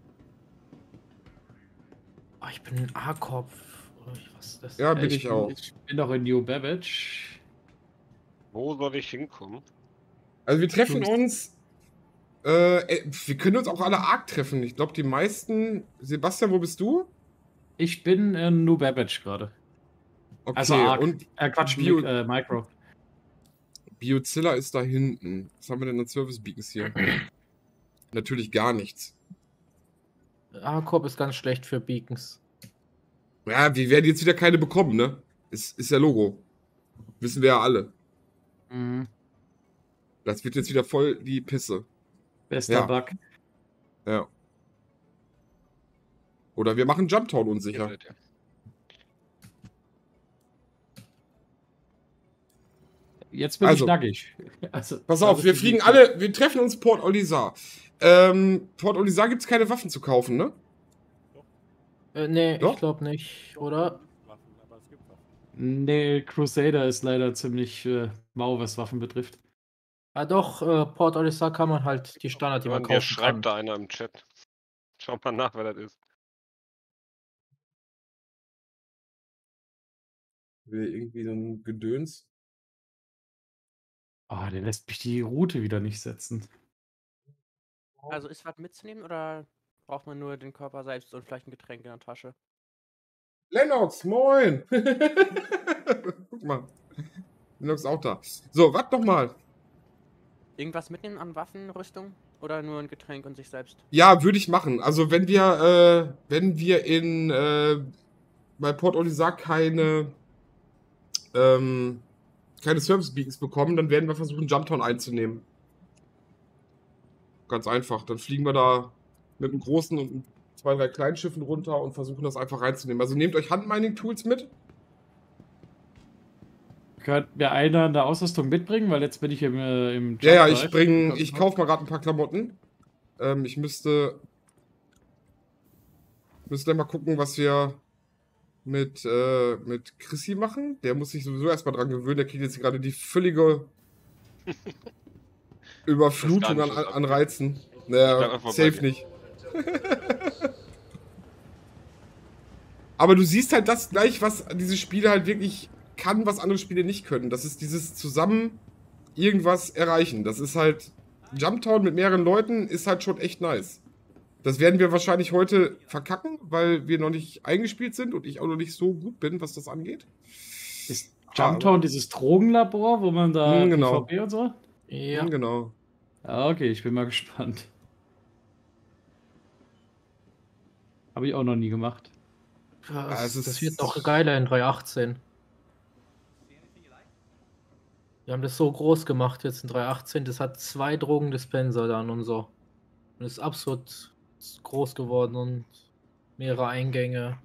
Ah, ich bin ein A-Korb. Was ist das? Ja, bin ich auch. Ich bin noch in New Babbage. Wo soll ich hinkommen? Also wir treffen Du bist- uns. Wir können uns auch alle arg treffen. Ich glaube, die meisten. Sebastian, wo bist du? Ich bin in New Babbage gerade. Okay, Also Arc. und Quatsch, Bio- Micro. Biozilla ist da hinten. Was haben wir denn an Service Beacons hier? Natürlich gar nichts. A-Korb ist ganz schlecht für Beacons. Ja, wir werden jetzt wieder keine bekommen, ne? Ist ja Logo. Wissen wir ja alle. Mhm. Das wird jetzt wieder voll die Pisse. Bester Ja. Bug. Ja. Oder wir machen Jumptown Hier unsicher. seid ihr. Jetzt bin Also, ich nackig. Also, Pass da auf, bist wir du fliegen gut. alle, wir treffen uns Port Olisar. Port Olisar gibt es keine Waffen zu kaufen, ne? Nee, Doch? ich glaube nicht, oder? Waffen, aber es gibt Waffen. Nee, Crusader ist leider ziemlich mau, was Waffen betrifft. Ah doch, Port Olisar kann man halt die Standard, die man Mann, hier kaufen schreibt kann. da einer im Chat. Schau mal nach, wer das ist. Irgendwie so ein Gedöns. Ah, der lässt mich die Route wieder nicht setzen. Also ist was mitzunehmen oder braucht man nur den Körper selbst und vielleicht ein Getränk in der Tasche? Lennox, moin! Guck mal. Lennox ist auch da. So, was nochmal? Irgendwas mitnehmen an Waffen, Rüstung? Oder nur ein Getränk und sich selbst? Ja, würde ich machen. Also wenn wir in bei Port Olisar keine Service Beacons bekommen, dann werden wir versuchen, Jumptown einzunehmen. Ganz einfach. Dann fliegen wir da mit einem großen und 2, 3 kleinen Schiffen runter und versuchen das einfach reinzunehmen. Also nehmt euch Handmining-Tools mit. Könnten wir einer eine Ausrüstung mitbringen, weil jetzt bin ich im Ja, Jump-Bereich. ich kaufe mal gerade ein paar Klamotten. Ich müsste mal gucken, was wir mit Chrissy machen. Der muss sich sowieso erstmal dran gewöhnen. Der kriegt jetzt gerade die völlige Überflutung Das ist gar nicht, an was Reizen. bleib Naja, einfach bei safe dir. nicht. Aber du siehst halt das gleich, was diese Spiele halt wirklich kann, was andere Spiele nicht können. Das ist dieses zusammen irgendwas erreichen. Das ist halt Jumptown mit mehreren Leuten ist halt schon echt nice. Das werden wir wahrscheinlich heute verkacken, weil wir noch nicht eingespielt sind und ich auch noch nicht so gut bin, was das angeht. Ist Jumptown dieses Drogenlabor, wo man da Genau. PvP und so? Ja, Genau. Ja, okay, ich bin mal gespannt. Habe ich auch noch nie gemacht. es ist- das wird noch geiler in 3.18. Wir haben das so groß gemacht jetzt in 3.18. Das hat 2 Drogendispenser dann und so. Und ist absolut groß geworden und mehrere Eingänge.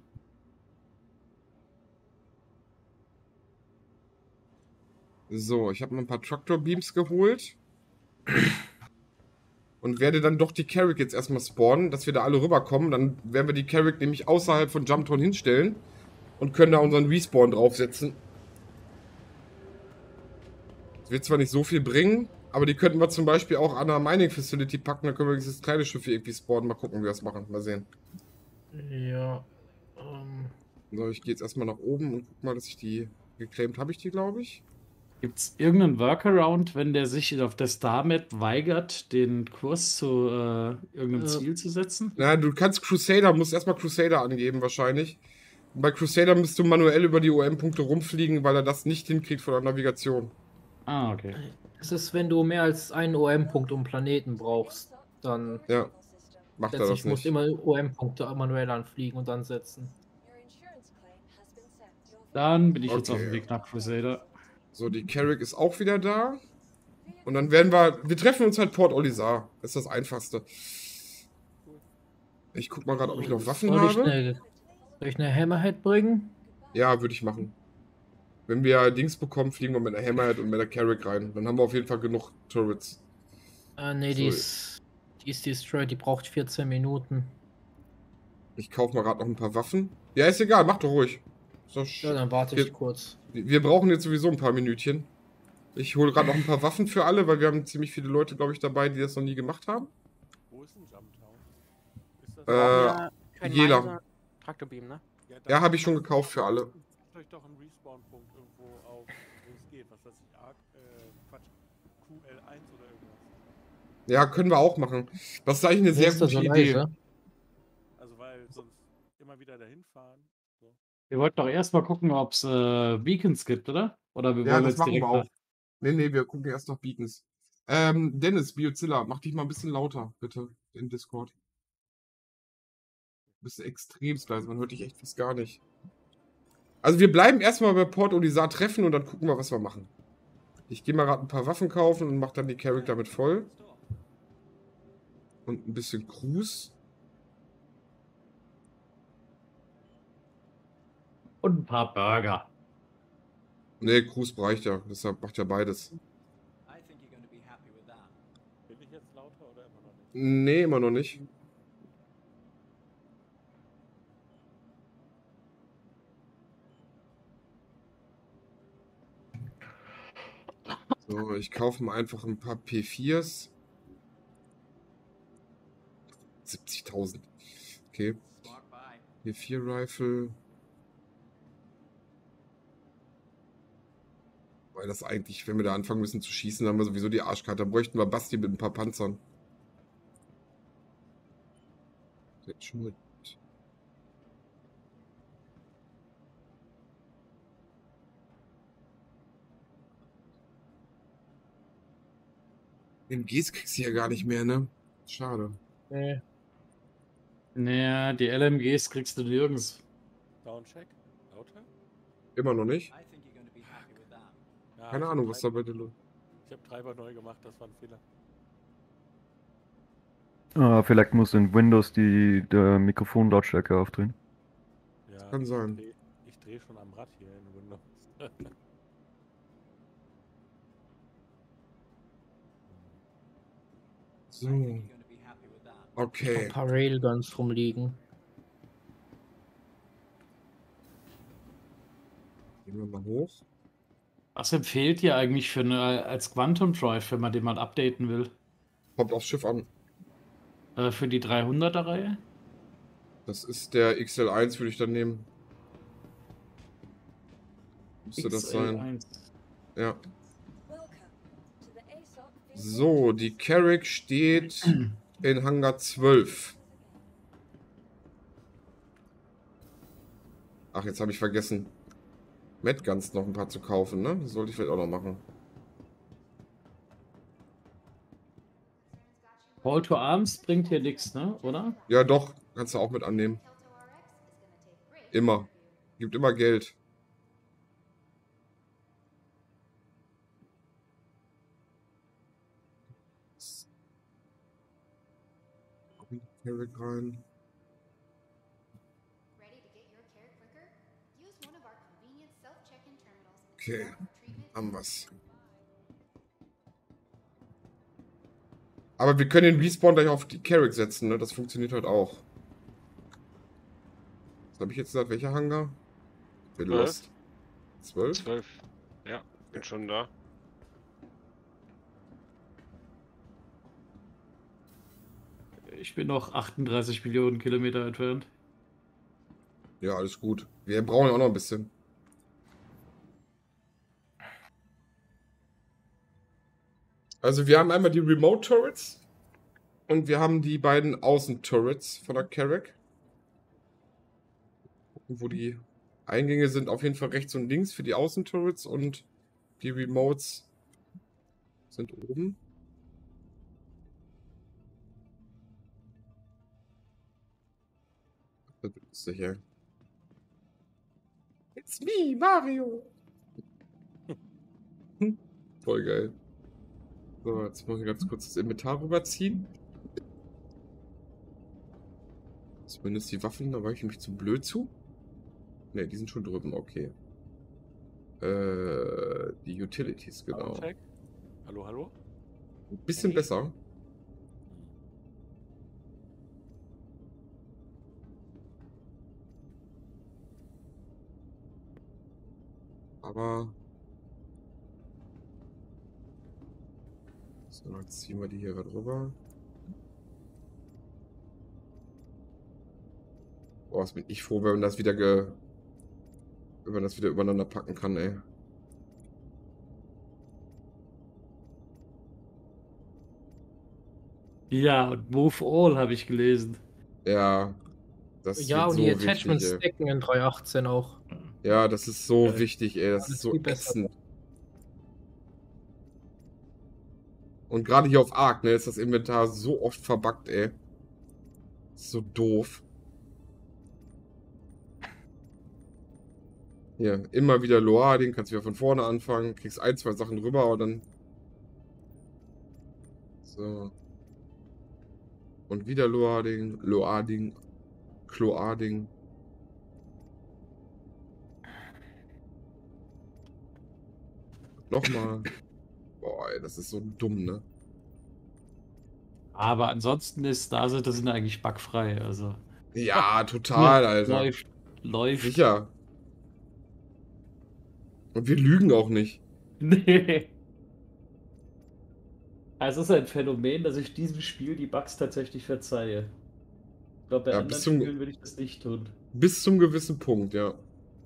So, ich habe mir ein paar Tractor Beams geholt. und werde dann doch die Carrick jetzt erstmal spawnen, dass wir da alle rüberkommen. Dann werden wir die Carrick nämlich außerhalb von Jumptown hinstellen und können da unseren Respawn draufsetzen. Das wird zwar nicht so viel bringen, aber die könnten wir zum Beispiel auch an einer Mining Facility packen. Da können wir dieses kleine Schiff hier irgendwie spawnen. Mal gucken, wie wir das machen. Mal sehen. Ja. So, ich gehe jetzt erstmal nach oben und guck mal, dass ich die geclaimt habe, ich die, glaube ich. Gibt es irgendeinen Workaround, wenn der sich auf der Star-Map weigert, den Kurs zu irgendeinem Ziel zu setzen? Na, du kannst Crusader, musst erstmal Crusader angeben wahrscheinlich. Und bei Crusader müsst du manuell über die OM-Punkte rumfliegen, weil er das nicht hinkriegt von der Navigation. Ah, okay. Es ist, wenn du mehr als einen OM-Punkt um Planeten brauchst, dann Ja, macht er das letztlich musst nicht. du immer OM-Punkte manuell anfliegen und dann setzen. Dann bin ich jetzt auf Okay. dem Weg nach Crusader. So, die Carrick ist auch wieder da. Und dann werden wir treffen uns halt Port Olisar. Das ist das Einfachste. Ich guck mal gerade, ob ich noch Waffen Soll habe. ich eine Hammerhead bringen? Ja, würde ich machen. Wenn wir Dings bekommen, fliegen wir mit einer Hammerhead und mit der Carrick rein. Dann haben wir auf jeden Fall genug Turrets. Nee, So. die ist destroyed, die braucht 14 Minuten. Ich kaufe mal gerade noch ein paar Waffen. Ja, ist egal, mach doch ruhig. Ist doch Ja, dann warte ich kurz. Wir brauchen jetzt sowieso ein paar Minütchen. Ich hole gerade noch ein paar Waffen für alle, weil wir haben ziemlich viele Leute, glaube ich, dabei, die das noch nie gemacht haben. Wo ist denn Jumptown? Ist das Ja, kein Jela. Miner, Traktorbeam, ne? Ja, habe ich schon gekauft für alle. Sucht euch doch einen Respawn-Punkt irgendwo auf, wo es geht. Was weiß ich, Quatsch, QL1 oder irgendwas. Ja, können wir auch machen. Das ist eigentlich eine sehr gute Idee. Also, weil sonst immer wieder dahin fahren. So. Wir wollten doch erstmal gucken, ob es Beacons gibt, oder? Oder wir Ja, wollen das jetzt machen direkt wir auch. nach- Nee, wir gucken erst nach Beacons. Dennis, Biozilla, mach dich mal ein bisschen lauter, bitte, im Discord. Du bist extremst leise, man hört dich echt fast gar nicht. Also wir bleiben erstmal bei Port Olisar treffen und dann gucken wir, was wir machen. Ich gehe mal gerade ein paar Waffen kaufen und mache dann die Carrick damit voll. Und ein bisschen Cruise. Und ein paar Burger. Nee, Cruise reicht ja, deshalb macht ja beides. Bin ich jetzt lauter oder immer noch nicht? Nee, immer noch nicht. So, ich kaufe mal einfach ein paar P4s. 70.000. Okay. P4-Rifle. Weil das eigentlich, wenn wir da anfangen müssen zu schießen, haben wir sowieso die Arschkarte. Da bräuchten wir Basti mit ein paar Panzern. MGs kriegst du ja gar nicht mehr, ne? Schade. Nee. Naja, die LMGs kriegst du nirgends. Downcheck? Lauter? Immer noch nicht? Ja, Keine ich Ahnung, hab was da bei dir los ist. Ich habe Treiber neu gemacht, das war ein Fehler. Vielleicht muss in Windows der Mikrofonlautstärke aufdrehen. Ja, Kann sein. Ich dreh schon am Rad hier in Windows. So. Okay. Ein paar Railguns rumliegen. Gehen wir mal hoch. Was empfehlt ihr eigentlich für als Quantum Drive, wenn man den mal updaten will? Kommt aufs Schiff an. Für die 300er-Reihe? Das ist der XL1, würde ich dann nehmen. Müsste das sein. XL1. Ja. So, die Carrick steht in Hangar 12. Ach, jetzt habe ich vergessen, Medguns noch ein paar zu kaufen, ne? Das sollte ich vielleicht auch noch machen. Call to Arms bringt hier nichts, ne? Oder? Ja, doch. Kannst du auch mit annehmen. Immer. Gibt immer Geld. Carrick rein. Okay, haben wir's. Aber wir können den Respawn gleich auf die Carrack setzen, ne? Das funktioniert halt auch. Was habe ich jetzt gesagt? Welcher Hangar? Bin 12. lost. 12? 12. Ja, bin schon da. Ich bin noch 38 Millionen Kilometer entfernt. Ja, alles gut. Wir brauchen ja auch noch ein bisschen. Also wir haben einmal die Remote Turrets und wir haben die beiden Außen-Turrets von der Carrack. Gucken, wo die Eingänge sind. Auf jeden Fall rechts und links für die Außen-Turrets und die Remotes sind oben. Das ist sicher. It's me, Mario! Voll geil. So, jetzt muss ich ganz kurz das Inventar rüberziehen. Zumindest die Waffen, da war ich nämlich zu blöd zu. Ne, die sind schon drüben, okay. Die Utilities, genau. Check. Hallo, hallo? Ein bisschen Handy? besser. Aber... So, jetzt ziehen wir die hier gerade rüber. Boah, was bin ich froh, wenn man das wieder wenn man das wieder übereinander packen kann, ey. Ja, und Move All habe ich gelesen. Ja, das Ja, wird und die so Attachments wichtig, ey. stacken in 3.18 auch. Ja, das ist so Ja. wichtig, ey. Das Alles ist so viel besser. ätzend. Und gerade hier auf Ark, ne, ist das Inventar so oft verbuggt, ey. Das ist so doof. Hier, immer wieder Loading, kannst wieder von vorne anfangen, kriegst ein, zwei Sachen rüber und dann... So. Und wieder Loading, Cloading. Nochmal. Boah, ey, das ist so dumm, ne? Aber ansonsten ist Star Citizen eigentlich bugfrei. Also Ja, total, Alter. läuft. Sicher. Und wir lügen auch nicht. Nee. Also es ist ein Phänomen, dass ich diesem Spiel die Bugs tatsächlich verzeihe. Ich glaube, bei Ja, anderen bis zum- Spielen würde ich das nicht tun. Bis zum gewissen Punkt, ja.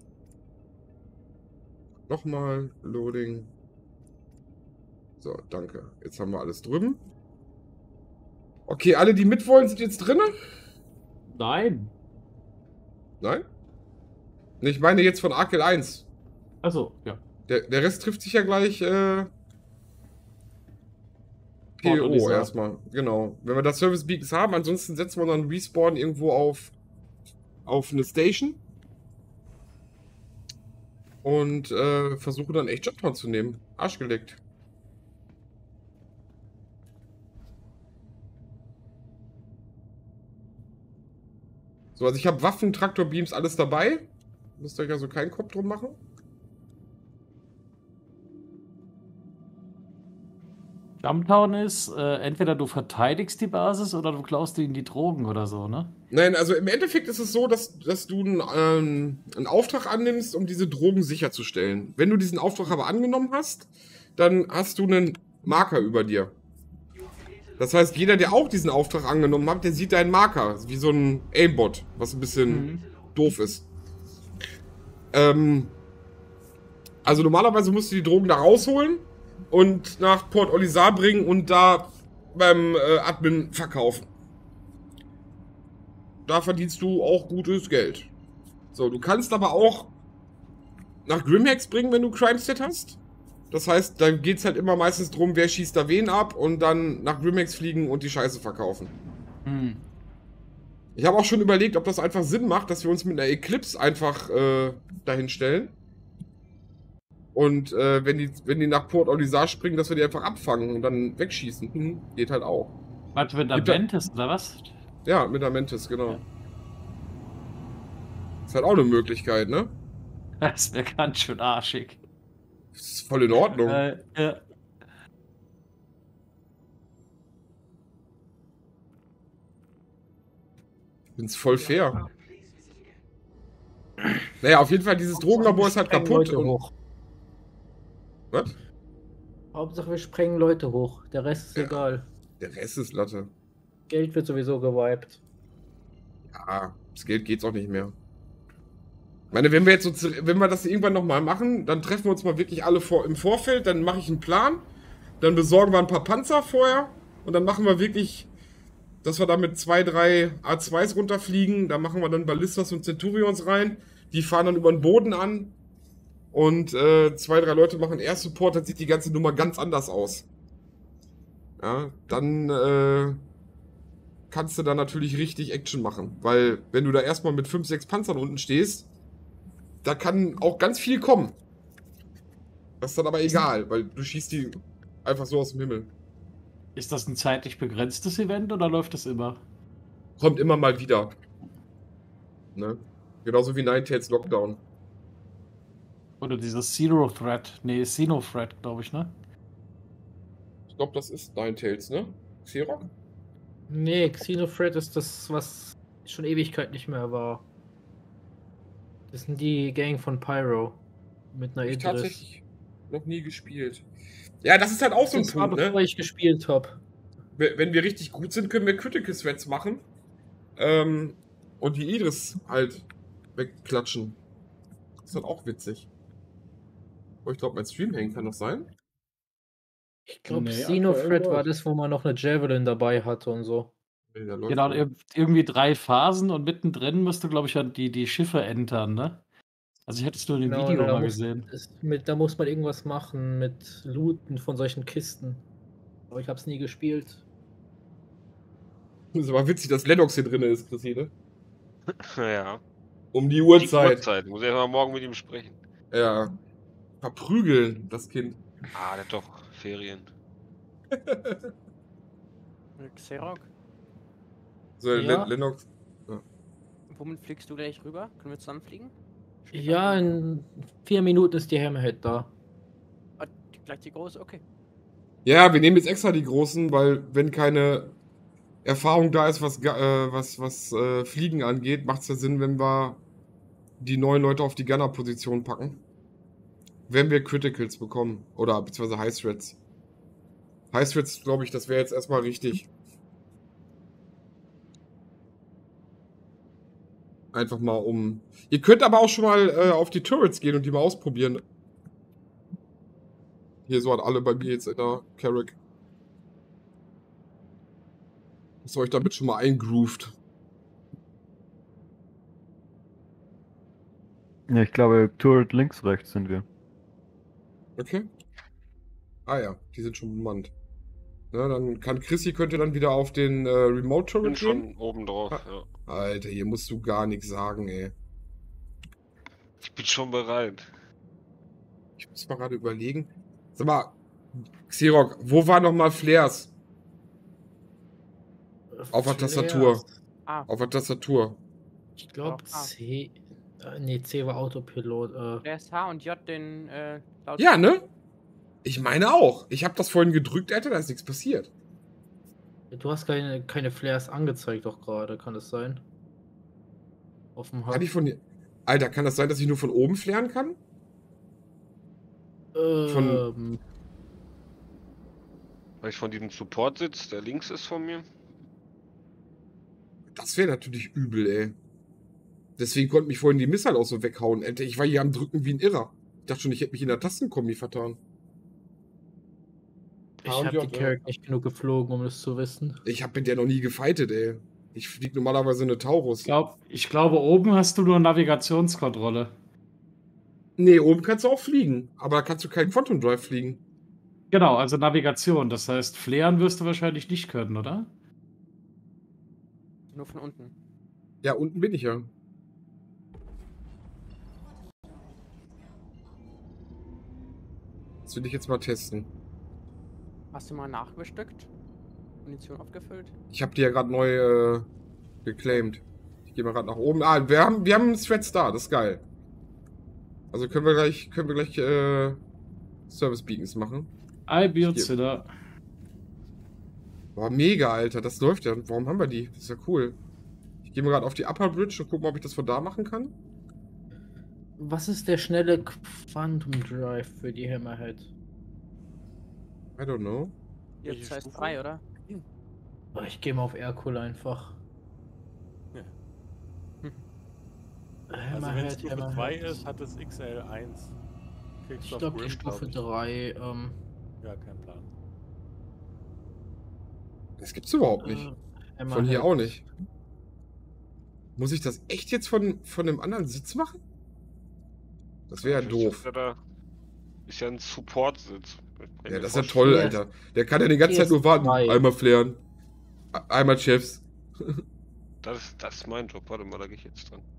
Nochmal Loading. So, danke. Jetzt haben wir alles drüben. Okay, alle, die mitwollen, sind jetzt drinne? Nein. Nein? Nee, ich meine jetzt von Arkel 1. Also, ja. Der Rest trifft sich ja gleich Port PO Olisar. erstmal. Genau. Wenn wir das Service Beacons haben, ansonsten setzen wir dann Respawn irgendwo auf eine Station. Und versuchen dann echt Jobtown zu nehmen. Arschgeleckt. So, also ich habe Waffen, Traktorbeams, alles dabei. Müsst ihr euch also keinen Kopf drum machen. Jumptown ist, entweder du verteidigst die Basis oder du klaust ihnen die Drogen oder so, ne? Nein, also im Endeffekt ist es so, dass du einen Auftrag annimmst, um diese Drogen sicherzustellen. Wenn du diesen Auftrag aber angenommen hast, dann hast du einen Marker über dir. Das heißt, jeder, der auch diesen Auftrag angenommen hat, der sieht deinen Marker. Wie so ein Aimbot, was ein bisschen doof ist. Also normalerweise musst du die Drogen da rausholen und nach Port Olisar bringen und da beim Admin verkaufen. Da verdienst du auch gutes Geld. So, du kannst aber auch nach Grimhex bringen, wenn du Crime-Set hast. Das heißt, dann geht es halt immer meistens drum, wer schießt da wen ab und dann nach Grimhex fliegen und die Scheiße verkaufen. Hm. Ich habe auch schon überlegt, ob das einfach Sinn macht, dass wir uns mit einer Eclipse einfach dahin stellen. Und wenn die nach Port Olisar springen, dass wir die einfach abfangen und dann wegschießen. Geht halt auch. Was, wenn da Gibt da- Mantis oder was? Ja, mit der Mantis, genau. Ja. Ist halt auch eine Möglichkeit, ne? Das wäre ganz schön arschig. Ist voll in Ordnung. Ja. Find's voll fair. Naja, auf jeden Fall, dieses Drogenlabor ist halt Sprengen kaputt. Leute hoch. Was? Hauptsache wir sprengen Leute hoch. Der Rest ist Ja. egal. Der Rest ist Latte. Geld wird sowieso gewiped. Ja, das Geld geht's auch nicht mehr. Ich meine, wenn wir jetzt so, wenn wir das irgendwann nochmal machen, dann treffen wir uns mal wirklich alle im Vorfeld, dann mache ich einen Plan, dann besorgen wir ein paar Panzer vorher und dann machen wir wirklich, dass wir da mit 2, 3 A2s runterfliegen, da machen wir dann Ballistas und Centurions rein, die fahren dann über den Boden an und 2, 3 Leute machen Air Support, dann sieht die ganze Nummer ganz anders aus. Ja, dann kannst du da natürlich richtig Action machen, weil wenn du da erstmal mit 5, 6 Panzern unten stehst, da kann auch ganz viel kommen. Das ist dann aber egal, weil du schießt die einfach so aus dem Himmel. Ist das ein zeitlich begrenztes Event oder läuft das immer? Kommt immer mal wieder. Ne? Genauso wie Ninetales Lockdown. Oder dieses Zero Threat? Nee, Xeno Threat, glaube ich, ne? Ich glaube, das ist Ninetales, ne? Xerox? Nee, Xenofred ist das, was schon Ewigkeit nicht mehr war. Das sind die Gang von Pyro. Mit einer Hab ich Idris. tatsächlich noch nie gespielt. Ja, das ist halt auch so ein Das war, Punkt, bevor ne? ich gespielt habe. Wenn wir richtig gut sind, können wir Critical Threats machen. Und die Idris halt wegklatschen. Das ist halt auch witzig. Oh, ich glaube, mein Stream hängen kann das sein? Ich glaube, Nee, Xenofred aktuell war läuft. das, wo man noch eine Javelin dabei hatte und so. Nee, da läuft Genau, noch. irgendwie 3 Phasen und mittendrin musst du, glaube ich, die Schiffe entern, ne? Also ich hätte es nur in dem Genau, Video da mal muss, gesehen. da muss man irgendwas machen mit Looten von solchen Kisten. Aber ich habe es nie gespielt. Das ist aber witzig, dass Lennox hier drin ist, Christine. Ja. Um die Die Uhrzeit. Uhrzeit. Muss ich mal morgen mit ihm sprechen. Ja. Verprügeln, das Kind. Ah, der hat doch Ferien. Xerox, So, Ja. Lennox. womit fliegst du gleich rüber? Können wir zusammen fliegen? Ja, in 4 Minuten ist die Hammerhead da. Ah, gleich die große, okay. Ja, wir nehmen jetzt extra die großen, weil wenn keine Erfahrung da ist, was Fliegen angeht, macht es ja Sinn, wenn wir die neuen Leute auf die Gunner-Position packen. Wenn wir Criticals bekommen. Oder beziehungsweise High Threats. High Threats, glaube ich, das wäre jetzt erstmal richtig. Einfach mal um. Ihr könnt aber auch schon mal auf die Turrets gehen und die mal ausprobieren. Hier so hat alle bei mir jetzt in der Carrack. Ist euch damit schon mal eingroovt. Ja, ich glaube, Turret links, rechts sind wir. Okay. Ah ja, die sind schon bemannt. Ja, dann kann Chrissy könnte dann wieder auf den Remote Ich bin Turret gehen. schon oben drauf, Ah. ja. Alter, hier musst du gar nichts sagen, ey. Ich bin schon bereit. Ich muss mal gerade überlegen. Sag mal, Xerox, wo war nochmal Flares? Auf der Tastatur. Ah, Auf der Tastatur. Ich glaube Ah. C. Nee, C war Autopilot. der ist H und J den laut. Ja, ne? Ich meine auch. Ich habe das vorhin gedrückt, Alter, da ist nichts passiert. Du hast keine Flares angezeigt, doch gerade, kann das sein? Auf dem Kann ich von hier. Alter, kann das sein, dass ich nur von oben flären kann? von- Weil ich von diesem Support sitze, der links ist von mir. Das wäre natürlich übel, ey. Deswegen konnte mich vorhin die Missile auch so weghauen. Alter, ich war hier am Drücken wie ein Irrer. Ich dachte schon, ich hätte mich in der Tastenkombi vertan. Ich und habe J, die ja. Carrack nicht genug geflogen, um das zu wissen. Ich habe mit der noch nie gefightet, ey. Ich fliege normalerweise eine Taurus. Ich glaube, oben hast du nur Navigationskontrolle. Nee, oben kannst du auch fliegen. Aber da kannst du keinen Quantum Drive fliegen. Genau, also Navigation. Das heißt, flären wirst du wahrscheinlich nicht können, oder? Nur von unten. Ja, unten bin ich ja. Das will ich jetzt mal testen. Hast du mal nachbestückt? Munition aufgefüllt? Ich habe die ja gerade neu geclaimed. Ich gehe mal gerade nach oben. Ah, wir haben Threads da, das ist geil. Also können wir gleich Service Beacons machen. Ibiozilla. Boah, mega, Alter, das läuft ja. Warum haben wir die? Das ist ja cool. Ich gehe mal gerade auf die Upper Bridge und gucken, ob ich das von da machen kann. Was ist der schnelle Quantum Drive für die Hammerhead? I don't know. Jetzt Welche heißt Stufe? 3, oder? Oh, ich gehe mal auf Aircool einfach. Ja. Also wenn Hammerhead, Stufe 2 ist, hat es XL1. Kicks Ich of glaube, die Grim, Stufe ich. 3. Ja, kein Plan. Das gibt's überhaupt nicht. Von hier auch nicht. Muss ich das echt jetzt von einem anderen Sitz machen? Das wäre ja doof. Ist ja ein Support-Sitz. Ja, das ist ja toll, Alter. Der kann ja die ganze Zeit nur warten. PS2. Einmal flären. Einmal Chefs. Das ist mein Job. Warte mal, da gehe ich jetzt dran.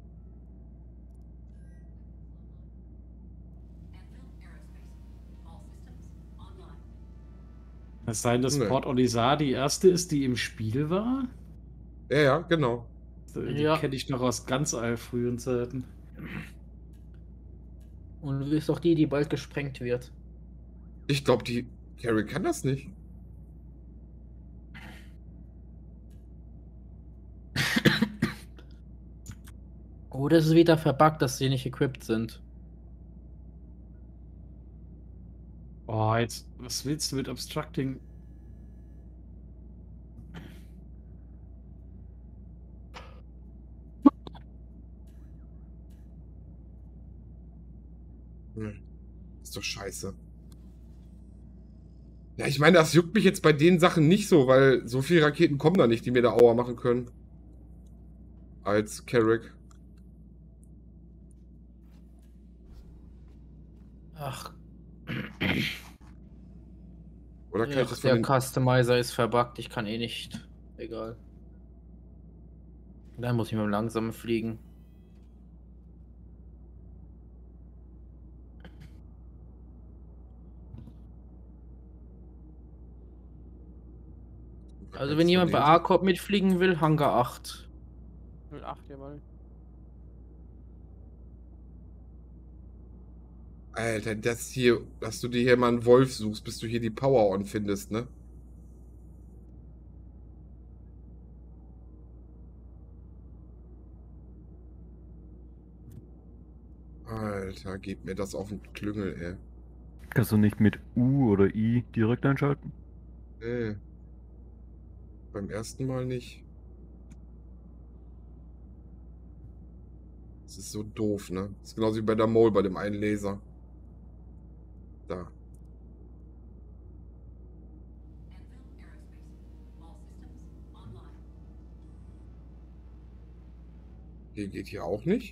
Es sei denn, dass Nee. Port Olisar die erste ist, die im Spiel war. Ja, ja, genau. Die Ja. kenne ich noch aus ganz frühen Zeiten. Und du bist doch die bald gesprengt wird. Ich glaube, die Carrie kann das nicht. Oder ist es wieder verbuggt, dass sie nicht equipped sind? Oh, jetzt, was willst du mit Obstructing? Ist doch scheiße. Ja, ich meine, das juckt mich jetzt bei den Sachen nicht so, weil so viele Raketen kommen da nicht, die mir da Aua machen können. Als Carrick. Ach, Oder kann ich das von der den... Customizer ist verbuggt, ich kann eh nicht. Egal. Dann muss ich mit dem langsamen fliegen. Also wenn jemand bei A-Corp mitfliegen will, Hangar 8. 08, jawohl. Alter, das hier, dass du dir hier mal einen Wolf suchst, bis du hier die Power-On findest, ne? Alter, gib mir das auf den Klüngel, ey. Kannst du nicht mit U oder I direkt einschalten? Nee. Beim ersten Mal nicht. Das ist so doof, ne? Das ist genauso wie bei der Mole, bei dem einen Laser. Da. Hier geht hier auch nicht.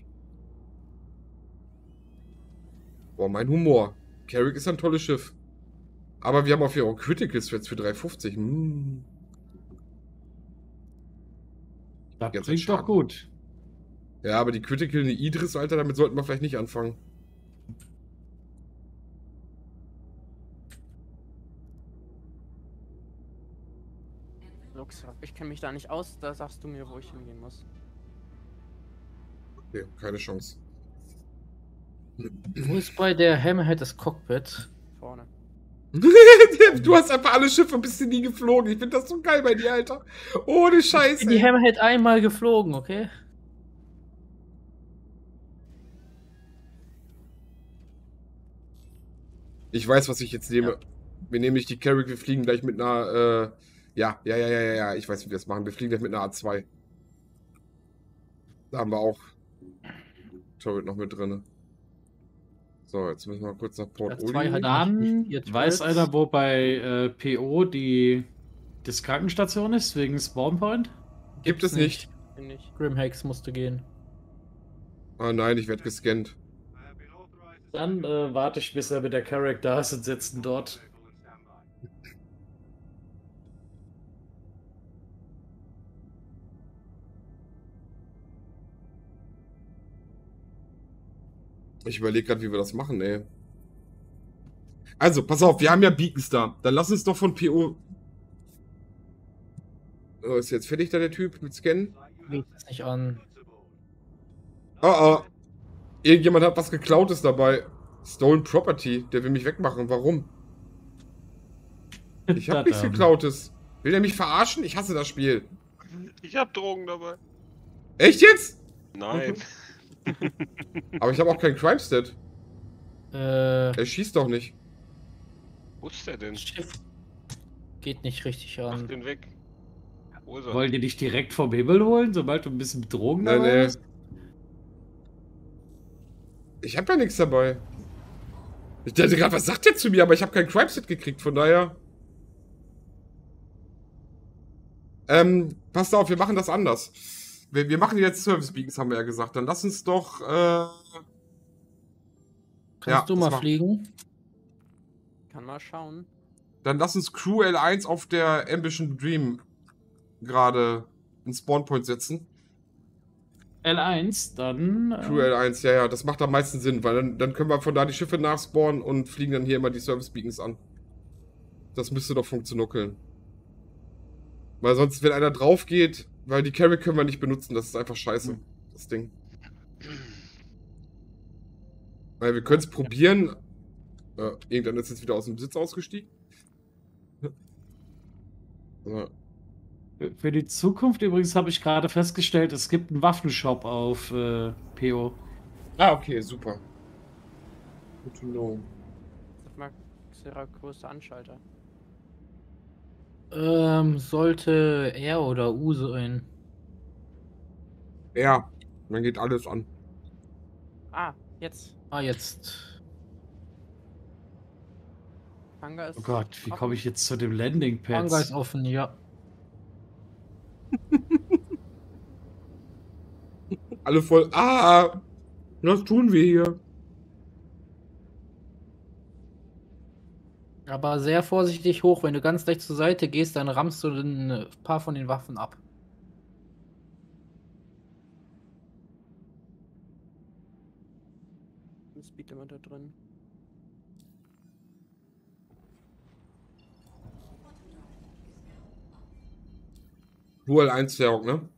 Boah, mein Humor. Carrick ist ein tolles Schiff. Aber wir haben auf jeden Fall auch Criticals jetzt für 350. Das Jetzt klingt Schaden. doch gut. Ja, aber die Critical in die Idris, Alter, damit sollten wir vielleicht nicht anfangen. Lux, ich kenne mich da nicht aus, da sagst du mir, wo ich hingehen muss. Okay, keine Chance. Wo ist bei der Hammerhead das Cockpit? Vorne. Du hast einfach alle Schiffe und bist nie geflogen. Ich finde das so geil bei dir, Alter. Ohne Scheiße. Ich bin die Hammerhead einmal geflogen, okay? Ich weiß, was ich jetzt nehme. Ja. Wir nehmen nicht die Carrick, wir fliegen gleich mit einer, ja, ich weiß, wie wir das machen. Wir fliegen gleich mit einer A2. Da haben wir auch Turret noch mit drin. So, jetzt müssen wir mal kurz nach Port A2 Oli. hat Dann Jetzt weiß wird's. einer, wo bei PO das Krankenstation ist, wegen Spawnpoint? Gibt es nicht. Bin ich. Grimhex musste gehen. Ah nein, ich werde gescannt. Dann warte ich, bis er mit der Carrick da ist und setze ihn dort. Ich überlege gerade, wie wir das machen, ey. Also, pass auf, wir haben ja Beacons da. Dann lass uns doch von PO... Oh, ist jetzt fertig da der Typ mit Scannen? Geht das nicht an. Oh. Irgendjemand hat was Geklautes dabei. Stolen Property. Der will mich wegmachen. Warum? Ich hab nichts Tadam. Geklautes. Will der mich verarschen? Ich hasse das Spiel. Ich hab Drogen dabei. Echt jetzt? Nein. Aber ich habe auch keinen Crime-Stat. Äh, Er schießt doch nicht. Wo ist der denn? Schiff geht nicht richtig Mach an. den weg. Wo ist er? Wollen die dich direkt vom Himmel holen, sobald du ein bisschen betrogen Nee, dabei nee. bist? Ich habe ja nichts dabei. Ich dachte gerade, was sagt der zu mir? Aber ich habe keinen Crime-Stat gekriegt, von daher... passt auf, wir machen das anders. Wir machen jetzt Service Beacons, haben wir ja gesagt. Dann lass uns doch, Kannst du das mal machen. fliegen? Kann mal schauen. Dann lass uns Crew L1 auf der Ambition Dream gerade einen Spawnpoint setzen. L1, dann. Crew L1, ja, das macht am meisten Sinn, weil dann können wir von da die Schiffe nachspawnen und fliegen dann hier immer die Service Beacons an. Das müsste doch funktionieren. Weil sonst, wenn einer drauf geht, weil die Carry können wir nicht benutzen, das ist einfach scheiße, das Ding. Weil wir können es probieren. Irgendwann ist jetzt wieder aus dem Besitz ausgestiegen. So. Für die Zukunft übrigens habe ich gerade festgestellt, es gibt einen Waffenshop auf PO. Ah, okay, super. Good to know. Sag mal, Xera, größter Anschalter. Sollte R oder U sein. Ja, dann geht alles an. Ah, jetzt. Ah, jetzt. Hangar ist. Oh Gott, wie offen. komme ich jetzt zu dem Landing Hangar ist Pads? offen, ja. Alle voll. Ah! Was tun wir hier? Aber sehr vorsichtig hoch. Wenn du ganz rechts zur Seite gehst, dann rammst du ein paar von den Waffen ab. Speed immer da drin. Dual 1 Serok, ne?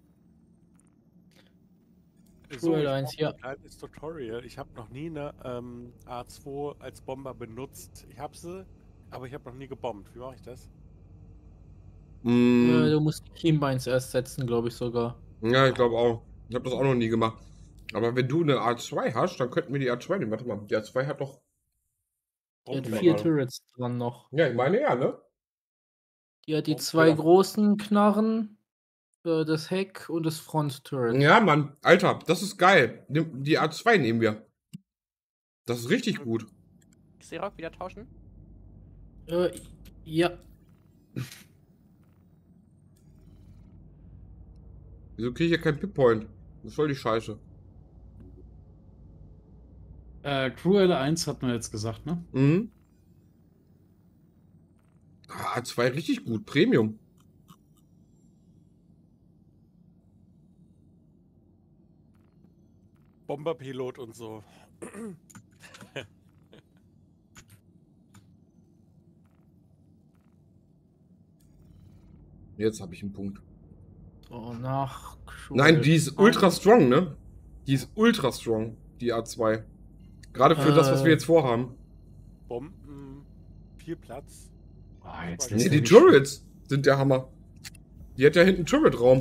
Cool, ich eins, brauch ja. ein kleines Tutorial. Ich habe noch nie eine A2 als Bomber benutzt. Ich habe sie, aber ich habe noch nie gebombt. Wie mache ich das? Du musst die Keybeins erst setzen, glaube ich sogar. Ja, ich glaube auch. Ich habe das auch noch nie gemacht. Aber wenn du eine A2 hast, dann könnten wir die A2 nehmen. Warte mal, die A2 hat doch... Die hat Bomben 4 dabei. Turrets dran noch. Ja, ich meine ja, ne? Die hat die Oh, 2 ja. großen Knarren, das Heck und das Front-Turret. Ja, Mann. Alter, das ist geil. Die A2 nehmen wir. Das ist richtig gut. Xerox wieder tauschen? Ja. Wieso kriege ich hier keinen Pip-Point? Das ist voll die Scheiße. Crew L1 hat man jetzt gesagt, ne? Mhm. Ah, A2 richtig gut. Premium. Bomberpilot und so. Jetzt habe ich einen Punkt. So, nach. Nein, die ist ultra strong, ne? Die ist ultra strong, die A2. Gerade für das, was wir jetzt vorhaben. Bomben, viel Platz. Jetzt Nee, lässt er die mich- Turrets sind der Hammer. Die hat ja hinten Turret-Raum.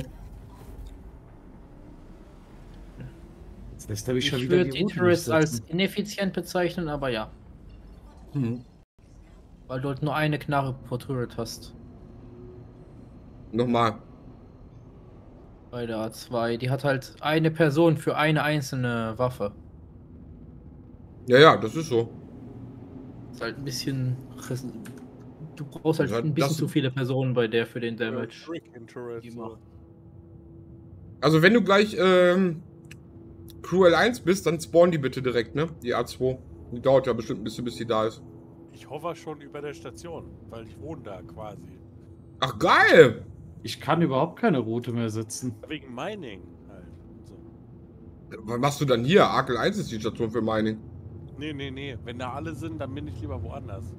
Jetzt lässt er mich schon Ich wieder würde die Route Turrets als durchsetzen. ineffizient bezeichnen, aber ja. Mhm. Weil du halt nur eine Knarre pro Turret hast. Nochmal. Bei der A2. Die hat halt eine Person für eine einzelne Waffe. Ja, ja, das ist so. Ist halt ein bisschen. Du brauchst halt Ja, ein bisschen das- zu viele Personen bei der für den Damage. Shuriken Turret. Die So. macht. Also wenn du gleich Crew L1 bist, dann spawn die bitte direkt, ne? Die A2. Die dauert ja bestimmt ein bisschen, bis die da ist. Ich hoffe schon über der Station, weil ich wohne da quasi. Ach, geil! Ich kann überhaupt keine Route mehr setzen. Wegen Mining halt. So. Was machst du dann hier? Arkel 1 ist die Station für Mining. Nee. Wenn da alle sind, dann bin ich lieber woanders.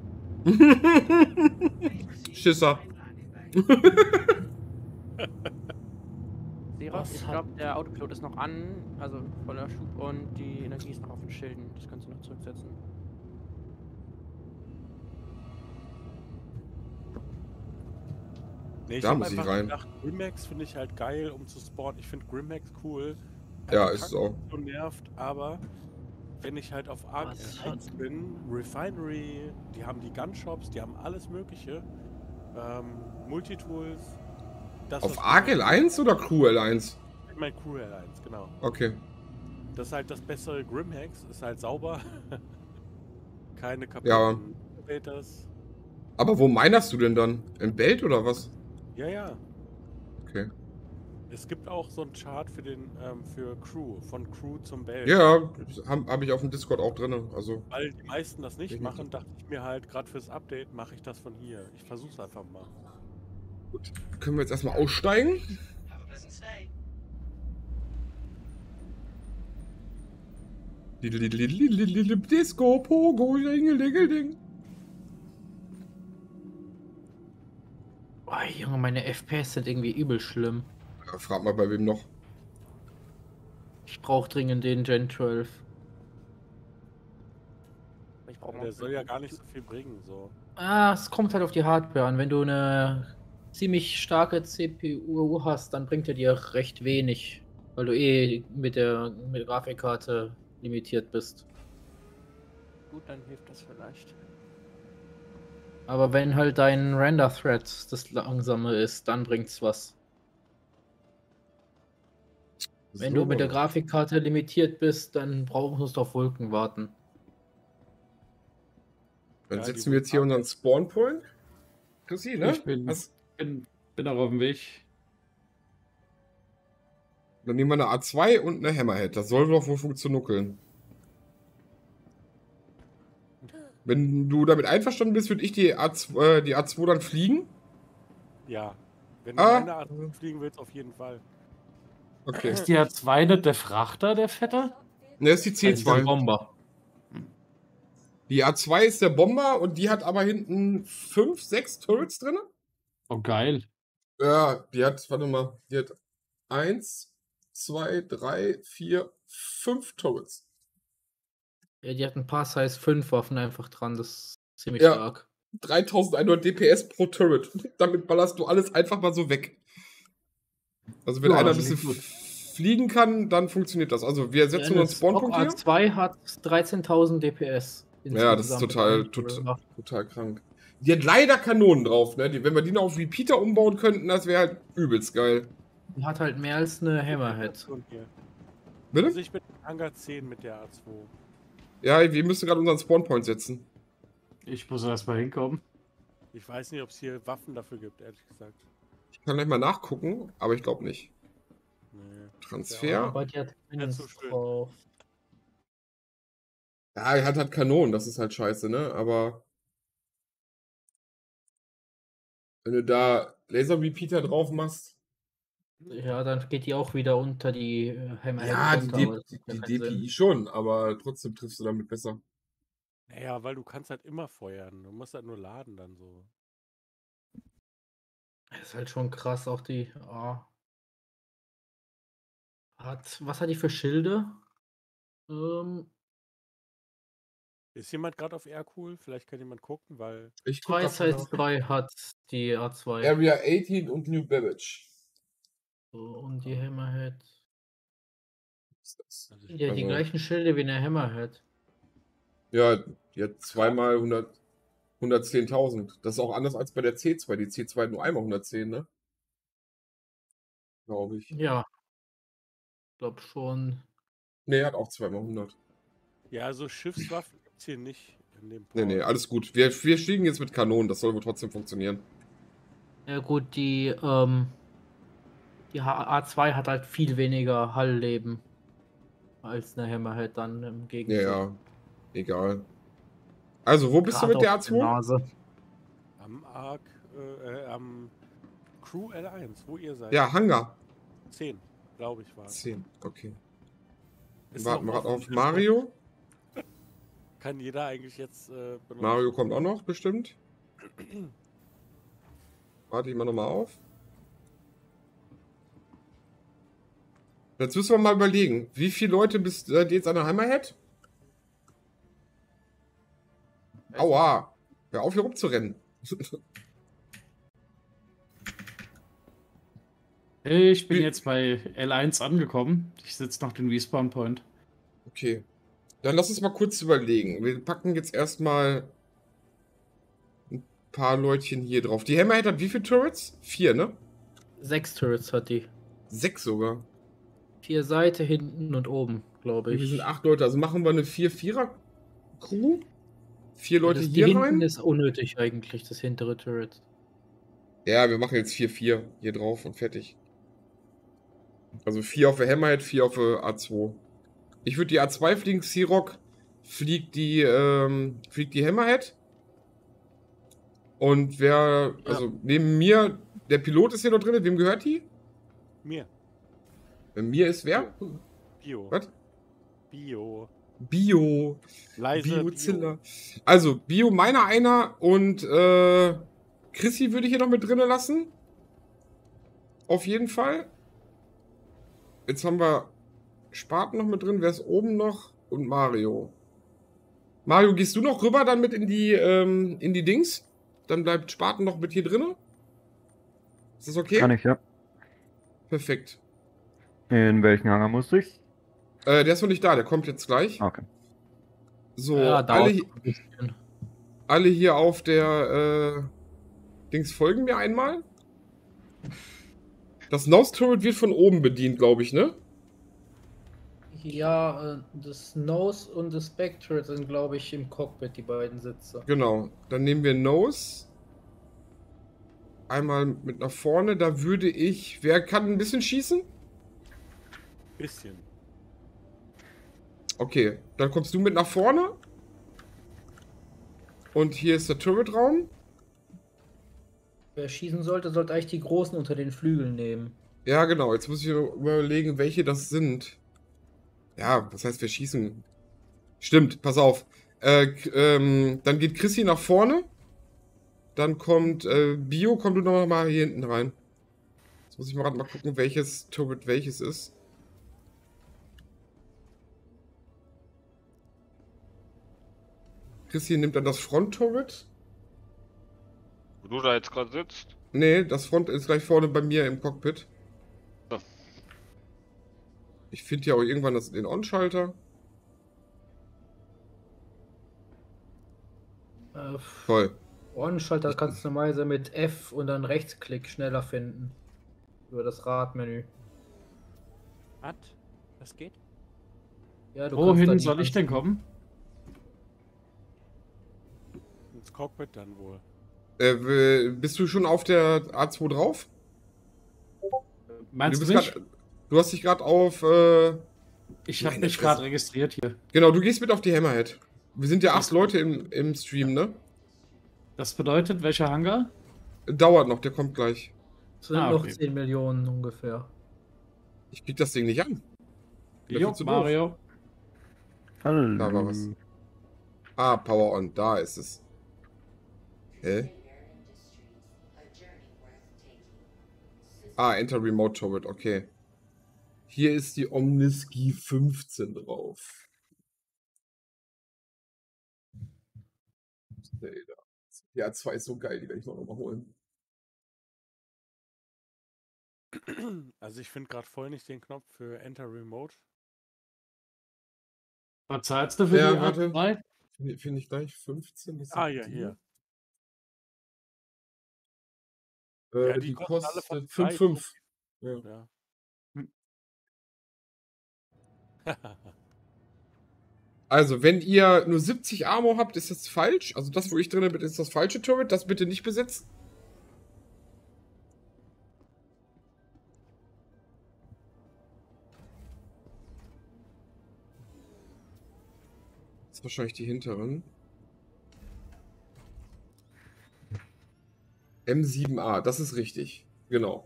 Schisser. Xerox, Was ich hat- glaube, der Autopilot ist noch an, also voller Schub und die Energie ist noch auf den Schilden. Das kannst du noch zurücksetzen. Nee, ich Da habe muss ich einfach rein. gedacht, Grimmax finde ich halt geil, um zu spawnen. Ich finde Grimmax cool. Ja, die ist es auch. Kacke nervt, aber wenn ich halt auf Arc Was 1 bin, Refinery, die haben die Gunshops, die haben alles mögliche. Multitools. Das, Auf was Arc mir- L1 oder Crew L1? Mein Crew L1, genau. Okay. Das ist halt das bessere Grimhex, ist halt sauber. Keine Ja. kaputten Elevators. Aber wo minerst du denn dann? Im Belt oder was? Ja, ja. Okay. Es gibt auch so einen Chart für den für Crew, von Crew zum Belt. Ja, hab ich auf dem Discord auch drin. Also, Weil die meisten das nicht Definitiv. machen, dachte ich mir halt, gerade fürs Update mache ich das von hier. Ich versuch's einfach mal. gut. Können wir jetzt erstmal aussteigen? Disco, Pogo, Dingeldingelding. Oh, Junge, meine FPS sind irgendwie übel schlimm. Ja, frag mal bei wem noch. Ich brauche dringend den Gen 12. Ich brauche Der soll ja gar nicht so viel bringen, so. Ah, es kommt halt auf die Hardware an. Wenn du eine ziemlich starke CPU hast, dann bringt er dir recht wenig. Weil du mit der Grafikkarte limitiert bist. Gut, dann hilft das vielleicht. Aber wenn halt dein Render-Thread das langsame ist, dann bringt's was. Wenn du mit der Grafikkarte limitiert bist, dann musst du auf Wolken warten. Dann Ja, setzen die wir jetzt hier unseren Spawnpoint. Chrissy, ne? Ich bin, Was? bin auch auf dem Weg. Dann nehmen wir eine A2 und eine Hammerhead. Das soll doch wohl funktionieren. Wenn du damit einverstanden bist, würde ich die A2 dann fliegen. Ja. Wenn du Ah. eine Art fliegen willst, auf jeden Fall. Okay. Ist die A2 nicht der Frachter, der Fette? Ne, ist die Das ist der C2. Bomber. Die A2 ist der Bomber und die hat aber hinten 5, 6 Turrets drin. Oh, geil. Ja, die hat, warte mal, die hat 1, 2, 3, 4, 5 Turrets. Ja, die hat ein paar Size 5 Waffen einfach dran. Das ist ziemlich Ja. stark. 3100 DPS pro Turret. Damit ballerst du alles einfach mal so weg. Also wenn Ja, einer ein das bisschen klingt gut. fliegen kann, dann funktioniert das. Also wir setzen Ja, unseren Spawnpunkt hier. A2 hat 13.000 DPS. Ja, das ist insgesamt. total krank. Die hat leider Kanonen drauf, ne? Wenn wir die noch auf Repeater umbauen könnten, das wäre halt übelst geil. Die hat halt mehr als eine Hammerhead. Und hier. Bitte? Also ich bin in Hangar 10 mit der A2. Ja, wir müssen gerade unseren Spawnpoint setzen. Ich muss erst mal hinkommen. Ich weiß nicht, ob es hier Waffen dafür gibt, ehrlich gesagt. Ich kann gleich mal nachgucken, aber ich glaube nicht. Nee. Transfer. Aber die hat Nicht so schön. drauf. Ja, er hat halt Kanonen, das ist halt scheiße, ne? Aber wenn du da Laser Repeater drauf machst. Ja, dann geht die auch wieder unter die Hammerhead. Ja, runter, aber das macht ja die keinen Sinn. DPI schon, aber trotzdem triffst du damit besser. Naja, weil du kannst halt immer feuern. Du musst halt nur laden dann so. Das ist halt schon krass, auch die. Was hat die für Schilde? Ist jemand gerade auf Aircool? Vielleicht kann jemand gucken, weil... Ich guck 2 grad Size mal. 3 hat die A2. Area 18 und New Babbage. So, und die Hammerhead. Was ist das? Also Ja, die Also- gleichen Schilde wie eine Hammerhead. Ja, die hat zweimal 110.000. Das ist auch anders als bei der C2. Die C2 hat nur einmal 110, ne? Glaube ich. Ja. Ich glaube schon. Ne, hat auch zweimal 100. Ja, also Schiffswaffen gibt es hier nicht in dem Nee, Port. alles gut. Wir fliegen jetzt mit Kanonen. Das soll wohl trotzdem funktionieren. Ja gut, die A2 hat halt viel weniger Hallleben als eine Hammerhead dann im Ja, Gegensatz. ja. Egal. Also, wo bist du Gerade mit der auf der A2? Nase. Am Arc, am Crew L1, wo ihr seid. Ja, Hangar. 10, glaube ich, war es. 10. Okay. Ist Warten noch wir offen. auf Mario. Kann jeder eigentlich jetzt benutzen. Mario kommt auch noch, bestimmt. Warte ich mal nochmal auf. Jetzt müssen wir mal überlegen, wie viele Leute bist du jetzt an der Hammerhead? Aua! Hör auf, hier rumzurennen. Ich bin jetzt bei L1 angekommen. Ich sitze noch den Respawn Point. Okay. Dann lass uns mal kurz überlegen. Wir packen jetzt erstmal ein paar Leutchen hier drauf. Die Hammerhead hat wie viele Turrets? 4, ne? 6 Turrets hat die. 6 sogar. 4 Seite, hinten und oben, glaube Wir ich. sind 8 Leute, also machen wir eine 4-4er-Crew. 4 Leute die hier hinten rein. ist unnötig eigentlich, das hintere Turret. Ja, wir machen jetzt 4-4 hier drauf und fertig. Also 4 auf der Hammerhead, 4 auf der A2. Ich würde die A2 fliegen, Searock fliegt die Hammerhead. Und wer, also neben mir, der Pilot ist hier noch drin, wem gehört die? Mir. Mir ist wer? Bio. Was? Bio. Bio. Leise Biozilla. Also, Bio meiner einer und Chrissy würde ich hier noch mit drinne lassen. Auf jeden Fall. Jetzt haben wir Spaten noch mit drin. Wer ist oben noch? Und Mario. Mario, gehst du noch rüber dann mit in die Dings? Dann bleibt Spaten noch mit hier drinne. Ist das okay? Kann ich, ja. Perfekt. In welchen Hangar muss ich? Der ist noch nicht da, der kommt jetzt gleich. Okay. So, Ja, dauert alle, ein bisschen. alle hier auf der Dings folgen mir einmal. Das Nose Turret wird von oben bedient, glaube ich, ne? Ja, das Nose und das Back Turret sind, glaube ich, im Cockpit, die beiden Sitze. Genau. Dann nehmen wir Nose. Einmal mit nach vorne. Da würde ich... Wer kann ein bisschen schießen? Bisschen. Okay. Dann kommst du mit nach vorne. Und hier ist der Turretraum. Wer schießen sollte, sollte eigentlich die Großen unter den Flügeln nehmen. Ja, genau. Jetzt muss ich überlegen, welche das sind. Ja, was heißt, wir schießen? Stimmt, pass auf. Dann geht Chrissy nach vorne. Dann kommt Bio, komm du noch mal hier hinten rein. Jetzt muss ich mal gucken, welches Turret welches ist. Chrissy nimmt dann das Front-Turret. Wo du da jetzt gerade sitzt? Nee, das Front ist gleich vorne bei mir im Cockpit. So. Ich finde ja auch irgendwann den On-Schalter. Toll. On-Schalter kannst du normalerweise mit F und dann Rechtsklick schneller finden. Über das Radmenü. Was? Das geht? Ja, du kannst da Wohin die soll ich denn ganzen- kommen? Ins Cockpit dann wohl. Bist du schon auf der A2 drauf? Meinst du bist nicht? Du hast dich gerade auf... Ich habe meine mich gerade Fresse. registriert hier. Genau, du gehst mit auf die Hammerhead. Wir sind ja 8 Leute im Stream, ne? Das bedeutet, welcher Hangar? Dauert noch, der kommt gleich. Das sind Ah, noch okay. 10 Millionen ungefähr. Ich krieg das Ding nicht an. Bin Jo, viel zu doof. Mario. Hallo. Da war was. Ah, Power On, da ist es. Hä? Ah, Enter Remote Turret, okay. Hier ist die Omniski 15 drauf. Die A2 ist so geil, die werde ich noch mal holen. Also ich finde gerade voll nicht den Knopf für Enter Remote. Was zahlst du für Ja, die warte. A3? Finde ich gleich 15. Das Ah sind ja, die. hier. Ja, Ja, die kosten alle kostet fast 5,5. Ja. Ja. Also, wenn ihr nur 70 Armor habt, ist das falsch. Also das, wo ich drin bin, ist das falsche Turret. Das bitte nicht besetzen. Das ist wahrscheinlich die hinteren. M7A, das ist richtig. Genau.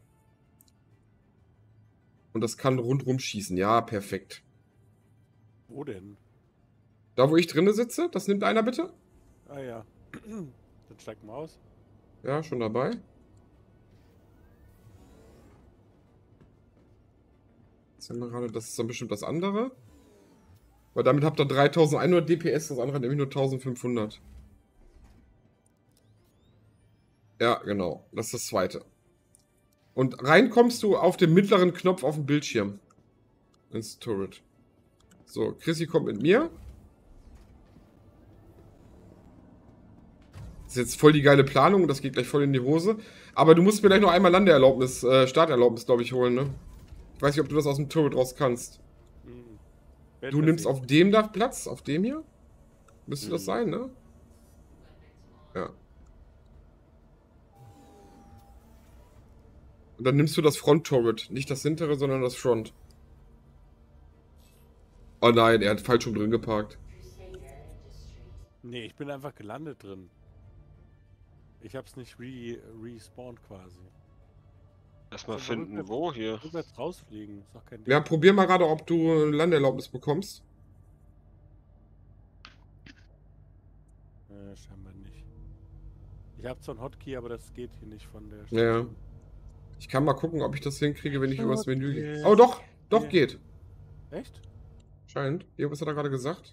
Und das kann rundrum schießen. Ja, perfekt. Wo denn? Da, wo ich drinne sitze, das nimmt einer bitte. Ah ja. Dann steig mal aus. Ja, schon dabei. Jetzt haben wir gerade, das ist dann bestimmt das andere. Weil damit habt ihr 3100 DPS, das andere hat nämlich nur 1500. Ja, genau. Das ist das zweite. Und rein kommst du auf den mittleren Knopf auf dem Bildschirm. Ins Turret. So, Chrissy kommt mit mir. Das ist jetzt voll die geile Planung, das geht gleich voll in die Hose. Aber du musst mir gleich noch einmal Landeerlaubnis, Starterlaubnis, glaube ich, holen, ne? Ich weiß nicht, ob du das aus dem Turret raus kannst. Du nimmst auf dem da Platz, auf dem hier? Müsste das sein, ne? Ja. Und dann nimmst du das Front-Turret. Nicht das hintere, sondern das Front. Oh nein, er hat falsch rum drin geparkt. Nee, ich bin einfach gelandet drin. Ich hab's nicht respawned quasi. Erstmal finden, wo hier. Rückwärts rausfliegen, ist doch kein Ding. Ja, probier mal gerade, ob du eine Landeerlaubnis bekommst. Scheinbar nicht. Ich habe zwar einen Hotkey, aber das geht hier nicht von der Ja. Ich kann mal gucken, ob ich das hinkriege, wenn ich übers Menü gehe. Oh doch, doch geht. Echt? Scheint. Ja, was hat er gerade gesagt?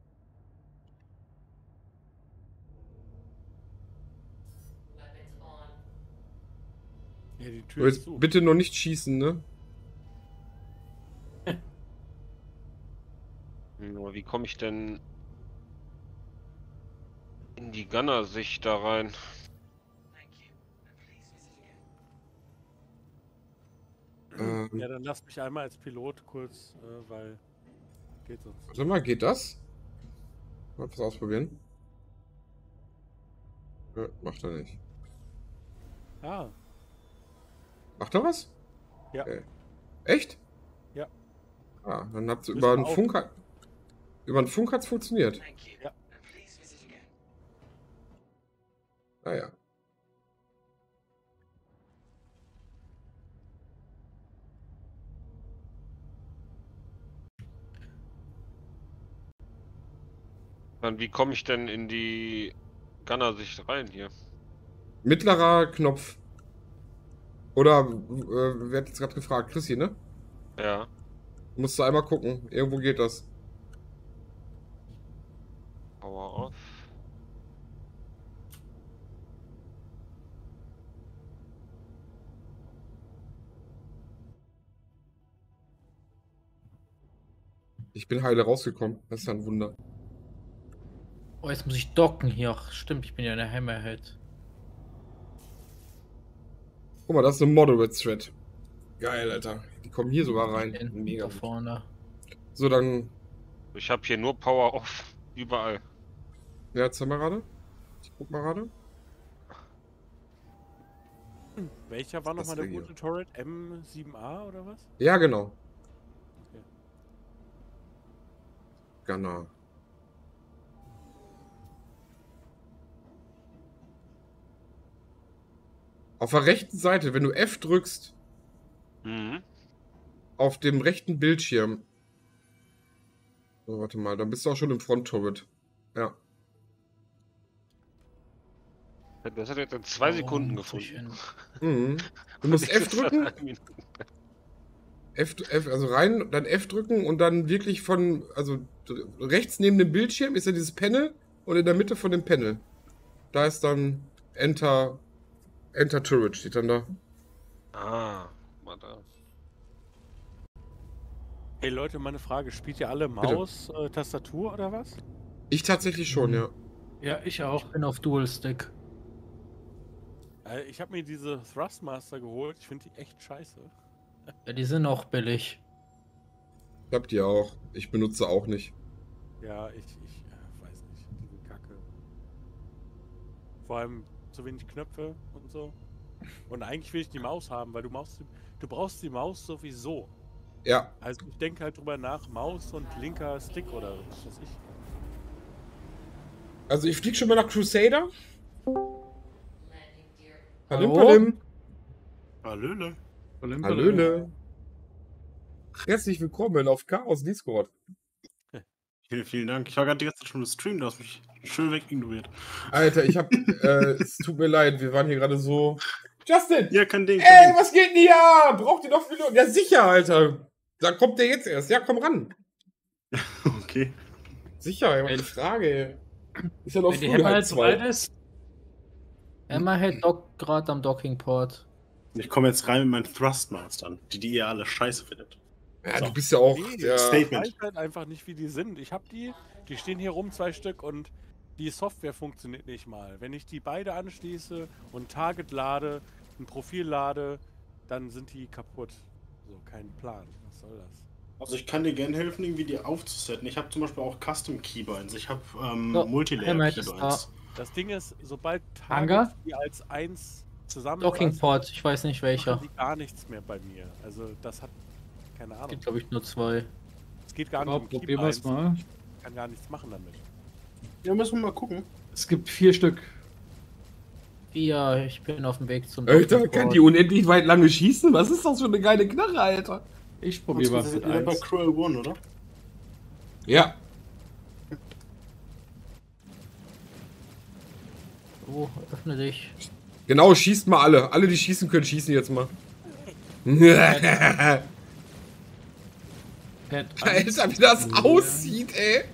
Ja, die Du Tür ist jetzt zu. bitte noch nicht schießen, ne? Nur wie komme ich denn in die Gunner-Sicht da rein? Ja, dann lass mich einmal als Pilot kurz, weil geht sonst. Warte mal, geht das? Mal was ausprobieren. Ja, macht er nicht. Ah, Macht er was? ja. Okay. Echt? Ja. Ah, dann hat's Müssen über wir einen auch- Funk. Über einen Funk hat's funktioniert. Ja. Naja. Dann wie komme ich denn in die Gunner-Sicht rein hier? Mittlerer Knopf. Oder, wer hat jetzt gerade gefragt? Chrissy, ne? Ja. Musst du einmal gucken. Irgendwo geht das. Power off. Ich bin heile rausgekommen. Das ist ja ein Wunder. Oh, jetzt muss ich docken hier. Ach, stimmt, ich bin ja eine Hammerhead. Guck mal, das ist eine Moderate Thread. Geil, Alter. Die kommen hier sogar rein. Hinten Mega da gut. vorne. So, dann. Ich habe hier nur Power off. Überall. Ja, jetzt haben wir gerade. Ich guck mal gerade. Welcher war Das nochmal der hier. gute Turret? M7A oder was? Ja, genau. Okay. Gunner. Auf der rechten Seite, wenn du F drückst, Mhm. auf dem rechten Bildschirm. So, warte mal, dann bist du auch schon im Front-Turret. Ja. Das hat jetzt in 2 Sekunden gefunden. Zwischen- Mhm. Du musst F drücken, also rein, dann F drücken und dann wirklich von, also rechts neben dem Bildschirm ist ja dieses Panel und in der Mitte von dem Panel. Da ist dann Enter Turret, steht dann da. Ah, mal da. Hey Leute, meine Frage, spielt ihr alle Maus, Tastatur oder was? Ich tatsächlich schon, ja. Ja, ich auch. Ich bin auf Dual Stick. Ich habe mir diese Thrustmaster geholt, ich finde die echt scheiße. Ja, die sind auch billig. Ich hab die auch. Ich benutze auch nicht. Ja, ich weiß nicht, die sind kacke. Vor allem zu wenig Knöpfe und so. Und eigentlich will ich die Maus haben, weil du brauchst die Maus sowieso. Ja, Also ich denke halt drüber nach, Maus und linker Stick oder was weiß ich. also ich flieg schon mal nach Crusader. Palim, Hallo? Palim. Hallöle. Hallöle. Herzlich willkommen auf Chaos Discord. Vielen Dank. Ich war gerade die ganze Zeit schon im Stream, du hast mich schön wegignoriert. Alter, es tut mir leid, wir waren hier gerade so... Justin! Ja, kein Ding. Ey, was geht denn hier? Braucht ihr noch viele... Ja, sicher, Alter. Da kommt der jetzt erst. Ja, komm ran. Okay. Sicher, ich hab eine Frage, ey. Ist ja noch Wenn die früh, Hammer halb halt zwei. bereit ist. Hammerhead dockt gerade am Dockingport. Ich komme jetzt rein mit meinen Thrustmastern, die ihr alle scheiße findet. Ja, So. du bist ja auch. Nee, Der, ich Statement. weiß halt einfach nicht, wie die sind. Ich habe die stehen hier rum, 2 Stück, und die Software funktioniert nicht mal. Wenn ich die beide anschließe und Target lade, ein Profil lade, dann sind die kaputt. So, kein Plan. Was soll das? Also ich kann dir gerne helfen, irgendwie die aufzusetzen. Ich habe zum Beispiel auch Custom Keybinds. Ich habe So, Multilayer Hammerhead ist Keybinds. Das Ding ist, sobald Hangar? Targets die als eins zusammen Dockingport, ich weiß nicht welcher. machen die gar nichts mehr bei mir. Also das hat keine Es Ahnung. gibt, glaube ich, nur 2. Es geht gar Ja, nicht um probieren wir es Keybinds. mal. Ich kann gar nichts machen damit. Ja, müssen wir mal gucken. Es gibt 4 Stück. Ja, ich bin auf dem Weg zum Alter, Dockingport. kann die unendlich weit lange schießen? Was ist das für eine geile Knarre, Alter? Ich probiere mal Das mit ist bei 1. Cruel One, oder? Ja. Oh, öffne dich. Genau, schießt mal alle. Alle, die schießen können, schießen jetzt mal. Alter, Pad wie das aussieht, ey.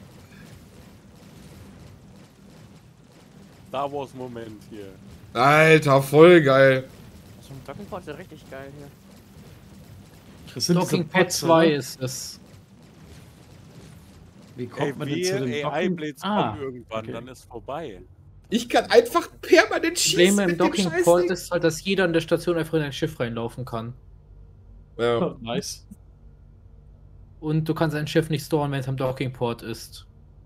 Star Wars Moment hier. Alter, voll geil. So ein Dockingport ist ja richtig geil hier. Das sind diese Dockingport Pads, 2 oder? ist es. Wie kommt man denn zu Wehe, den AI-Blades Ah, kommen irgendwann, okay. dann ist vorbei. Ich kann einfach permanent Das schießen Problem im mit dem Dockingport Scheißding. ist halt, dass jeder in der Station einfach in ein Schiff reinlaufen kann. Ja. Oh, nice. Und du kannst ein Schiff nicht storen, wenn es am Dockingport ist.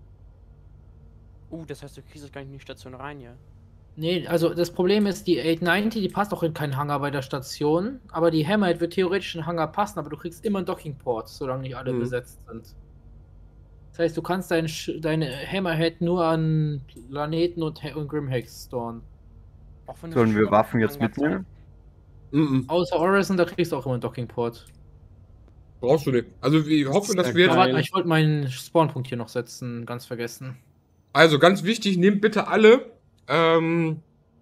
Das heißt, du kriegst es gar nicht in die Station rein, ja. Nee, also das Problem ist, die 890, die passt auch in keinen Hangar bei der Station, aber die Hammerhead wird theoretisch in den Hangar passen, aber du kriegst immer einen Dockingport, solange nicht alle Mhm. besetzt sind. Das heißt, du kannst deine Hammerhead nur an Planeten und Grimhex storen. Auch wenn du Sollen wir schon Waffen jetzt Hangar mitnehmen? Mhm. Außer Orison, da kriegst du auch immer einen Dockingport. Brauchst du nicht. Also ich hoffe, dass Ja, wir geil. Aber ich wollte meinen Spawnpunkt hier noch setzen, ganz vergessen. Also ganz wichtig, nehmt bitte alle Call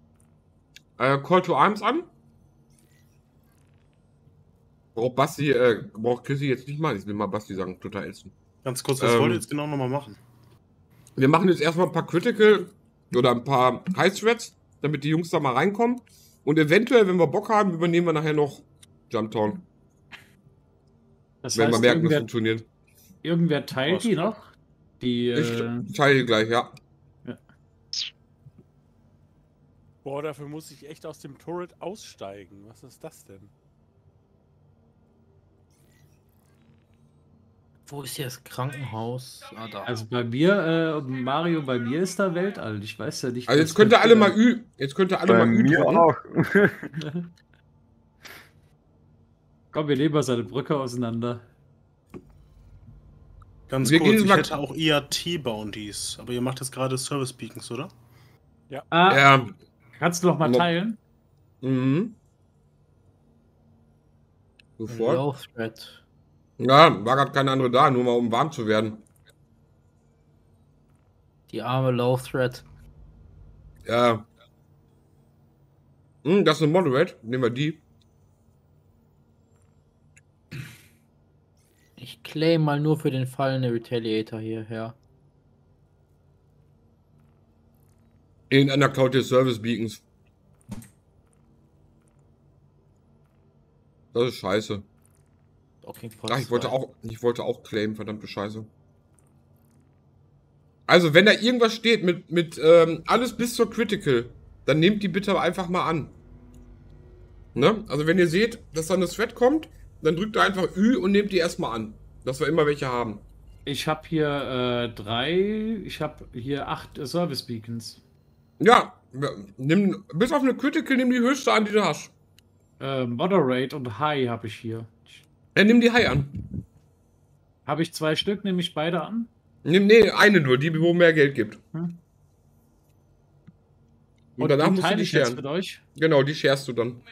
to Arms an. Braucht Chrissy jetzt nicht mal. Ich will mal Basti sagen, total ätzend. Ganz kurz, was wollt ihr jetzt genau nochmal machen? Wir machen jetzt erstmal ein paar Critical oder ein paar High Threads, damit die Jungs da mal reinkommen. Und eventuell, wenn wir Bock haben, übernehmen wir nachher noch Jumptown. Das Wenn wir heißt, merken, das funktioniert. irgendwer teilt die noch? Die, Ich teile gleich, ja. Boah, dafür muss ich echt aus dem Turret aussteigen. Was ist das denn? Wo ist hier das Krankenhaus? Ah, da. also bei mir, Mario, bei mir ist da Weltall. Ich weiß ja nicht. Also was jetzt könnt ihr für- alle mal jetzt könnt ihr alle Bei mal Ü mir drücken. auch. Komm, wir nehmen mal seine Brücke auseinander. Ganz Wir kurz, gehen ich mal- hätte auch IAT-Bounties, aber ihr macht jetzt gerade Service Beacons, oder? Ah, Ja. kannst du noch mal No. teilen? Mhm. Sofort. Low Threat. Ja, war gerade keine andere da, nur mal um warm zu werden. Die arme Low Threat. Ja. Das ist eine Moderate. Nehmen wir die. Ich claim mal nur für den Fall eine Retaliator hierher. In einer Cloud des Service Beacons. Das ist scheiße. Dockingport Ach, ich wollte 2. auch claimen, verdammte Scheiße. Also, wenn da irgendwas steht mit alles bis zur Critical, dann nehmt die bitte einfach mal an. Ne? Also, wenn ihr seht, dass da eine Thread kommt, dann drückt ihr einfach Ü und nehmt die erstmal an. Dass wir immer welche haben. Ich habe hier 3, ich habe hier 8 Service Beacons. Ja, nimm bis auf eine Critical, nimm die höchste an, die du hast. Moderate und High habe ich hier. Nimm die High an. Habe ich 2 Stück, nehme ich beide an? Nee, eine nur, die, wo mehr Geld gibt. Hm. Und danach die musst du teile die ich jetzt scheren. mit euch. Genau, die scherst du dann.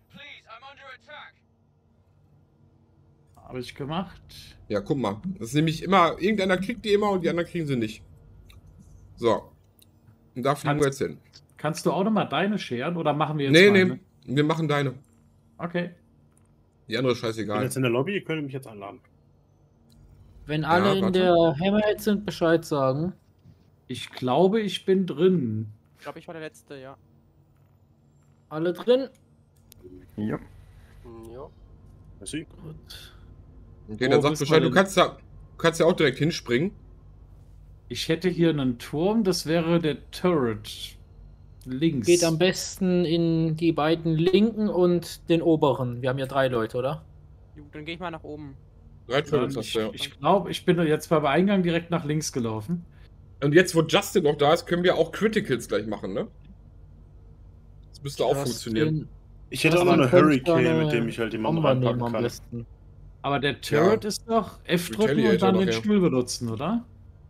Habe ich gemacht. Ja, guck mal. Das ist nämlich immer, irgendeiner kriegt die immer und die anderen kriegen sie nicht. So. Und da fliegen wir jetzt hin. Kannst du auch noch mal deine scheren oder machen wir jetzt Nee, meine? nee. Wir machen deine. Okay. Die andere ist Ich bin scheißegal. jetzt in der Lobby, ihr könnt mich jetzt anladen. Wenn alle in warte. der Hammerhead sind, Bescheid sagen. Ich glaube, ich bin drin. Ich glaube, ich war der Letzte, ja. Alle drin? Ja. Ja. Merci. Gut. Okay, dann Wo sag müssen Bescheid, wir du denn- kannst ja auch direkt hinspringen. Ich hätte hier einen Turm, das wäre der Turret. Links. Geht am besten in die beiden linken und den oberen. Wir haben ja 3 Leute, oder? Gut, dann gehe ich mal nach oben. 3 Turrets Dann, hast du, ja. ich glaube, ich bin jetzt beim Eingang direkt nach links gelaufen. Und jetzt, wo Justin noch da ist, können wir auch Criticals gleich machen, ne? Das müsste auch funktionieren. Ich hätte auch Justin noch eine könnte Hurricane, eine mit dem ich halt jemanden Bomber nehmen reinpacken am kann. besten. Aber der Turret Ja. ist doch F drücken Retaliator und dann doch, den ja. Stuhl benutzen, oder?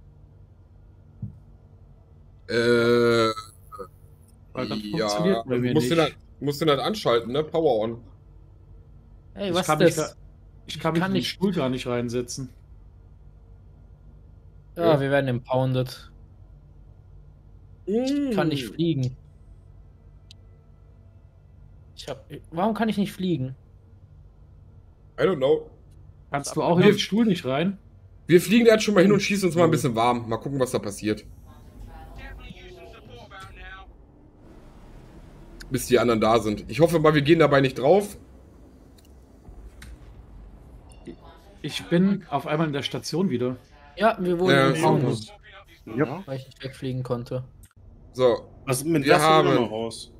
Weil das Ja, funktioniert bei mir musst nicht. den halt anschalten, ne? Power on. Hey, Ich was kann ist mich das? da- Ich kann mich kann in den nicht- Stuhl gar nicht reinsetzen. Ja, wir werden impounded. Ich kann nicht Mm. fliegen. Warum kann ich nicht fliegen? I don't know. Kannst du auch in den Stuhl nicht rein? Wir fliegen da jetzt schon mal hin und schießen uns mal ein bisschen warm. Mal gucken, was da passiert. Bis die anderen da sind. Ich hoffe mal, wir gehen dabei nicht drauf. Ich bin auf einmal in der Station wieder. Ja, wir wurden impounded, Ja. weil ich nicht wegfliegen konnte. So. Was mit Wir was sind wir haben- noch raus?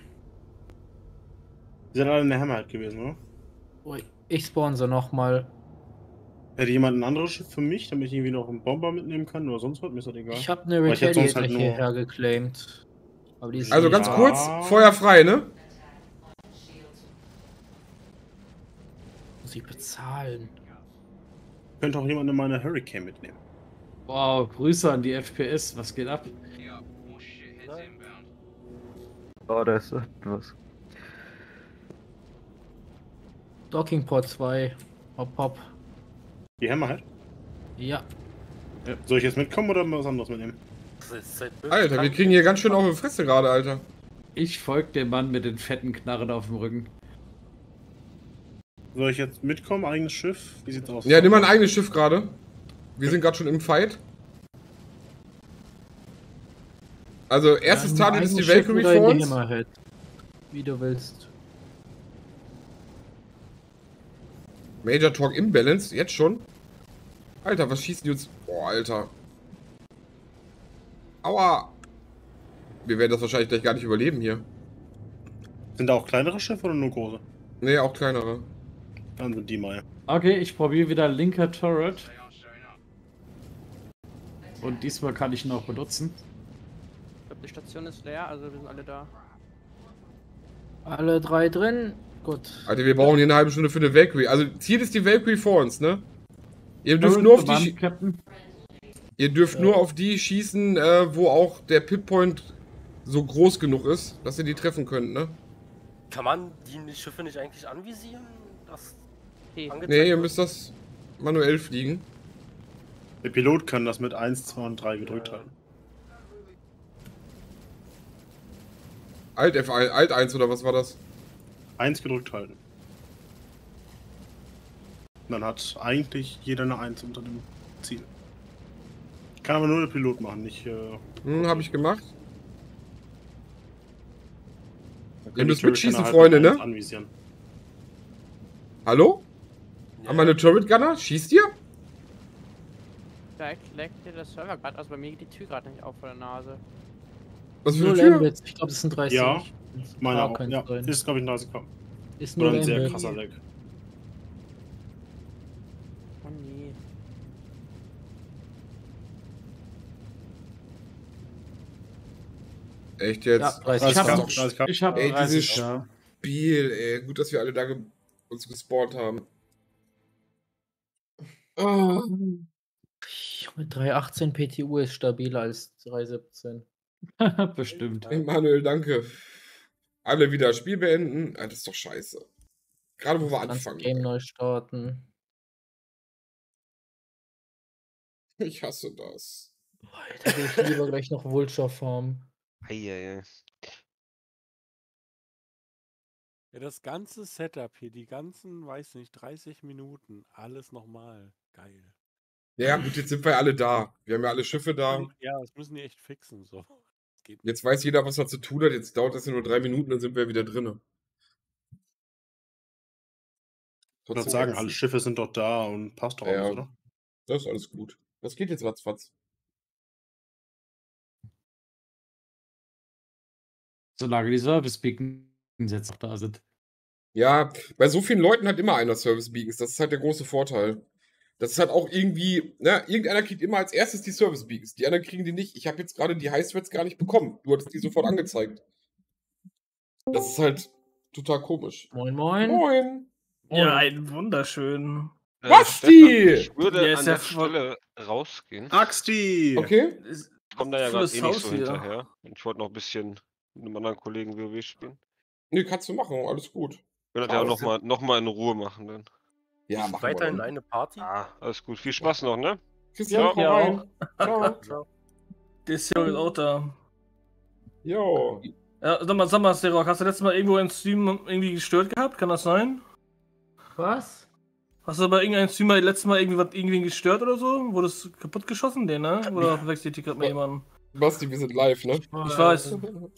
Die sind alle in der Hammerhead gewesen, oder? Ui, ich sponsor nochmal. Hätte jemand ein anderes Schiff für mich, damit ich irgendwie noch einen Bomber mitnehmen kann oder sonst was? Mir ist das egal. Ich habe eine Aber ich hätte sonst Retaliator halt nur- hierher geclaimed. Aber die ist Also nicht ganz da. kurz, Feuer frei, ne? Muss ich bezahlen. Könnte auch jemand meine Hurricane mitnehmen. Wow, Grüße an die FPS. Was geht ab? Oh, da ist etwas. Dockingport 2. Hopp, hopp. Die Hammerhead? Ja. Soll ich jetzt mitkommen oder was anderes mitnehmen? Alter, wir kriegen hier ganz schön auf die Fresse gerade, Alter. Ich folge dem Mann mit den fetten Knarren auf dem Rücken. Soll ich jetzt mitkommen? Eigenes Schiff? Wie sieht's aus? Ja, nimm mal ein eigenes Schiff gerade. Wir sind gerade schon im Fight. Also, erstes Ja, Target ist die eigenes Schiff Valkyrie oder vor in die uns. Hammerhead. Wie du willst. Major Torque Imbalance, jetzt schon. Alter, was schießen die uns? Boah, Alter. Aua. Wir werden das wahrscheinlich gleich gar nicht überleben hier. Sind da auch kleinere Schiffe oder nur große? Nee, auch kleinere. Dann sind die mal. Okay, ich probiere wieder linker Turret. Und diesmal kann ich ihn auch benutzen. Ich glaube, die Station ist leer, also wir sind alle da. Alle 3 drin. Gut. Alter, wir brauchen hier eine halbe Stunde für eine Valkyrie. Also, Ziel ist die Valkyrie vor uns, ne? Ihr dürft Turret nur auf bemannt, die, Captain. ihr dürft nur auf die schießen, wo auch der Pitpoint so groß genug ist, dass ihr die treffen könnt, ne? Kann man die Schiffe nicht eigentlich anvisieren? Das Okay. angezeigt Nee, ihr wird? müsst das manuell fliegen. Der Pilot kann das mit 1, 2 und 3 gedrückt halten. Alt F1, Alt 1 oder was war das? 1 gedrückt halten. Dann hat eigentlich jeder eine 1 unter dem Ziel. Kann aber nur der Pilot machen, nicht. Hab ich gemacht. dann Ihr können müsst die mitschießen, Turret Freunde, mit 1 ne? Anvisieren. Hallo? Ja. Haben wir eine Turret Gunner? Schießt ihr? Vielleicht leckt dir der Server gerade, also bei mir geht die Tür gerade nicht auf vor der Nase. Was für Nur eine Tür? Lambits. Ich glaube, das sind 30. Ja, meine Ah, auch. könnte Ja, sein. ist glaube ich ein 30 K. Ist nur Oder ein sehr Lambit. krasser Lag. Oh nee. Echt jetzt? Ja, 30 30 Das K. ist doch 30 K. Ich habe Ey, 30 dieses ja. Spiel, ey. Gut, dass wir alle da uns gespawnt haben. Oh. Mit 3,18 PTU ist stabiler als 3,17. Bestimmt. Manuel, danke. Alle wieder das Spiel beenden. Ah, das ist doch scheiße. Gerade wo wir Das ganze anfangen. Game neu starten. Ich hasse das. Da will ich lieber gleich noch Vulture Farm. Eieiei. Ja, das ganze Setup hier, die ganzen, weiß nicht, 30 Minuten, alles nochmal. Geil. Ja, gut, jetzt sind wir alle da. Wir haben ja alle Schiffe da. Ja, das müssen die echt fixen. So. Das geht nicht. Jetzt weiß jeder, was er zu tun hat. Jetzt dauert das ja nur 3 Minuten, dann sind wir wieder drin. Ich würde Trotzdem sagen, ätzend. alle Schiffe sind doch da und passt doch alles, Ja, oder? das ist alles gut. Das geht jetzt ratzfatz. Solange die Service-Beacons jetzt noch da sind. Ja, bei so vielen Leuten hat immer einer Service Beacons. Das ist halt der große Vorteil. Das ist halt auch irgendwie, ne, irgendeiner kriegt immer als erstes die Service Beacons. Die anderen kriegen die nicht. Ich habe jetzt gerade die High Threads gar nicht bekommen. Du hattest die sofort angezeigt. Das ist halt total komisch. Moin, moin. Moin! Ja, einen wunderschönen. Basti! Ich würde Der ist an ja der Stelle rausgehen. Axti! Okay. Ich komme da ja gerade volles eh nicht so Haus hier. hinterher. Und ich wollte noch ein bisschen mit einem anderen Kollegen WoW spielen. Nee, kannst du machen. Alles gut. Wir können das ja auch noch mal in Ruhe machen dann. Ja, machen Weiterhin wir. eine Party? Ah, alles gut. Viel Spaß noch, ne? Christian, komm Ja, rein. auch. Ciao. Der ist ja auch da. Jo. Ja, sag mal, Sterok, hast du letztes Mal irgendwo einen Stream irgendwie gestört gehabt? Kann das sein? Was? Hast du bei irgendeinem Streamer letztes Mal irgendwie gestört oder so? Wurde es kaputt geschossen, den, ne? Oder verwechselt die gerade mal jemanden? Basti, wir sind live, ne? Ich weiß.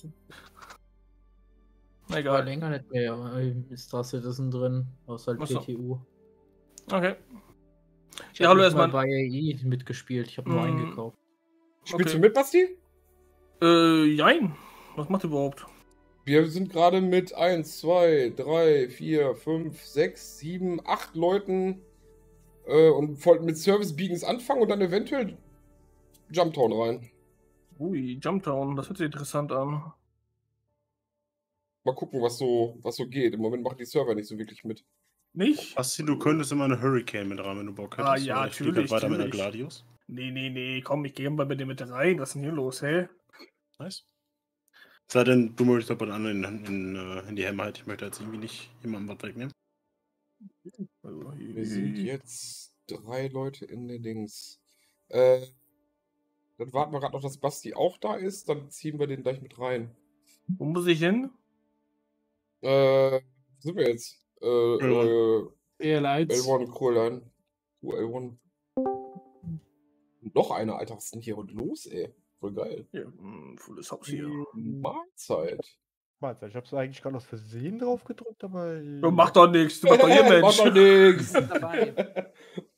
War Egal. länger nicht mehr. Ist Star Citizen drin, außer halt Achso. PTU. Okay. Ich Ja, habe hallo nicht mal erstmal. bei AI mitgespielt. Ich habe nur Mm. eingekauft. Spielst Okay. du mit, Basti? Jein. Was macht ihr überhaupt? Wir sind gerade mit 1, 2, 3, 4, 5, 6, 7, 8 Leuten und wollten mit Service Beacons anfangen und dann eventuell Jumptown rein. Ui, Jumptown, das hört sich interessant an. Mal gucken, was so geht. Im Moment machen die Server nicht so wirklich mit. Nicht? Basti, du könntest immer eine Hurricane mit rein, wenn du Bock hättest. Ah, ja, weil ich spiele natürlich, weiter mit der natürlich. Gladius. Nee, komm, ich gehe mal bei dir mit rein. Was ist denn hier los, hä? Nice. Sei denn, du möchtest aber einen anderen in die Hemme halt. Ich möchte jetzt irgendwie nicht jemandem was wegnehmen. Wir sind jetzt 3 Leute in der Dings. Dann warten wir gerade noch, dass Basti auch da ist. Dann ziehen wir den gleich mit rein. Wo muss ich hin? Wo sind wir jetzt? EL1. L1, Kröllern. L1. Noch einer, Alter, was ist denn hier heute los, ey? Voll geil. Ja, volles Haus hier. Mahlzeit. Warte, ich hab's eigentlich gerade aus Versehen drauf gedrückt, aber. Du mach doch nichts, du machst doch hier, Mensch. Mach doch nix. Dabei.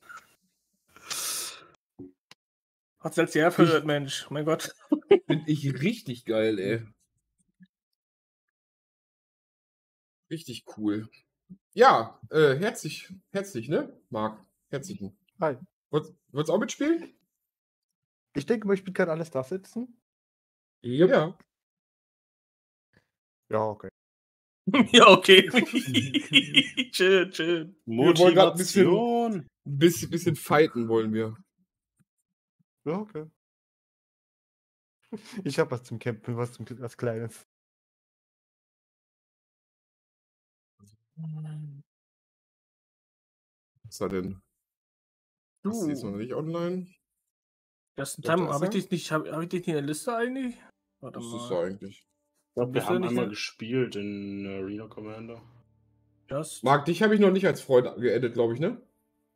Hat's jetzt hier verirrt, Mensch. Mein Gott. Bin ich richtig geil, ey. Richtig cool. Ja, herzlich, ne, Marc? Herzlichen. Hi. Wollt's auch mitspielen? Ich denke mal, ich bin kann alles da sitzen. Ja. Ja, okay. Ja, okay. Chill. Wir wollen gerade ein Motivation. bisschen fighten, wollen wir. Ja, okay. Ich hab was zum Campen, was Kleines. Was ist da denn? Basti ist noch nicht online. Justin Doch, da Time, ist habe ich er. dich nicht, hab ich dich nicht in der Liste eigentlich? Warte Was ist mal. da eigentlich? Ich glaube, wir Bist du haben nicht einmal der- gespielt in Arena Commander. Just. Marc, dich habe ich noch nicht als Freund geaddet, glaube ich, ne?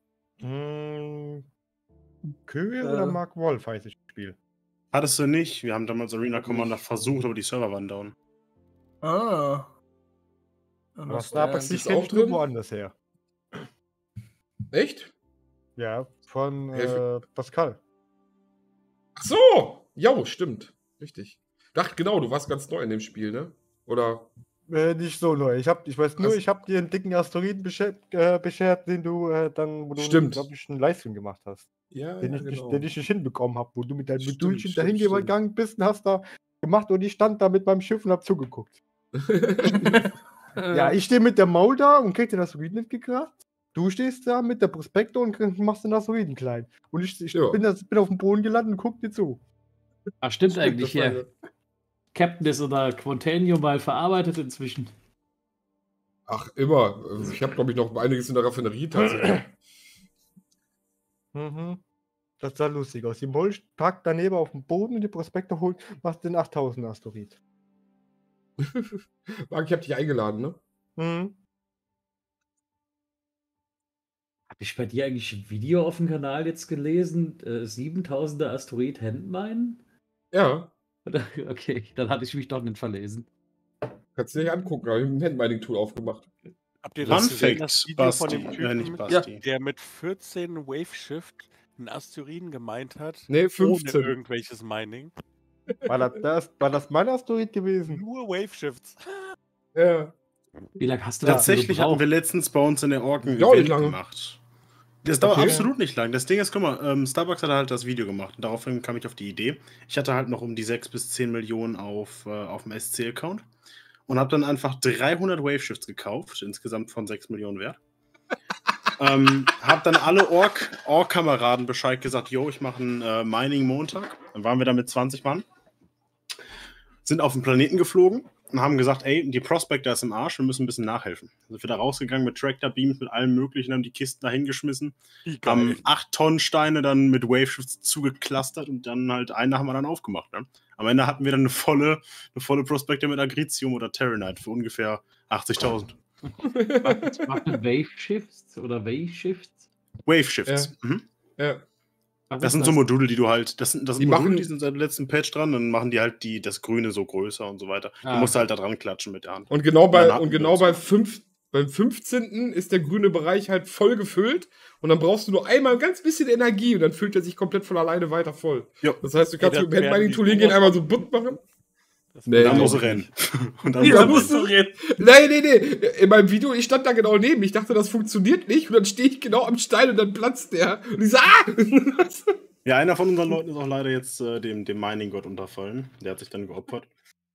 Köhe oder Mark Wolf heißt das Spiel? Hattest du nicht? Wir haben damals Arena Commander versucht, aber die Server waren down. Ah. Was da Understand. passiert, Ist kenn auch ich nur drin? woanders her. Echt? Ja, von Helfe. Pascal. Ach so! Jo, stimmt. Richtig. Dachte genau, du warst ganz neu in dem Spiel, ne? Oder? Nicht so neu. Ich weiß nur, Also- ich habe dir einen dicken Asteroiden beschert, den du wo du, Stimmt. glaube ich, einen Livestream gemacht hast. Ja, Den ich nicht hinbekommen habe, wo du mit deinem Stimmt, Modulchen stimmt, dahin stimmt. gegangen bist und hast da gemacht und ich stand da mit meinem Schiff und hab zugeguckt. Ja, ich stehe mit der Maul da und krieg den Asteroiden nicht gekratzt. Du stehst da mit der Prospektor und machst den Asteroiden klein. Und ich Ja. bin auf dem Boden gelandet und guck dir zu. Ah, stimmt eigentlich, das war hier. Captain ist oder Quantanium mal verarbeitet inzwischen. Ach, immer. Ich habe, glaube ich, noch einiges in der Raffinerie tatsächlich. Das sah lustig aus. Die Maul packt daneben auf den Boden und die Prospektor holt, machst den 8000 Asteroid. Marc, ich habe dich eingeladen, ne? Mhm. Habe ich bei dir eigentlich ein Video auf dem Kanal jetzt gelesen? 7000er Asteroid Handmine? Ja. Okay, dann hatte ich mich doch nicht verlesen. Kannst du dir nicht angucken, habe ich ein Handmining-Tool aufgemacht. Habt ihr Fun das gesehen, Fact, das Video von dem Basti. Nicht Typen, Basti. der mit 14 Wave Shift einen Asteroiden gemeint hat, Nee, ohne 15. irgendwelches Mining? War das mein Asteroid gewesen? Nur Wave Shifts. Ja. Wie lange hast du das Tatsächlich hatten wir gebraucht? letztens bei uns in der Orken Ja, nicht Event lange. gemacht. Das dauert Okay. absolut nicht lang. Das Ding ist, guck mal, Starbucks hat halt das Video gemacht. Und daraufhin kam ich auf die Idee. Ich hatte halt noch um die 6 bis 10 Millionen auf dem SC-Account. Und habe dann einfach 300 Wave Shifts gekauft, insgesamt von 6 Millionen wert. Hab dann alle Ork-Kameraden Bescheid gesagt, yo, ich mache einen Mining-Montag. Dann waren wir da mit 20 Mann. Sind auf den Planeten geflogen und haben gesagt, ey, die Prospector ist im Arsch, wir müssen ein bisschen nachhelfen. Also sind wir da rausgegangen mit Tractor-Beams, mit allem möglichen, haben die Kisten da hingeschmissen, haben 8 Tonnen Steine dann mit Wave-Shifts zugeklustert und dann halt einen nach dem anderen aufgemacht. Ne? Am Ende hatten wir dann eine volle Prospector mit Agritium oder Terranite für ungefähr 80.000. Warte, Wave Shifts oder Wave Shifts? Wave Shifts. Ja. Mhm. Ja. Das sind so Module, die du halt, das sind Die Module, machen- die sind seit dem letzten Patch dran, dann machen die halt das Grüne so größer und so weiter. Ah. Du musst halt da dran klatschen mit der Hand. Und genau dann hatten wir beim 15. ist der grüne Bereich halt voll gefüllt und dann brauchst du nur einmal ein ganz bisschen Energie und dann füllt er sich komplett von alleine weiter voll. Ja. Das heißt, du kannst das mit dem werden Handmining-Tool die hingehen, sowas- einmal so butt machen. Nee, Und dann musst du glaub ich rennen. nicht. Und dann Ja, musst musst du du rennen. reden. Nee. In meinem Video, ich stand da genau neben. Ich dachte, das funktioniert nicht. Und dann stehe ich genau am Stein und dann platzt der. Und ich so, Ja, einer von unseren Leuten ist auch leider jetzt dem Mining-Gott unterfallen. Der hat sich dann geopfert.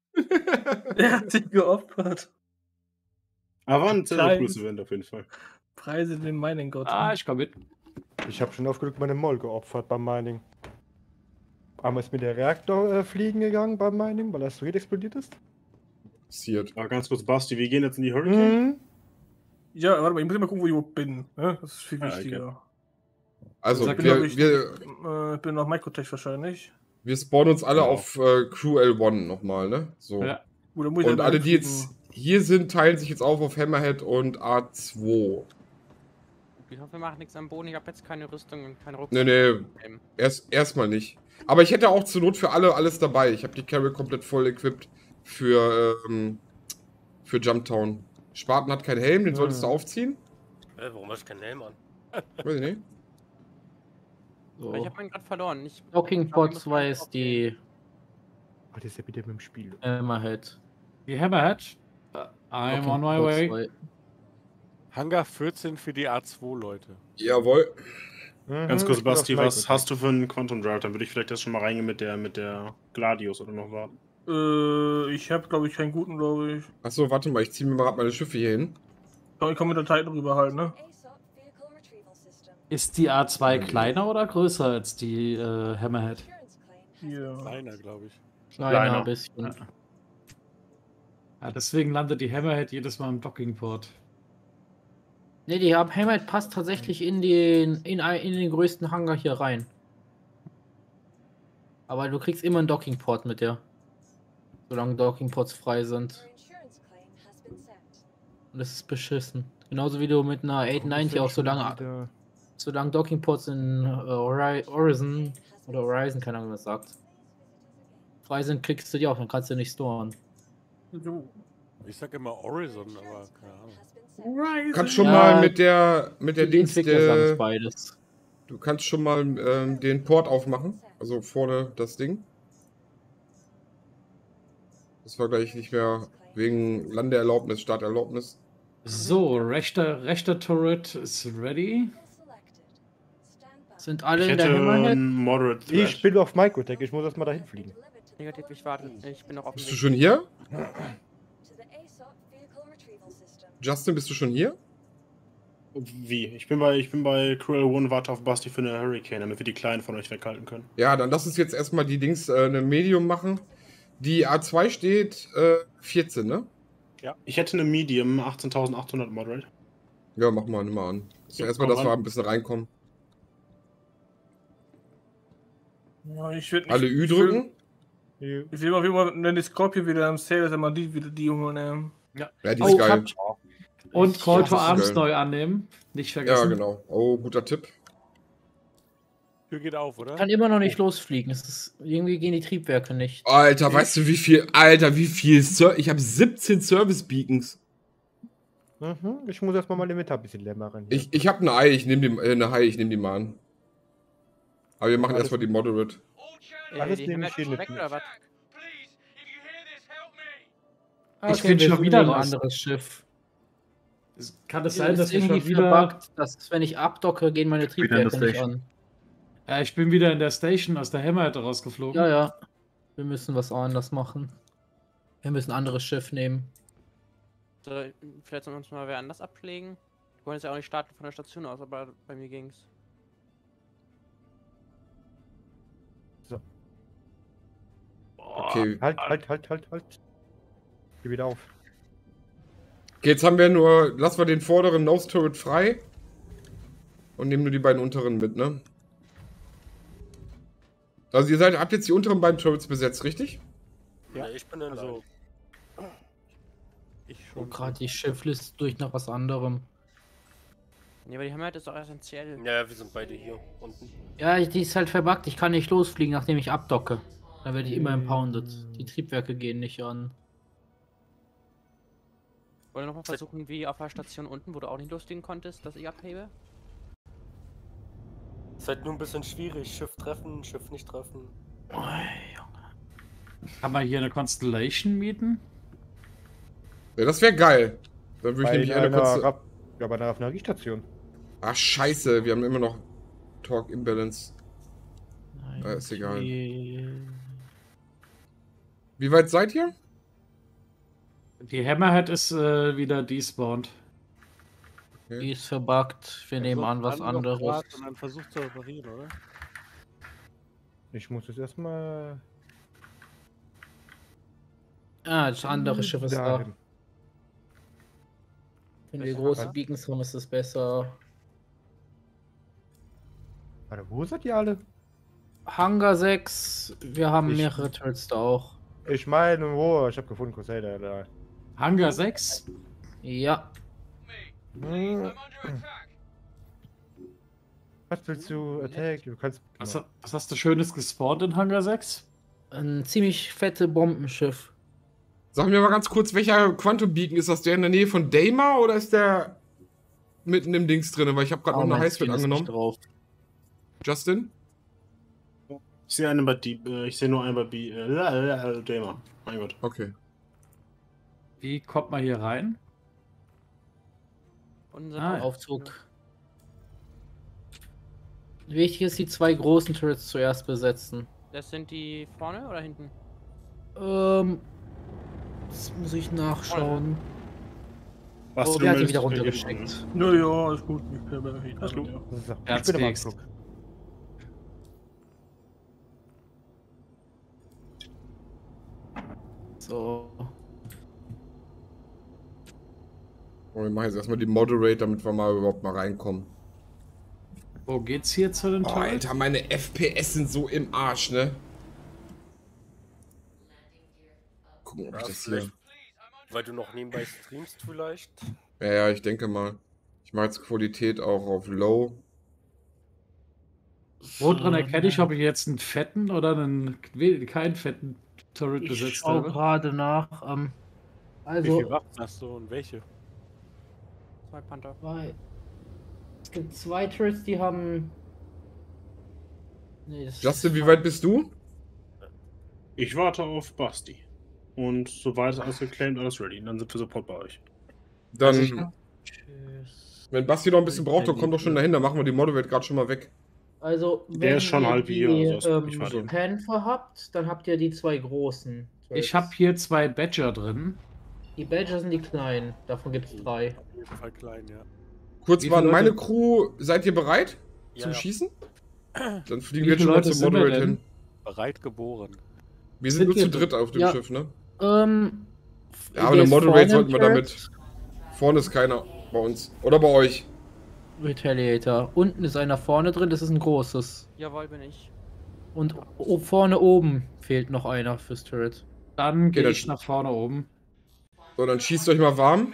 Der hat sich geopfert. Aber war ein sehr, sehr Klein. cooles Event auf jeden Fall. Preise den Mining Gott. Ah, ich komm mit. Ich habe schon oft genug meine Moll geopfert beim Mining. Einmal ist mir der Reaktor fliegen gegangen beim Mining, weil das Asteroid explodiert ist. passiert. Aber ganz kurz, Basti, wir gehen jetzt in die Hurricane. Mhm. Ja, warte mal, ich muss mal gucken, wo ich überhaupt bin. Ne? Das ist viel Ah, okay. wichtiger. Also, Ich bin, glaub ich, wir ich bin noch Microtech wahrscheinlich. spawnen uns alle Ja. auf Crew L1 nochmal, ne? So. Ja. Oder muss ich Und da alle, die hinfliegen? jetzt hier sind, teilen sich jetzt auf Hammerhead und A2. Ich hoffe, wir machen nichts am Boden. Ich habe jetzt keine Rüstung und keine Nee, Rucksack. nee. Erstmal nicht. Aber ich hätte auch zur Not für alle alles dabei. Ich habe die Carry komplett voll equipped für Jumptown. Spaten hat keinen Helm, den solltest du aufziehen. Warum hast du keinen Helm an? Weiß ich nicht. So. Ich habe meinen gerade verloren. Ich Docking Port 2 ist die Oh, das ist ja wieder mit dem Spiel. Hammerhead. Die Hammerhead. I'm on my way. Hangar 14 für die A2, Leute. Jawohl. Ganz kurz, Basti, was hast du für einen Quantum Drive? Dann würde ich vielleicht das schon mal reingehen mit der Gladius oder noch warten. Ich habe, glaube ich, keinen guten, glaube ich. Achso, warte mal, ich ziehe mir mal gerade meine Schiffe hier hin. Aber ich komme mit der Titan rüber halt, ne? Ist die A2 kleiner oder größer als die Hammerhead? Hier. Kleiner, glaube ich. Kleiner ein bisschen. Ja, deswegen landet die Hammerhead jedes Mal im Dockingport. Ne, die Hammerhead passt tatsächlich in den größten Hangar hier rein. Aber du kriegst immer einen Dockingport mit der. Solange Dockingports frei sind. Und das ist beschissen. Genauso wie du mit einer 890 auch solange Dockingports in Horizon oder Horizon, keine Ahnung, was sagt. Frei sind, kriegst du die auch, dann kannst du nicht storen. Ich sag immer Horizon, aber keine Ahnung. Du kannst schon mal mit der Dings, beides. du kannst schon mal den Port aufmachen. Also vorne das Ding. Das war gleich nicht mehr wegen Landeerlaubnis, Starterlaubnis. So, rechter Turret ist ready. Sind alle in der Hammerhead? Ich bin auf Microtech, ich muss erstmal dahin fliegen. Negativ, ich warte. Ich bin noch auf dem Bist Weg. du schon hier? Justin, bist du schon hier? Wie? Ich bin bei Cruel One, warte auf Basti für eine Hurricane, damit wir die Kleinen von euch weghalten können. Ja, dann lass uns jetzt erstmal die Dings eine Medium machen. Die A2 steht 14, ne? Ja. Ich hätte eine Medium, 18.800 Moderate. Ja, mach mal, nimm mal an. So, Ja, erstmal, komm dass wir ran. ein bisschen reinkommen. Ja, ich würde Alle Ü drücken. Ich will mal wieder, wenn die Scorpion wieder am Sale ist, immer die wieder die Junge nehmen. Ja, Ja, die ist geil. Und Call to Ja, Arms geil. neu annehmen. Nicht Ja, vergessen. genau. Oh, guter Tipp. Tür geht auf, oder? Kann immer noch nicht losfliegen. Irgendwie gehen die Triebwerke nicht. Alter, weißt du, wie viel ich habe 17 Service Beacons. Ich muss erstmal mein Inventar ein bisschen leer machen. Ich habe ein Ei, ich nehme die, eine Hai, ich nehme die mal an. Aber wir machen Alles- erstmal die Moderate. Alles die nehme Hammer ich hier ist nicht weg, mit. oder was? Ich bin wir schon suchen wieder ein lost. anderes Schiff. Kann es Ja, sein, ist dass wir irgendwie schon wieder... verbuggt, dass wenn ich abdocke, gehen meine Wieder in der Triebwerke nicht Station. an. Ja, ich bin wieder in der Station aus der Hammerhead rausgeflogen. Ja, ja. Wir müssen was anders machen. Wir müssen ein anderes Schiff nehmen. So, vielleicht sollen wir uns mal wer anders abschlägen. Wir wollen jetzt ja auch nicht starten von der Station aus, aber bei mir ging's. Okay. Halt. Geh wieder auf. Okay, jetzt haben wir nur, lassen wir den vorderen Nose Turret frei und nehmen nur die beiden unteren mit, ne? Also ihr habt jetzt die unteren beiden Turrets besetzt, richtig? Ja, ich bin in Also, ich Oh, schon. gerade die Schiffliste durch nach was anderem. Nee, aber die Hammerhead ist doch essentiell. Ja, wir sind beide hier unten. Ja, die ist halt verbuggt. Ich kann nicht losfliegen, nachdem ich abdocke. Dann werde ich immer impounded. Die Triebwerke gehen nicht an. Wollen wir nochmal versuchen, wie auf der Station unten, wo du auch nicht losfliegen konntest, dass ich abhebe? Ist halt nur ein bisschen schwierig. Schiff treffen, Schiff nicht treffen. Kann man hier eine Constellation mieten? Ja, das wäre geil. Dann würde ich nämlich eine kurze... Ja, bei einer Raffineriestation. Ach, scheiße, wir haben immer noch Torque Imbalance. Nein, Ist egal. okay. Wie weit seid ihr? Die Hammerhead ist wieder despawned. Die ist verbuggt. Wir nehmen an was anderes. Und dann versucht zu reparieren, oder? Ich muss jetzt erstmal. Ah, das andere Schiff ist da. dahin. Wenn wir große Beacons haben, ist es besser. Warte, wo seid ihr alle? Hangar 6. Wir haben Ich- mehrere Turrets da auch. Ich meine, wo? Ich hab gefunden, Crusader. Da. Hangar 6? Ja. Was willst du attack? Du kannst. Was hast du Schönes gespawnt in Hangar 6? Ein ziemlich fette Bombenschiff. Sag mir mal ganz kurz, welcher Quantum Beacon ist das? Der in der Nähe von Daymar oder ist der mitten im Dings drin? Weil ich habe gerade noch eine mein Highspeed Screen ist nicht angenommen. drauf. Justin? Ich sehe einen bei ich sehe nur einen bei Damer. Mein Gott. Okay. Wie kommt man hier rein? Unser Aufzug. Wichtig ist, die zwei großen Turrets zuerst besetzen. Das sind die vorne oder hinten? Das muss ich nachschauen. Was Oh, du der hat die willst, wieder kann ich runtergeschickt. Ja, ja, alles gut. Ich bin Alles gut. ja. Ich bin im Erzkeks. Abflug. So. Und wir machen jetzt erstmal die Moderate, damit wir mal überhaupt mal reinkommen. Wo geht's hier zu den Oh, Turrets? Alter, meine FPS sind so im Arsch, ne? Gucken, ob ich das hier... Weil du noch nebenbei streamst vielleicht. Ja, ich denke mal. Ich mache jetzt Qualität auch auf Low. Woran erkenne ich, ob ich jetzt einen fetten oder keinen fetten Turret Ich besetzt schau habe? gerade nach. Wie Also, viele Waffen hast du und welche? Zwei Panther. es gibt zwei Turrets, die haben. Nee, das Justin, wie weit bist du? Ich warte auf Basti. Und soweit ist alles geclaimed, alles ready. Dann sind wir sofort bei euch. Dann, wenn Basti noch ein bisschen braucht, dann kommt doch schon dahin. Dann machen wir die Moderate gerade schon mal weg. Also, wenn Der ist schon ihr halb hier, die, also ist- ich warte. Panther habt, dann habt ihr die zwei großen. Ich habe hier zwei Badger drin. Die Badger sind die kleinen, davon gibt es 3. Auf jeden Fall klein, ja. Kurz Wie mal, viele meine Leute- Crew, seid ihr bereit zum Ja. Schießen? Dann fliegen Wie wir jetzt viele schon mal Leute zum sind wir Moderate denn? hin. Bereit geboren. Wir sind Sind nur wir zu so- dritt auf dem ja. Schiff, ne? Ja, Ja, aber eine Moderate sollten wir damit. Vorne ist keiner bei uns. Oder bei euch. Retaliator. Unten ist einer vorne drin, das ist ein großes. Jawohl, bin ich. Und vorne oben fehlt noch einer fürs Turret. Dann gehe dann- ich nach vorne oben. So, dann schießt euch mal warm.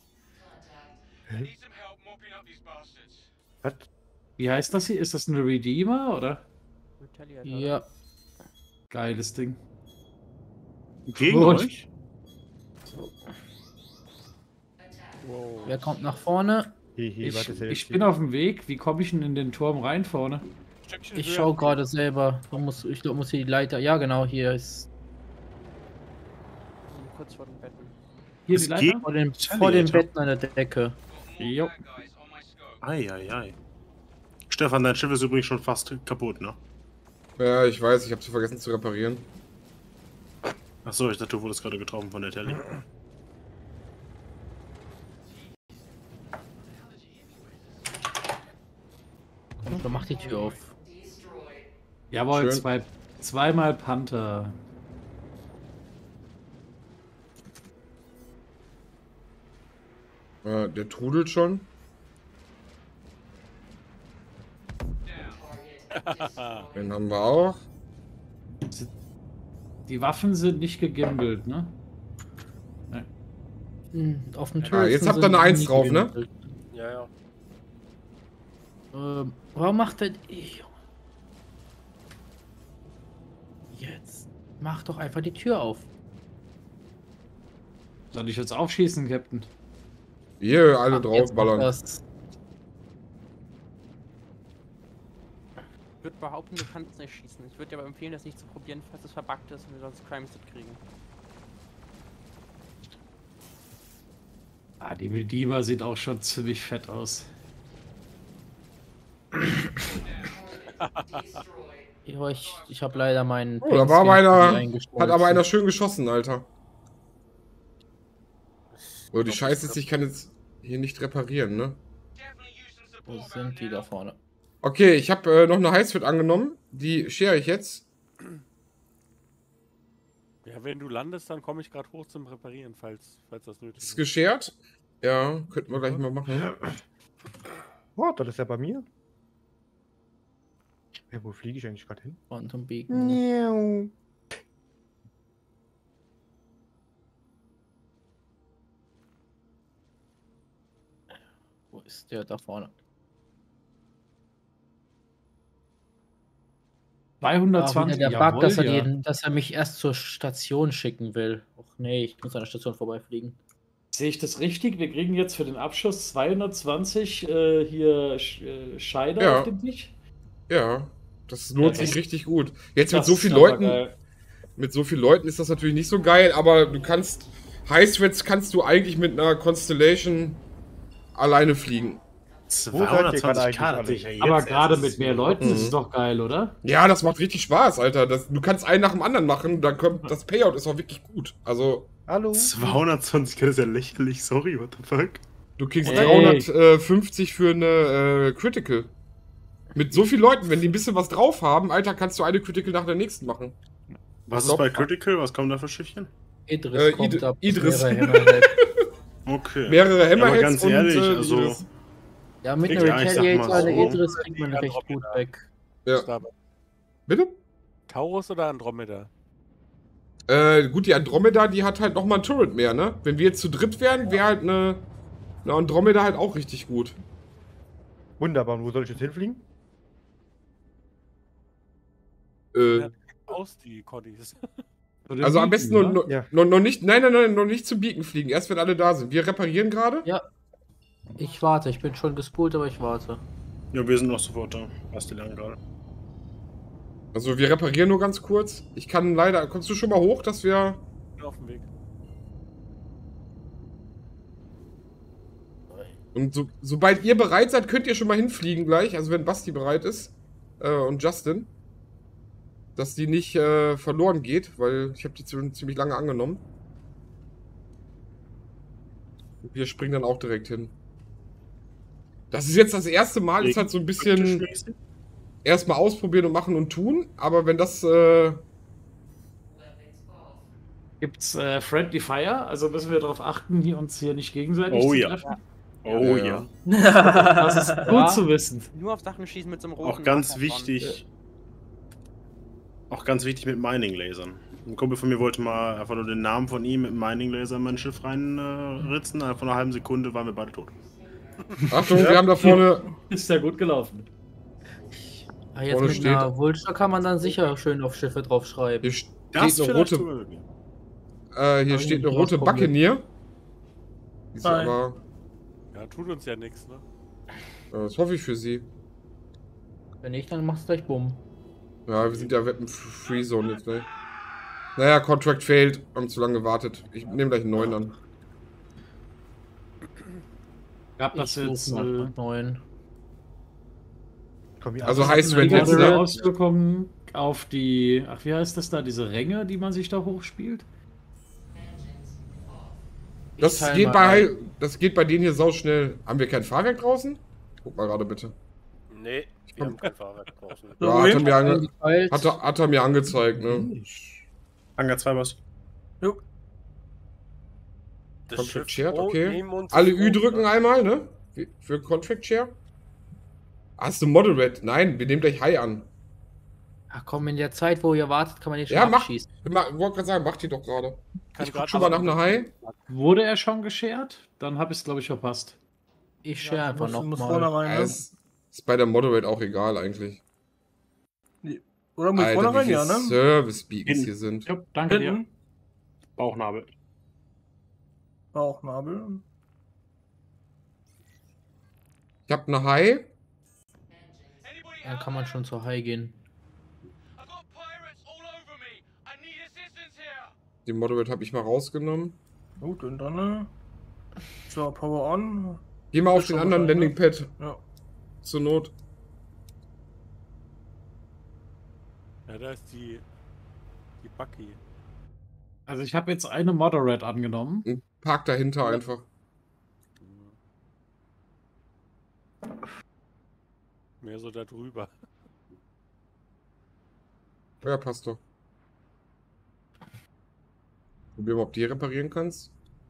Was? Wie heißt das hier? Ist das ein Redeemer oder? Retaliator. Ja. Geiles Ding. Gegen Gut. euch? Wow. Wer kommt nach vorne? Ich bin auf dem Weg. Wie komme ich denn in den Turm rein vorne? Ich schaue gerade selber. Ich glaube, muss hier die Leiter. Ja, genau, hier ist. Kurz vor den Betten. Hier die Leiter? Vor den Betten an der Decke. Jo. Ei. Stefan, dein Schiff ist übrigens schon fast kaputt, ne? Ja, ich weiß, ich habe zu vergessen zu reparieren. Achso, ich dachte, du wurdest gerade getroffen von der Telly. Komm, mach die Tür auf. Jawohl, Schön. zweimal Panther. Der trudelt schon. Den haben wir auch. Die Waffen sind nicht gegimbelt, ne? Auf dem Turret. Jetzt habt ihr eine 1 drauf, ne? Ja. Warum macht er. Jetzt. Mach doch einfach die Tür auf. Soll ich jetzt aufschießen, Captain? Hier, alle Jetzt draufballern. macht das. Ich würde behaupten, du kannst nicht schießen. Ich würde dir aber empfehlen, das nicht zu probieren, falls es verbuggt ist und wir sonst Crimes kriegen. Ah, die Medivh sieht auch schon ziemlich fett aus. Ja, ich habe leider meinen. Oh, da war aber einer. Hat aber einer schön geschossen, Alter. Oh, die Scheiße ist, ich kann jetzt hier nicht reparieren, ne? Wo sind die da vorne? Okay, ich habe noch eine Heißfit angenommen. Die schere ich jetzt. Ja, wenn du landest, dann komme ich gerade hoch zum Reparieren, falls das nötig Ist ist. geschert. Ja, könnten wir gleich mal machen. Oh, das ist ja bei mir. Ja, wo fliege ich eigentlich gerade hin? Quantum Beacon. Miau. Wo ist der da vorne? 220. Der jawohl, Bug, ja. dass er mich erst zur Station schicken will. Och nee, ich muss an der Station vorbeifliegen. Sehe ich das richtig? Wir kriegen jetzt für den Abschuss 220 hier Scheider Ja. auf dem Tisch. Ja, das lohnt Ja, sich richtig gut. Jetzt mit das so ist vielen aber Leuten. geil. Mit so vielen Leuten ist das natürlich nicht so geil, aber du kannst. Highthreads kannst du eigentlich mit einer Constellation alleine fliegen. 220k, Aber gerade mit mehr Leuten ist es doch geil, oder? Ja, das macht richtig Spaß, Alter. Du kannst einen nach dem anderen machen, dann kommt das Payout ist auch wirklich gut. Also. Hallo? 220k ist ja lächerlich, sorry, what the fuck? Du kriegst Hey. 350 für eine Critical. Mit so vielen Leuten, wenn die ein bisschen was drauf haben, Alter, kannst du eine Critical nach der nächsten machen. Was ist bei Critical? Was kommt da für Schiffchen? Idris kommt ab. Idris. Okay. Mehrere Hammerheads aber ganz ehrlich, und also. Idris. Ja, mit Ja, einer ich sag mal Retaliator eine so. Idris kriegt man recht gut weg. Ja. Bitte? Taurus oder Andromeda? Gut, die Andromeda, die hat halt nochmal ein Turret mehr, ne? Wenn wir jetzt zu dritt wären, wäre halt eine Andromeda halt auch richtig gut. Wunderbar, und wo soll ich jetzt hinfliegen? Aus die Coddies. Also am besten noch nicht, nein, noch nicht zum Beacon fliegen, erst wenn alle da sind. Wir reparieren gerade? Ja. Ich warte, ich bin schon gespult, aber ich warte. Ja, wir sind noch sofort da. Was die lang gerade. Also wir reparieren nur ganz kurz. Ich kann leider, kommst du schon mal hoch, dass wir... Bin auf dem Weg. Und sobald ihr bereit seid, könnt ihr schon mal hinfliegen gleich, also wenn Basti bereit ist und Justin. Dass die nicht verloren geht, weil ich habe die ziemlich lange angenommen. Wir springen dann auch direkt hin. Das ist jetzt das erste Mal, ist halt so ein bisschen erstmal ausprobieren und machen und tun, aber wenn das... Gibt's Friendly Fire? Also müssen wir darauf achten, uns hier nicht gegenseitig Oh zu ja. treffen? Oh ja. Das ist gut zu wissen. Nur auf Sachen schießen mit so einem roten. Auch ganz Marker wichtig. Auch ganz wichtig mit Mining-Lasern. Ein Kumpel von mir wollte mal einfach nur den Namen von ihm mit Mining-Laser in mein Schiff reinritzen. Von einer halben Sekunde waren wir beide tot. Achtung, wir haben da vorne... Ist ja gut gelaufen. Ah, jetzt Vorne mit steht- einer Vulture kann man dann sicher schön auf Schiffe draufschreiben. Hier steht Das eine vielleicht rote... sogar. hier steht eine rote Buccaneer. Die ist Nein. aber... Ja, tut uns ja nichts, ne? Das hoffe ich für sie. Wenn nicht, dann machst du gleich Bumm. Ja, wir sind ja Weapon Free Zone jetzt, ne? Naja, Contract failed. Haben zu lange gewartet. Ich nehme gleich einen neuen an. Gab das jetzt. 9. Also heißt, wenn jetzt. Ne? Auswirkungen auf die. Ach, wie heißt das da? Diese Ränge, die man sich da hochspielt? Das geht bei denen hier sau schnell. Haben wir kein Fahrwerk draußen? Guck mal gerade bitte. Nee, wir haben kein Fahrwerk draußen. Ja, hat er mir angezeigt, ne? Hangar 2 was. Jo. Contract Shared, okay. Alle Ü drücken einmal, ne? Für Contract Share. Hast du Moderate? Nein, wir nehmen gleich High an. Ach komm, in der Zeit, wo ihr wartet, kann man nicht schon Ja, abschießen. Ich wollte gerade sagen, macht die doch gerade. Ich guck schon mal nach einer High. Wurde er schon geshared? Dann habe ich es, glaube ich, verpasst. Ich share einfach nochmal. Ja, ist bei der Moderate auch egal eigentlich. Oder mit vorne rein, ja, ne? Service-Beacons hier sind. Ja, danke dir. Bauchnabel. Bauchnabel. Ich habe eine High. Dann kann man schon zur High gehen. Die Moderate habe ich mal rausgenommen. Gut, und dann, so, Power on. Geh mal auf den anderen Landing Pad. Ja. Zur Not. Ja, da ist die Bucky. Also ich habe jetzt eine Moderate angenommen. Und park dahinter einfach. Mehr so da drüber. Ja, passt doch. Probieren wir, ob die reparieren kannst.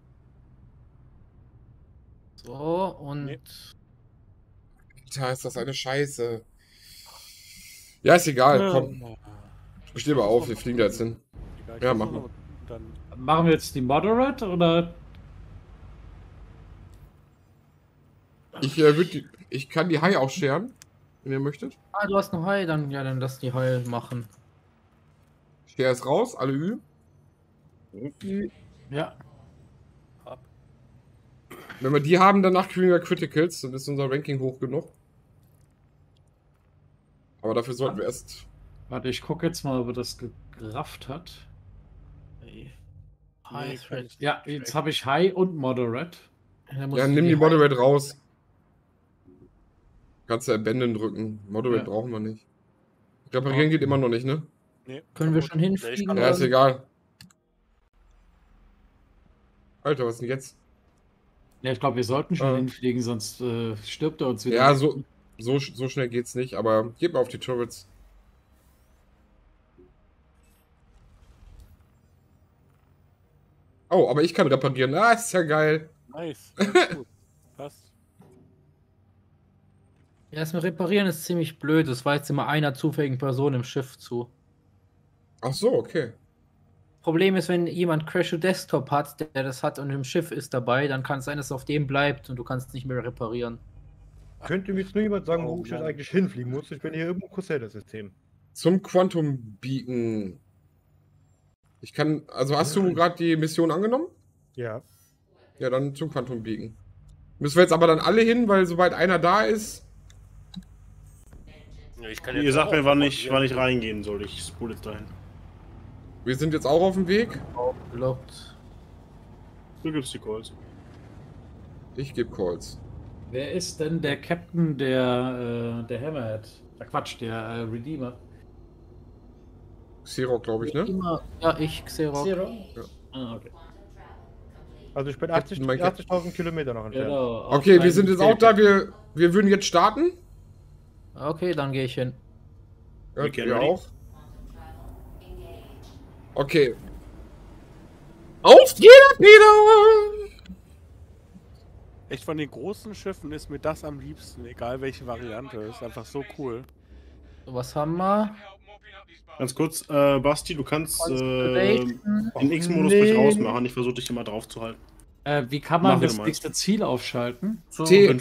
So, und... Nee. Alter, ist das eine Scheiße. Ja, ist egal, komm. Steh mal auf, wir fliegen da jetzt hin. Ja, machen wir. Machen wir jetzt die Moderate, oder? Ich kann die High auch scheren, wenn ihr möchtet. Ah, du hast eine High, dann lass die High machen. Share ist raus, alle Ü. Ja. Wenn wir die haben, danach kriegen wir Criticals, dann ist unser Ranking hoch genug. Aber dafür sollten wir erst... Warte, ich gucke jetzt mal, ob er das gerafft hat. Ja, jetzt habe ich High und Moderate. Ja, nimm die Moderate raus. Kannst du Abandon drücken. Moderate brauchen wir nicht. Reparieren geht immer noch nicht, ne? Nee. Können wir schon hinfliegen? Ja, ist egal. Alter, was ist denn jetzt? Ja, ich glaube, wir sollten schon hinfliegen, sonst stirbt er uns wieder. Ja, so schnell geht's nicht, aber gib mal auf die Turrets. Oh, aber ich kann reparieren. Ah, ist ja geil. Nice. Gut. Passt. Ja, das mit Reparieren ist ziemlich blöd. Das war jetzt immer einer zufälligen Person im Schiff zu. Ach so, okay. Problem ist, wenn jemand Crash to Desktop hat, der das hat und im Schiff ist dabei, dann kann es sein, dass es auf dem bleibt und du kannst nicht mehr reparieren. Könnte mir jetzt nur jemand sagen, wo ich jetzt eigentlich hinfliegen muss? Ich bin hier im Crusader-System. Zum Quantum Beacon. Ich kann, also hast du gerade die Mission angenommen? Ja. Ja, dann zum Quantum Beacon. Müssen wir jetzt aber dann alle hin, weil sobald einer da ist... Ja, ich kann Ihr sagt mir, wann ich reingehen soll. Ich spule jetzt dahin. Wir sind jetzt auch auf dem Weg. Blockt. Du gibst die Calls. Ich gebe Calls. Wer ist denn der Captain der Hammerhead? Quatsch, der Redeemer. Xerox, glaube ich, ne? Ja, ich, Xerox. Ja. Ah, okay. Also ich bin 80.000 Kilometer noch entfernt. Genau, okay, wir sind jetzt auch da. Wir würden jetzt starten. Okay, dann gehe ich hin. Ja, wir auch. Okay. Auf jeder Peter! Echt, von den großen Schiffen ist mir das am liebsten, egal welche Variante. Ist einfach so cool. So, was haben wir? Ganz kurz, Basti, du kannst den X-Modus ruhig rausmachen. Ich versuche dich immer drauf zu halten. Wie kann man das nächste Ziel aufschalten? So. T.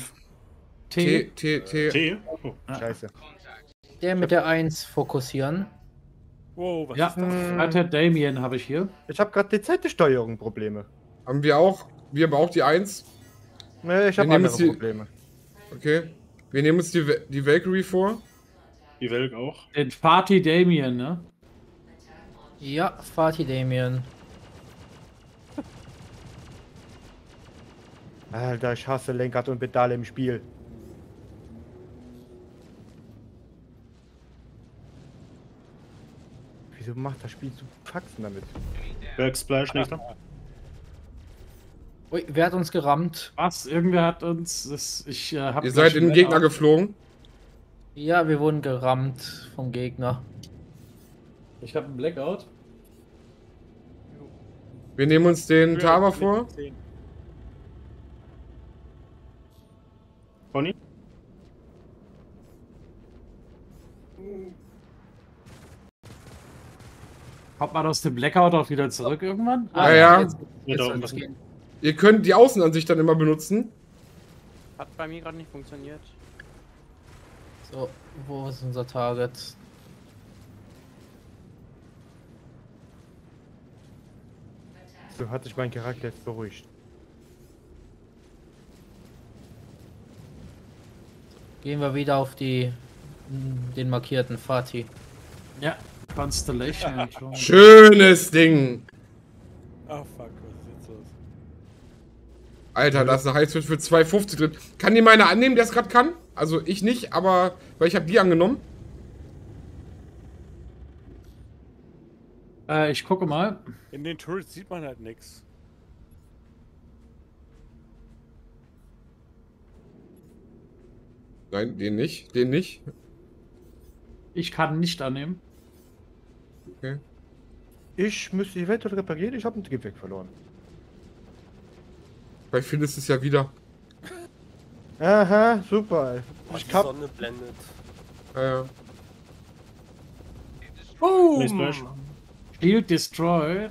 Oh, scheiße. Der mit der 1 fokussieren. Wow, was Ja, ist das? Alter Damien habe ich hier. Ich habe gerade die Z-Steuerung Probleme. Haben wir auch. Wir haben auch die 1. Nee, ich Wir habe nehmen andere uns die- Probleme. Okay. Wir nehmen uns die Valkyrie vor. Die Welk auch. Den Fatih Damien, ne? Ja, Fatih Damien. Alter, ich hasse Lenkrad und Pedale im Spiel. Wieso macht das Spiel so Faxen damit? Welk Splash, nächster. Ui, wer hat uns gerammt? Was? Irgendwer hat uns. Hab Ihr seid in den Gegner geflogen. Ja, wir wurden gerammt vom Gegner. Ich habe einen Blackout. Wir nehmen uns den Tava vor. Conny? Kommt man aus dem Blackout auch wieder zurück irgendwann? Ja. Jetzt da soll oben. es gehen. Ihr könnt die Außenansicht dann immer benutzen. Hat bei mir gerade nicht funktioniert. So, wo ist unser Target? So hat sich mein Charakter jetzt beruhigt. Gehen wir wieder auf den markierten Fatih. Ja, Constellation. schon. Schönes Ding. Ah, fuck, was ist jetzt los? Alter, da ist eine Heizwitz für 2,50 drin. Kann die meine annehmen, der es gerade kann? Also ich nicht, aber weil ich habe die angenommen. Ich gucke mal. In den Turrets sieht man halt nichts. Nein, den nicht. Den nicht. Ich kann nicht annehmen. Okay. Ich müsste eventuell reparieren, ich habe einen Triebwerk verloren. Vielleicht findest du es ja wieder. Aha, super. Die Ich hab... Sonne blendet. Ja. Nee, Splash. Shield destroyed.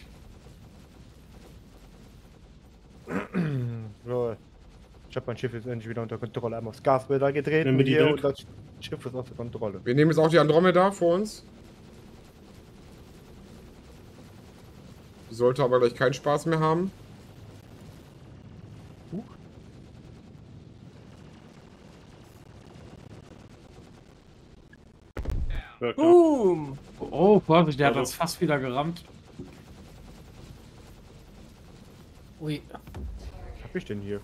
So. Ich habe mein Schiff jetzt endlich wieder unter Kontrolle. Einmal aufs Gaspedal gedreht Nehmen wir und die hier Welk? und das Schiff ist außer Kontrolle. Wir nehmen jetzt auch die Andromeda vor uns. Die sollte aber gleich keinen Spaß mehr haben. Welk, ja. Boom! Oh, Vorsicht, der hat Also- uns fast wieder gerammt. Ui, Was hab ich denn hier?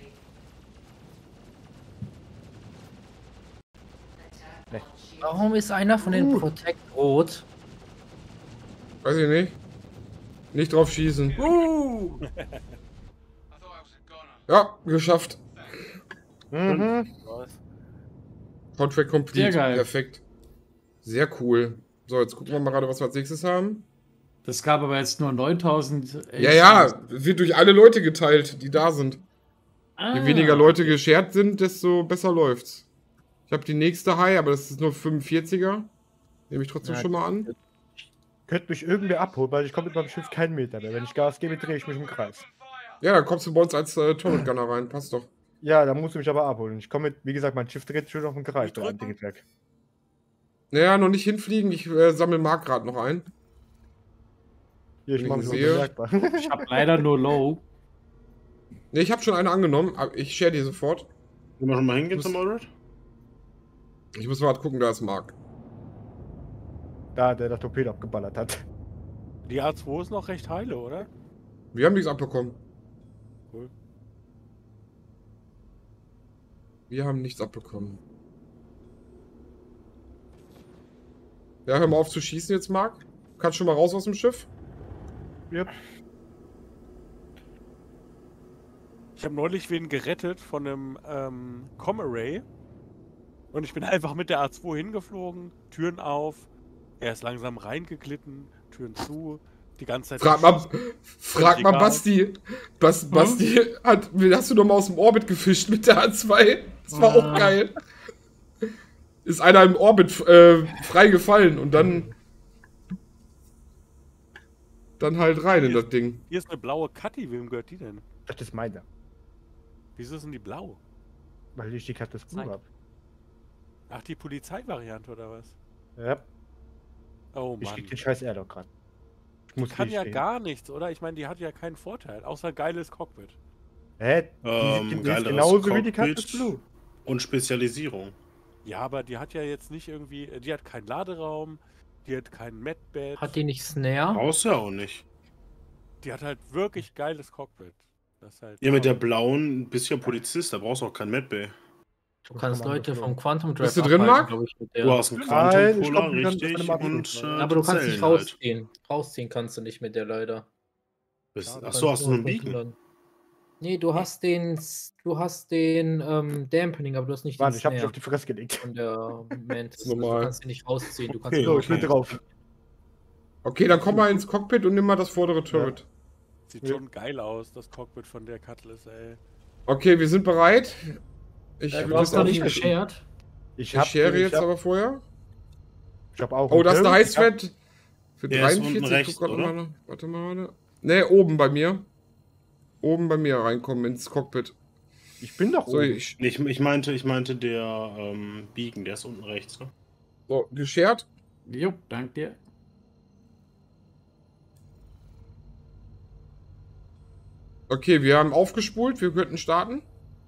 warum ist einer von den Protect rot? Weiß ich nicht. Nicht drauf schießen. Ja, geschafft. Mhm. Nice. Contract complete. Sehr geil. Perfekt. Sehr cool. So, jetzt gucken wir mal gerade, was wir als nächstes haben. Das gab aber jetzt nur 9000. Ja, wird durch alle Leute geteilt, die da sind. Je weniger Leute geshared sind, desto besser läuft's. Ich habe die nächste High, aber das ist nur 45er. Nehme ich trotzdem Ja, schon mal an. Könnte mich irgendwer abholen, weil ich komme mit meinem Schiff keinen Meter mehr. Wenn ich Gas gebe, drehe ich mich im Kreis. Ja, dann kommst du bei uns als Turret Gunner rein. Passt doch. Ja, da musst du mich aber abholen. Ich komme mit, wie gesagt, mein Schiff dreht schon auf den Kreis. Nicht drücken? Triebwerk. Naja, noch nicht hinfliegen. Ich sammle Mark gerade noch ein. Hier, ich Wenn mache ich mich ihn mal sehe. bemerkbar. Ich habe leider nur Low. Ne, ich habe schon eine angenommen. Aber ich share die sofort. Wollen wir schon mal hingehen zum Moderate? Ich muss mal gucken, da ist Mark. Da, der das Torpedo abgeballert hat. Die A2 ist noch recht heile, oder? Wir haben nichts abbekommen. Cool. Wir haben nichts abbekommen. Ja, hör mal auf zu schießen jetzt, Mark. Kannst schon mal raus aus dem Schiff? Yep. Ich habe neulich wen gerettet von einem Com-Array. Und ich bin einfach mit der A2 hingeflogen, Türen auf. Er ist langsam reingeglitten, Türen zu. Die ganze Zeit. Frag mal egal. Basti. Basti, hast du noch mal aus dem Orbit gefischt mit der A2? Das war auch geil. Ist einer im Orbit frei gefallen und dann halt rein in das Ding. Hier ist eine blaue Katti, wem gehört die denn? Das ist meine. Wieso ist denn die blau? Weil ich die Karte Spur Zeig. habe. Ach, die Polizeivariante oder was? Ja. Oh Ich Mann. krieg den scheiß Air doch gerade. Ich muss Kann nicht ja stehen. gar nichts, oder? Ich meine, die hat ja keinen Vorteil, außer geiles Cockpit. Hä? Die ist Geileres genauso wie die Cockpit Cutlass Blue. und Spezialisierung. Ja, aber die hat ja jetzt nicht irgendwie, die hat keinen Laderaum, die hat keinen Medbed. Hat die nicht Snare? Brauchst du ja auch nicht. Die hat halt wirklich geiles Cockpit. Das ist halt Ja, mit der blauen bist du ja Polizist, da brauchst du auch kein Medbay. Du kannst Leute vom Quantum Drive Bist du drin, Marc? glaub ich, mit der. Du hast einen Nein, Quantum ich Polar, glaub, die dann richtig, von einem Abschluss, und ja. Aber du kannst nicht Zellen halt. rausziehen. Rausziehen kannst du nicht mit der leider. Achso, hast du einen Beacon? Nee, du hast den Dampening, aber du hast nicht Warte, den ich hab dich Snare auf die Fresse gelegt. von der Mantis. Also normal. du kannst den nicht rausziehen. Du kannst Okay, nur So, ich bin drauf. Okay, dann komm mal ins Cockpit und nimm mal das vordere Turret. Sieht schon geil aus, das Cockpit von der Cutlass, ey. Okay, wir sind bereit. Ich Du will hast das noch auch nicht geshared. Ich share jetzt aber vorher. Ich hab auch. Oh, das ist einen der Turret. Heißwert für Der ist 43. unten rechts, Guck grad oder? mal. Warte mal. Ne, oben bei mir. Oben bei mir reinkommen ins Cockpit. Ich bin doch So, oben. Ich meinte der Beacon, der ist unten rechts, ne? So, geshared. Jo, dank dir. Okay, wir haben aufgespult. Wir könnten starten.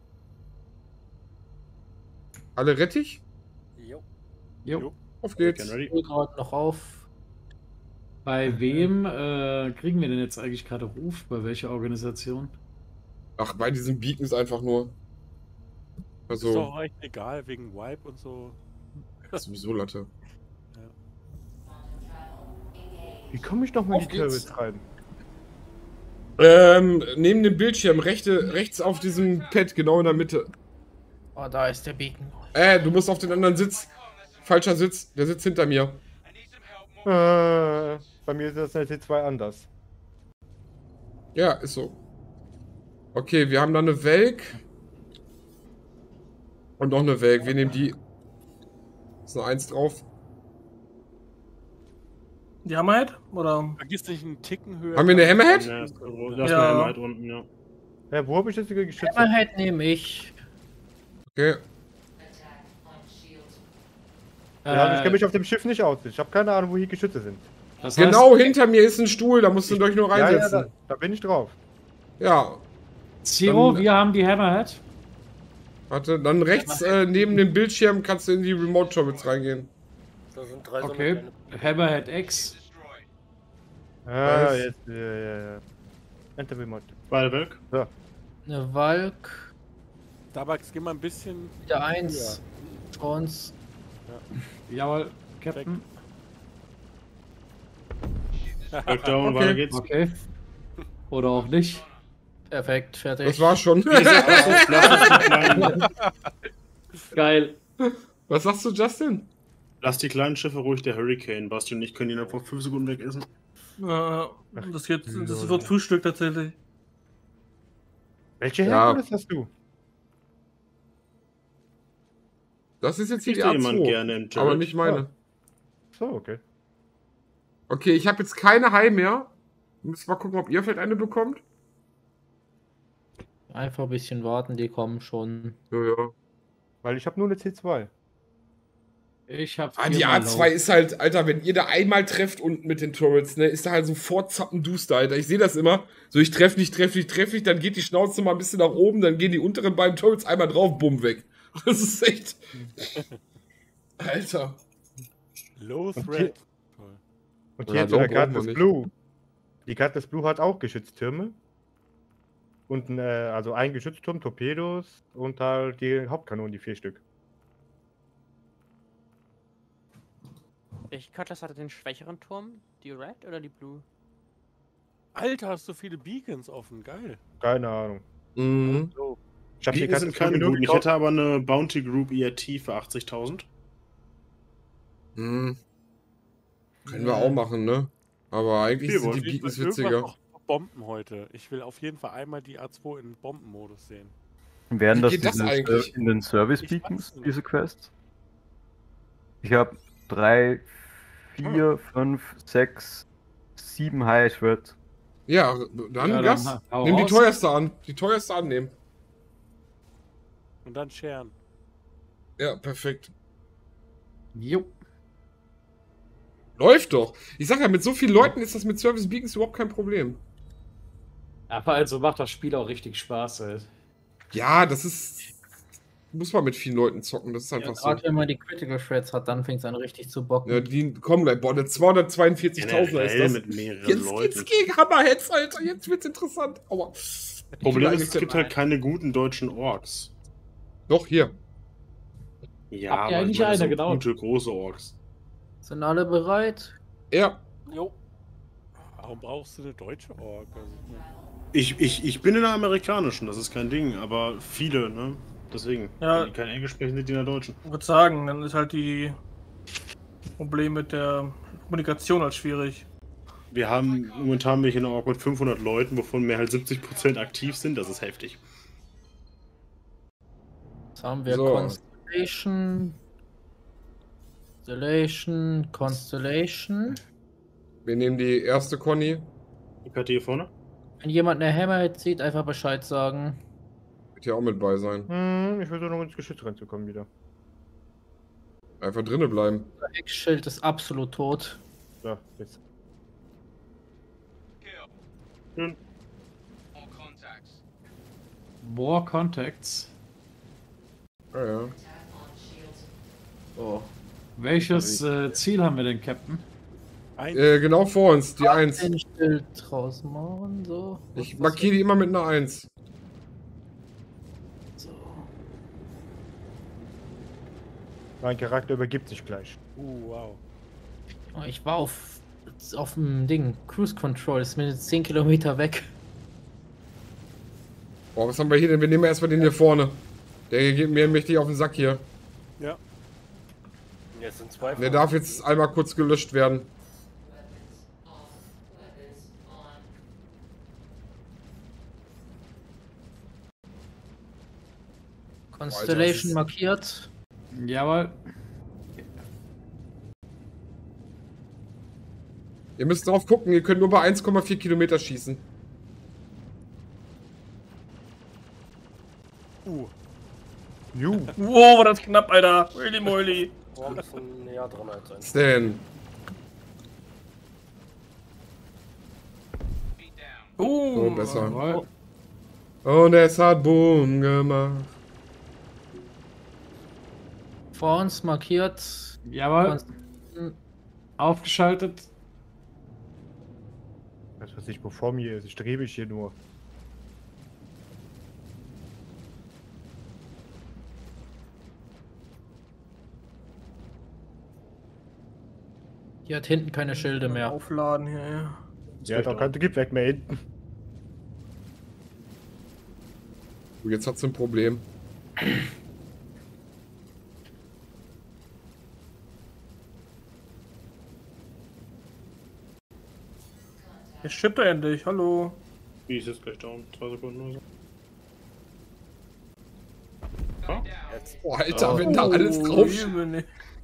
Alle rettig? Jo. Auf geht's. Get ready. Ich gerade noch auf. Bei wem kriegen wir denn jetzt eigentlich gerade Ruf? Bei welcher Organisation? Ach, bei diesen Beacons einfach nur. Ist Also, doch echt egal, wegen Wipe und so. sowieso Latte. Wie komme ich noch mal in Auf die geht's. Turrets rein? Neben dem Bildschirm, rechts auf diesem Pad, genau in der Mitte. Oh, da ist der Beacon. Du musst auf den anderen Sitz. Falscher Sitz, der sitzt hinter mir. Bei mir ist das in der T2 anders. Ja, ist so. Okay, wir haben da eine Welk. Und noch eine Welk. Wir nehmen die. Ist eine 1 drauf. Die Hammerhead? Oder? Vergiss nicht einen Ticken höher. Haben wir eine Hammerhead? Ja, das ist Ja. eine Hammerhead unten, ja. Ja, wo habe ich das sogar geschützt? Hammerhead nehme ich. Okay. Ja, ich kenne mich auf dem Schiff nicht aus. Ich habe keine Ahnung, wo hier Geschütze sind. Das Genau hinter mir ist ein Stuhl, da musst du euch nur Ja, ja, reinsetzen. da bin ich drauf. Ja. Zero, Dann- wir haben die Hammerhead. Warte, dann rechts neben dem Bildschirm kannst du in die Remote Turrets reingehen. Da sind 3 Okay. Hammerhead X. Ah, Weiß. jetzt. Ja. Enter Remote. Beide Welk? So. Eine Valk. Dabax, geh mal ein bisschen. Der 1. Trons. Jawohl, Captain. Welk down, weiter geht's. Okay. Oder auch nicht. Perfekt, fertig. Das war's schon. Geil. Was sagst du, Justin? Lass die kleinen Schiffe ruhig, der Hurricane. Basti und ich können ihn einfach 5 Sekunden wegessen. Das wird Frühstück tatsächlich. Welche Ja. Herkules hast du? Das ist jetzt hier die Kriegt da jemand A2, gerne im Turret? aber nicht meine. So, okay. Okay, ich habe jetzt keine High mehr. Müssen mal gucken, ob ihr vielleicht eine bekommt. Einfach ein bisschen warten, die kommen schon. Ja. Weil ich habe nur eine C2. Ich hab Die viermal A2 Low. ist halt, Alter, wenn ihr da einmal trefft unten mit den Turrets, ne, ist da halt sofort zappenduster, Alter. Ich sehe das immer. So, ich treffe nicht, dann geht die Schnauze mal ein bisschen nach oben, dann gehen die unteren beiden Turrets einmal drauf, bumm, weg. Das ist echt. Alter. Low Und Threat. Toll. Und Ja, hier hat Low der brauchen wir Cutlass nicht. Blue. Die Cutlass Blue hat auch Geschütztürme. Und also ein Geschützturm, Torpedos und halt die Hauptkanonen, die 4 Stück. Welche Cutlass hatte den schwächeren Turm? Die Red oder die Blue? Alter, hast du viele Beacons offen. Geil. Keine Ahnung. Mhm. Ich hab die Die sind Cutlass keine Blue nur guten. Ich gekauft. hätte aber eine Bounty Group ERT für 80.000. Hm. Können wir auch machen, ne? Aber eigentlich Wir sind die wollen- Beacons Irgendwas witziger. noch Bomben heute. Ich will auf jeden Fall einmal die A2 in Bombenmodus sehen. Wären Wie das, geht das diese eigentlich? in den Service Ich Beacons, weiß nicht. diese Quests? Ich habe 3, 4, 5, 6, 7 High Schwert. Ja, dann Ja, Gas. dann hau Nimm die raus. teuerste an. Die teuerste annehmen. Und dann sharen. Ja, perfekt. Jo. Läuft doch. Ich sag ja, mit so vielen Leuten ist das mit Service Beacons überhaupt kein Problem. Aber also macht das Spiel auch richtig Spaß, ey. Ja, das ist. Muss man mit vielen Leuten zocken, das ist einfach so. Gerade wenn man die Critical Threats hat, dann fängt es an richtig zu bocken. Ja, die kommen gleich. Boah, der 242.000er ist das. Mit mehreren Jetzt Leuten. geht's gegen Hammerheads, Alter. Jetzt wird's interessant. Aua. Problem ist, es gibt halt keine guten deutschen Orks. Doch, hier. Ja, Habt ihr aber eigentlich ich meine, eine, so genau. gute, große Orks. Sind alle bereit? Ja. Jo. Warum brauchst du eine deutsche Ork? Also, Ich bin in der amerikanischen, das ist kein Ding, aber viele, ne? Deswegen. Ja. Wenn die kein Englisch sprechen, sind die in der deutschen. Ich würde sagen, dann ist halt die Problem mit der Kommunikation halt schwierig. Momentan bin ich in einer Org mit 500 Leuten, wovon mehr als 70% aktiv sind, das ist heftig. Jetzt haben wir So. Constellation. Wir nehmen die erste Conny. Die Karte hier vorne? Wenn jemand eine Hammerhead sieht, einfach Bescheid sagen. Wird ja auch mit bei sein. Ich würde noch ins Geschütz reinzukommen wieder. Einfach drinnen bleiben. Das Eckschild ist absolut tot. Ja, jetzt. More Contacts. Ja, ja. Oh. Welches Ziel haben wir denn, Captain? Genau vor uns, die 1. Den Schild draus machen, so. Ich markiere die immer mit einer 1. Mein Charakter übergibt sich gleich. wow. Oh, ich war auf dem Ding. Cruise Control ist mir jetzt 10 Kilometer weg. Boah, was haben wir hier denn? Wir nehmen erstmal den hier vorne. Der geht mir mächtig auf den Sack hier. Ja. Jetzt sind 2. Der darf jetzt einmal kurz gelöscht werden. Constellation markiert. Jawohl. Ihr müsst drauf gucken, ihr könnt nur bei 1,4 Kilometer schießen. Wow, war das knapp, Alter. Holy moly. Orks sind näher dran als ein. Stan. So, besser. Jawohl. Und es hat Boom gemacht. Vor uns markiert. Jawohl. Aufgeschaltet. Das, was ich vor mir ist, strebe ich hier nur. Die hat hinten keine Schilde mehr. Aufladen hier, ja. Ja, da kann gibt weg mehr hinten. Jetzt hat sie ein Problem. Jetzt shippt er endlich, hallo. Wie ist jetzt gleich down? 2 Sekunden oder so. Boah, Alter, wenn da Oh, alles drauf Jemine.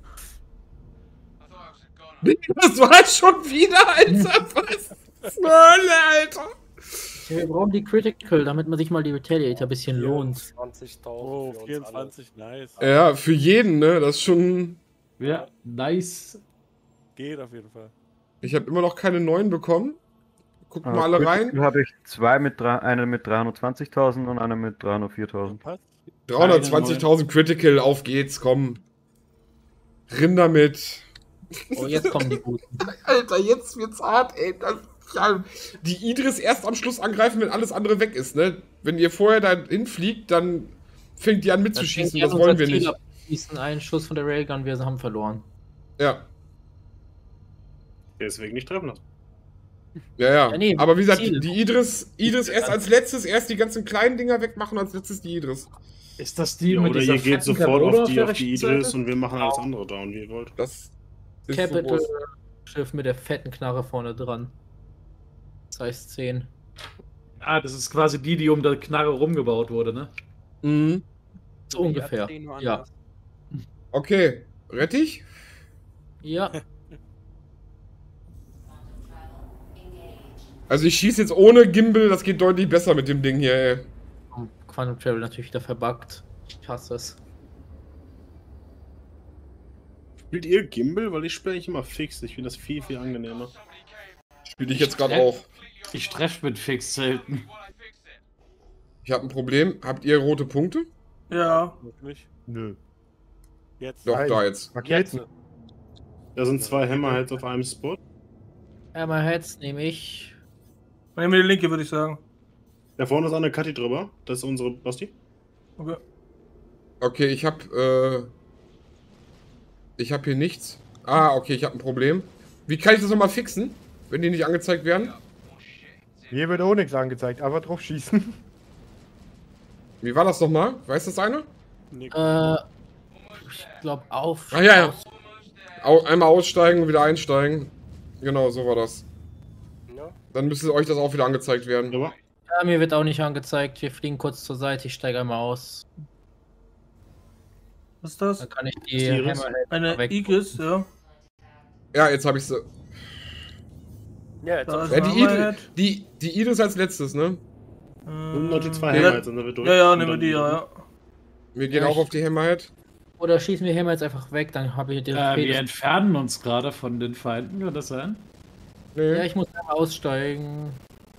Das war schon wieder, Alter. Was? Alter. Ja, wir brauchen die Critical, damit man sich mal die Retaliator ein bisschen lohnt. 20.000. Oh, für uns 24, nice. Ja, für jeden, ne? Das ist schon. Ja, nice. Geht auf jeden Fall. Ich habe immer noch keine neuen bekommen. Guckt mal alle rein. Hier habe ich zwei mit eine mit 320.000 und eine mit 304.000. Passt. 320.000 Critical, auf geht's, komm. Rinder mit. Oh, jetzt kommen die guten. Alter, jetzt wird's hart, ey. Ja, die Idris erst am Schluss angreifen, wenn alles andere weg ist, ne? Wenn ihr vorher da hinfliegt, dann fängt die an mitzuschießen, das wollen wir nicht. Schießen einen Schuss von der Railgun, wir haben verloren. Ja. Deswegen nicht treffen lassen. Ja. Ja, nee, Aber wie gesagt, Ziel. die Idris erst als letztes, erst die ganzen kleinen Dinger wegmachen, als letztes die Idris. Ist das die Ja, mit oder dieser ihr geht fetten sofort Kanone auf die der Idris rechten Seite? und wir machen alles andere down, wie ihr wollt. Das ist Capital so Schiff mit der fetten Knarre vorne dran. Das heißt 10. Ah, das ist quasi die um der Knarre rumgebaut wurde, ne? Mhm. So ungefähr. Ja. Okay, rette ich? Ja. Also ich schieße jetzt ohne Gimbal, das geht deutlich besser mit dem Ding hier, ey. Quantum Travel natürlich wieder verbuggt. Ich hasse es. Spielt ihr Gimbal? Weil ich spiele eigentlich immer fix. Ich finde das viel, viel angenehmer. Spiele ich jetzt gerade auch. Ich treffe mit Fix selten. Ich habe ein Problem. Habt ihr rote Punkte? Ja. Nicht? Nö. Jetzt. Doch, Nein. da jetzt. Raketen. Da sind 2 Hammerheads auf einem Spot. Hammerheads nehme ich. Nehmen wir die linke, würde ich sagen. Da vorne ist eine Katti drüber. Das ist unsere Basti. Okay. Okay, ich hab hier nichts. Ah, okay, ich habe ein Problem. Wie kann ich das nochmal fixen, wenn die nicht angezeigt werden? Hier wird auch nichts angezeigt, aber drauf schießen. Wie war das nochmal? Weiß das einer? Nix. Ich glaube auf. Ah, ja, ja. Einmal aussteigen und wieder einsteigen. Genau, so war das. Ja. Dann müsste euch das auch wieder angezeigt werden. Ja. Ja, mir wird auch nicht angezeigt. Wir fliegen kurz zur Seite. Ich steige einmal aus. Was ist das? Dann kann ich die die Iris? Hammerheads Eine weg. Igis, ja. Ja, jetzt habe ich sie. Ja, jetzt Da hab ist ich- Ja, ein die Hammerhead. die Idris als letztes, ne? Und noch die 2 Ja. Hammerheads sind wir durch. Ja, ja, Und nehmen wir dann- die, ja. Wir gehen Ja, auch ich- auf die Hammerhead. Oder schießen wir Hammerheads einfach weg, dann habe ich die Wir entfernen uns gerade von den Feinden, kann das sein? Nee. Ja, ich muss einmal aussteigen.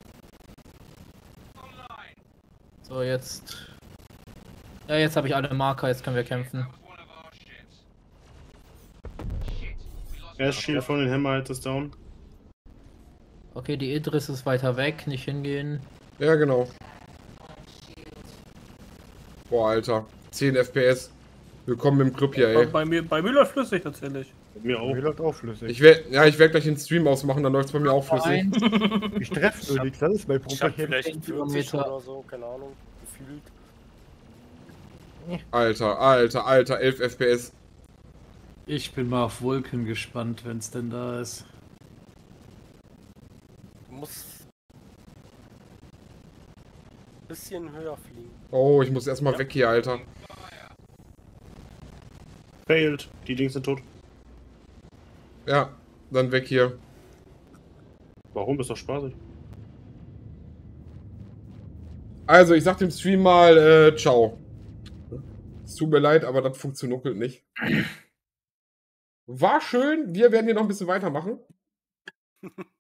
So, jetzt. Ja, jetzt habe ich alle Marker, jetzt können wir kämpfen. Erst Shield von den Hammerheads ist down. Okay, die Idris ist weiter weg, nicht hingehen. Ja, genau. Boah, Alter. 10 FPS. Willkommen im Club hier, ey. Bei mir läuft flüssig tatsächlich. Mir auch. Mir läuft auch flüssig. Ich werd gleich den Stream ausmachen, dann läuft es bei mir auch flüssig. Ich treffe nur nichts, das ist mein Ich hab Problem. vielleicht 40 Kilometer. oder so, keine Ahnung, gefühlt. Alter, 11 FPS. Ich bin mal auf Vulcan gespannt, wenn es denn da ist. Du musst ein bisschen höher fliegen. Oh, ich muss erstmal weg hier, Alter. Failed. Die Dings sind tot. Ja, dann weg hier. Warum? Ist doch spaßig. Also, ich sag dem Stream mal, ciao. Es tut mir leid, aber das funktioniert nicht. War schön, wir werden hier noch ein bisschen weitermachen.